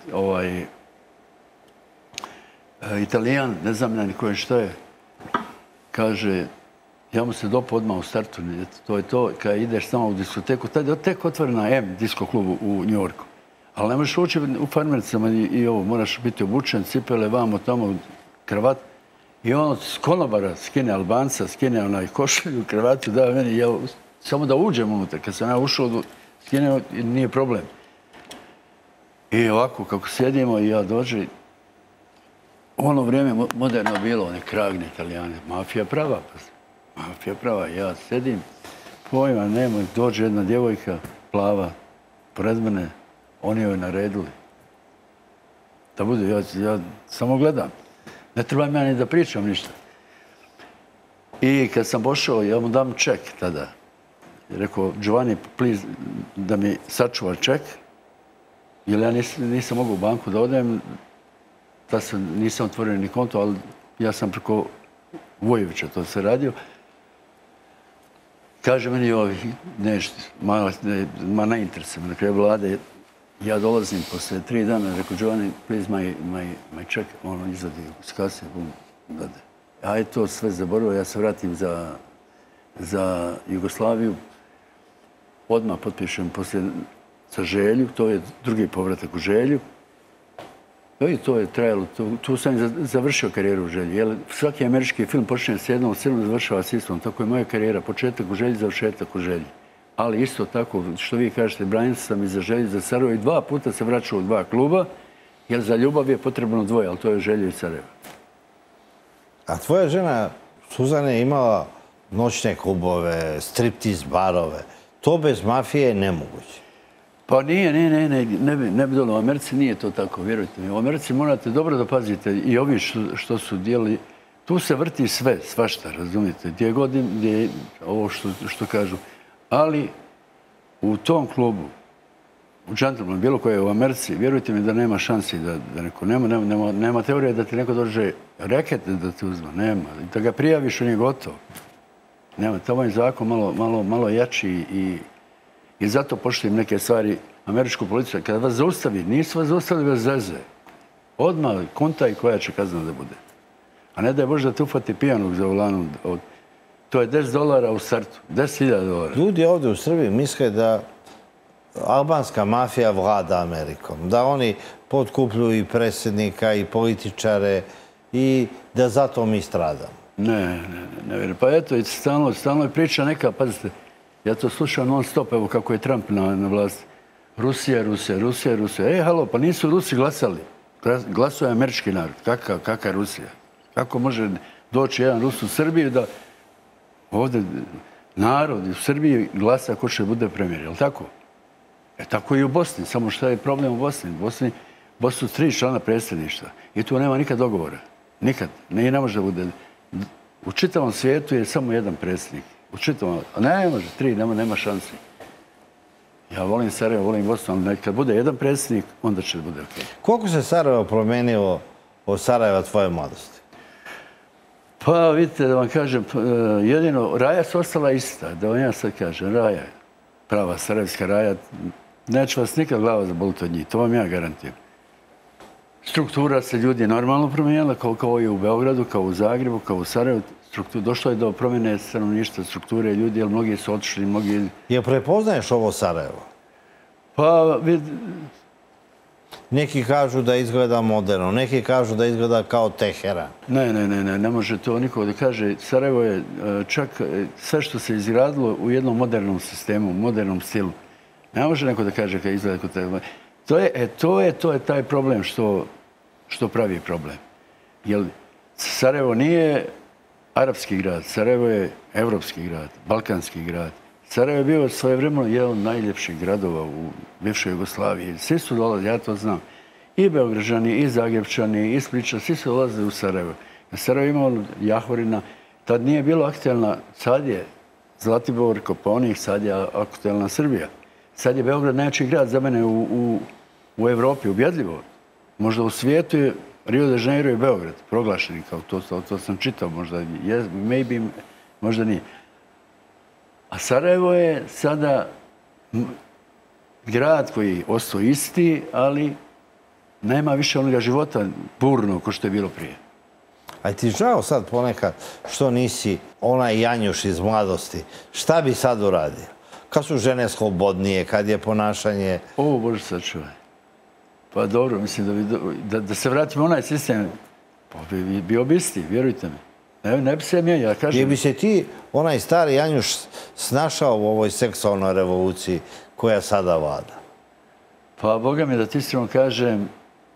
Italijan, ne znam na nikojem što je, kaže, ja mu se dopao odmah u startu, to je to, kada ideš samo u diskoteku, tada je tek otvorena M disko klubu u Njorku. Ali ne možeš ući u farmericama i ovo, moraš biti obučen, cipele, vamo, tamo, kravat. I on s konobara skine Albanca, skine onaj košulju, kravatu, da meni, samo da uđem unutra. Kad sam ja ušao, skine, nije problem. I ovako, kako sjedimo i ja dođe, u ono vrijeme moderno bilo, one kragne Italijane, mafija prava. Mafija prava, ja sedim, pojma, nema, dođe jedna djevojka, plava, pred mene, oni joj naredili. Da bude, ja samo gledam. Ne trebam ja ni da pričam ništa. I kad sam pošao, ja mu dam ček tada. Rekao, Giovanni, please, da mi sačuva ček. Jer ja nisam mogao u banku da odem. Nisam otvorio ni konto, ali ja sam preko Vujevića to se radio. Kaže meni, nešto, ma ne interesuje me, na kraju vlade. Ja dolazim posle 3 dana, rekao, Giovanni, please, my check, ono izvadi iz kase, dade. Ja je to sve zaboravio, ja se vratim za Jugoslaviju, odmah potpišem sa Želju, to je drugi povratak u Želju. I to je trajalo, tu sam završio karijeru u Želji, jer svaki američki film počne s jednom scenom, završava s istom, tako je moja karijera, početak u Želji, završetak u Želji. Ali isto tako, što vi kažete, branio sam i za Želju, za Sarajevo i 2 puta se vraćao u 2 kluba, jer za ljubav je potrebno 2, ali to je Želja i Sarajevo. A tvoja žena, Suzana, je imala noćne klubove, striptiz barove. To bez mafije je nemoguće. Pa nije, ne bi dolo. U Americi nije to tako, vjerujte mi. U Americi morate dobro da pazite i ovi što su dijeli. Tu se vrti sve, svašta, razumijete. Gdje god, ovo što kažu. Ali u tom klubu, u Gentleman, bilo koje u Americi, vjerujte mi da nema šansi da neko, nema teorije da ti neko dođe reket da ti uzme, nema. Da ga prijaviš, on je gotov. Nema, tamo je zakon malo jači i zato poštujem neke stvari američku policiju. Kada vas zaustavi, nisu vas zaustavili bez veze. Odmah kontaj koja će kazna da bude. A ne da je Bože da te ufati pijanog za volanom. To je $10 u startu, $10.000. Ljudi ovdje u Srbiji misle da albanska mafija vlada Amerikom, da oni potkupljuju i predsjednika i političare i da zato mi stradamo. Ne vjerujem. Pa eto, stalno je priča neka, pazite, ja to slušam non stop, evo kako je Trump na vlasti. Rusija. Halo, pa nisu Rusi glasali. Glasuje američki narod. Kakva Rusija? Kako može doći jedan Rus u Srbiju da ovdje narod u Srbiji glasa ko će bude premijer, je li tako? Tako i u Bosni, samo što je problem u Bosni. Bosni su 3 člana predsjedništva i tu nema nikad dogovora. Nikad. Ne može da bude. U čitavom svijetu je samo jedan predsjednik. U čitavom, a ne može, 3, nema šansi. Ja volim Sarajevo, volim Bosnu, ali kad bude jedan predsjednik, onda će da bude ok. Koliko se Sarajevo promenilo od Sarajeva tvoje mladosti? Pa vidite, da vam kažem, jedino, Raja su ostala ista, da vam ja sad kažem, Raja, prava sarajevska Raja, neće vas nikad glava zaboliti od njih, to vam ja garantiram. Struktura se ljudi normalno promijenila, kao i u Beogradu, kao u Zagrebu, kao u Sarajevu. Došlo je do promjene stanovništva, strukture ljudi, jer mnogi su otišli, mnogi... Jel prepoznaješ ovo Sarajevo? Pa, neki kažu da izgleda moderno, neki kažu da izgleda kao Teheran. Ne može to niko da kaže. Sarajevo je čak sve što se izgradilo u jednom modernom sistemu, modernom stilu. Ne može neko da kaže kada izgleda kao Teheran. To je taj problem što pravi problem. Jer Sarajevo nije arapski grad, Sarajevo je evropski grad, balkanski grad. Sarajevo je bio svojevremeno jedan od najljepših gradova u bivšoj Jugoslaviji. Svi su dolazili, ja to znam, i Beograđani, i Zagrebčani, i Spličani, svi su dolazili u Sarajevo. Sarajevo imao Jahorina, tad nije bilo aktuelna, sad je Zlatibor, Kopaonik, sad je aktuelna Srbija. Sad je Beograd najjači grad za mene u Evropi, ubjedljivo. Možda u svijetu je Rio de Janeiro i Beograd proglašeni, kao to sam čitao, možda možda nije. A Sarajevo je sada grad koji ostao isti, ali nema više onoga života burno kao što je bilo prije. A ti žao sad ponekad što nisi onaj Janjuš iz mladosti? Šta bi sad uradio? Kad su žene slobodnije, kad je ponašanje... Ovo Bože sačuvaj. Pa dobro, mislim da se vratimo onaj sistem. Pa bio bi isti, vjerujte mi. Ne bi se mijenjao, kažem. Je bi se ti, onaj stari Janjuš, snašao u ovoj seksualnoj revoluciji koja sada vlada? Pa, Boga mi da ti iskreno kažem,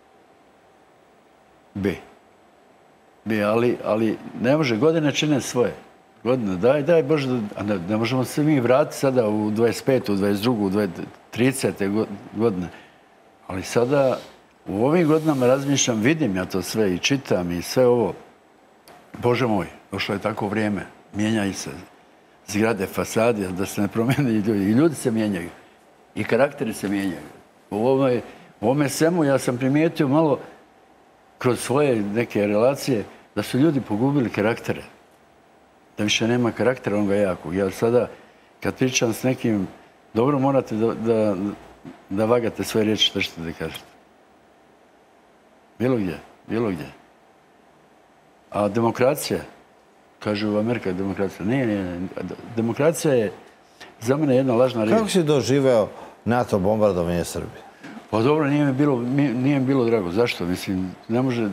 ali ne može, godine čine svoje. Godine, daj Bože, ne možemo se mi vratiti sada u 25. u 22. u 30. godine. Ali sada, u ovim godinama razmišljam, vidim ja to sve i čitam i sve ovo. Bože moj, došlo je tako vrijeme, mijenjaju se zgrade, fasade, da se ne promijene ljudi. I ljudi se mijenjaju. I karakteri se mijenjaju. U ovome svemu ja sam primijetio malo kroz svoje neke relacije da su ljudi pogubili karaktere. Da više nema karaktera onoga jakog. Ja sada, kad pričam s nekim, dobro morate da vagate svoje riječi što ćete da kažete. Bilo gdje. A demokracija, kažu u Amerika demokracija. Ne. Demokracija je za mene jedna lažna riječ. Kako si doživeo NATO bombardovanje Srbije? Pa dobro, nije mi bilo drago. Zašto? Mislim, ne može...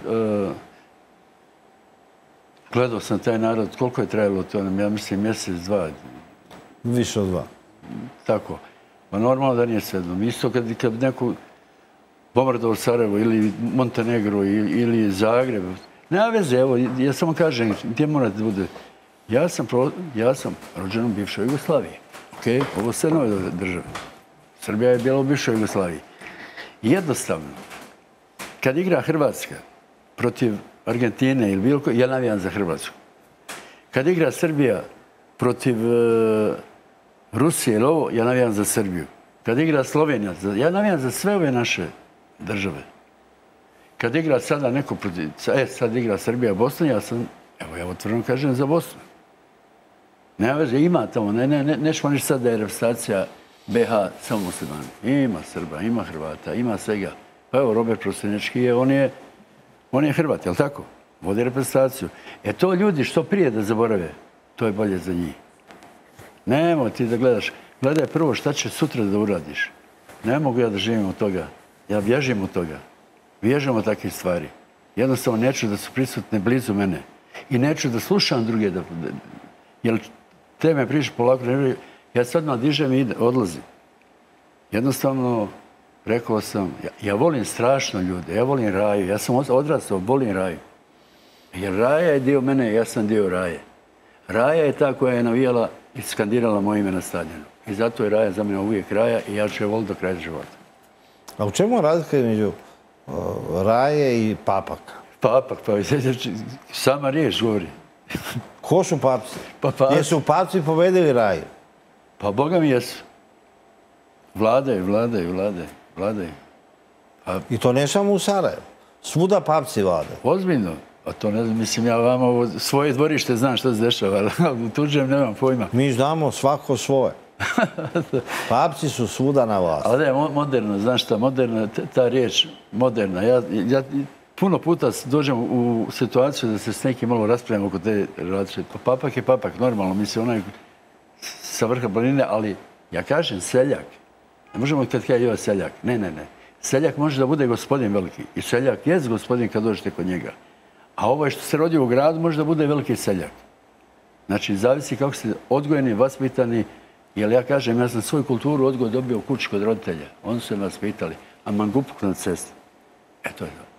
Gledao sam taj narod, koliko je trajalo to? Ja mislim, mjesec, 2. Više od 2. Tako. Pa normalno da nije svejedno. Isto kad neko bombardovao Sarajevo ili Montenegro ili Zagreb. Nema veze, evo, ja samo kažem, gdje morate da bude. Ja sam rođen u bivšoj Jugoslaviji. Ok, ovo sve nove države. Srbija je bila u bivšoj Jugoslaviji. Jednostavno, kad igra Hrvatska protiv Argentine ili bilo koje, ja navijam za Hrvatsku. Kad igra Srbija protiv Rusije ili ovo, ja navijam za Srbiju. Kad igra Slovenija, ja navijam za sve ove naše države. Kad igra sada neko protiv... sad igra Srbija, Bosna, ja sam, evo ja otvoreno kažem, za Bosnu. Nema veze, ima tamo, nećemo ništa sad da je reprezentacija BH samo muslimani. Ima Srba, ima Hrvata, ima svega. Pa evo, Robert Prosinečki, on je Hrvat, jel' tako? Vodi reprezentaciju. To ljudi što prije da zaborave, to je bolje za njih. Nemoj ti da gledaš. Gledaj prvo šta će sutra da uradiš. Ne mogu ja da živim od toga. Ja bježim od toga. Bježim od takvih stvari. Jednostavno neću da su prisutne blizu mene. I neću da slušam druge. Jer te me priš polako. Ja sad nadižem i odlazim. Jednostavno, rekao sam, ja volim strašno ljude. Ja volim raju. Ja sam odrastao, volim raju. Jer Raja je dio mene, ja sam dio Raje. Raja je ta koja je navijala i skandirala moje ime na stadionu. I zato je Raja za mene uvijek Raja i ja ću je voliti do kraja života. A u čemu je razlika između Raje i Papaka? Papak, pa sama riječ govori. Ko su Papci? Pa Jesu Papci pobedili Raju? Pa Boga mi jesu. Vladaju. I to ne samo u Sarajevu. Svuda Papci vlade. Ozbiljno. A to ne znam, mislim, ja vama ovo svoje dvorište znam što se dešava, ali u tuđem nemam pojma. Mi znamo svako svoje. Papci su svuda na vlasti. Ali ne, moderno, znaš šta, moderna, ta riječ, moderna. Ja puno puta dođem u situaciju da se s nekim malo raspravljam oko te relacije. Pa Papak je Papak, normalno, mislim, onaj sa vrha planine, ali ja kažem seljak. Ne možemo kad kaže seljak. Ne. Seljak može da bude gospodin veliki. I seljak jest gospodin kad dođete kod njega. A ovo što se rodi u gradu može da bude veliki seljak. Znači, zavisi kako ste odgojeni, vaspitani. Jer ja kažem, ja sam svoju kulturu odgoj dobio u kući kod roditelja. Oni su nas pitali, a mangupuk na cesti. To je to.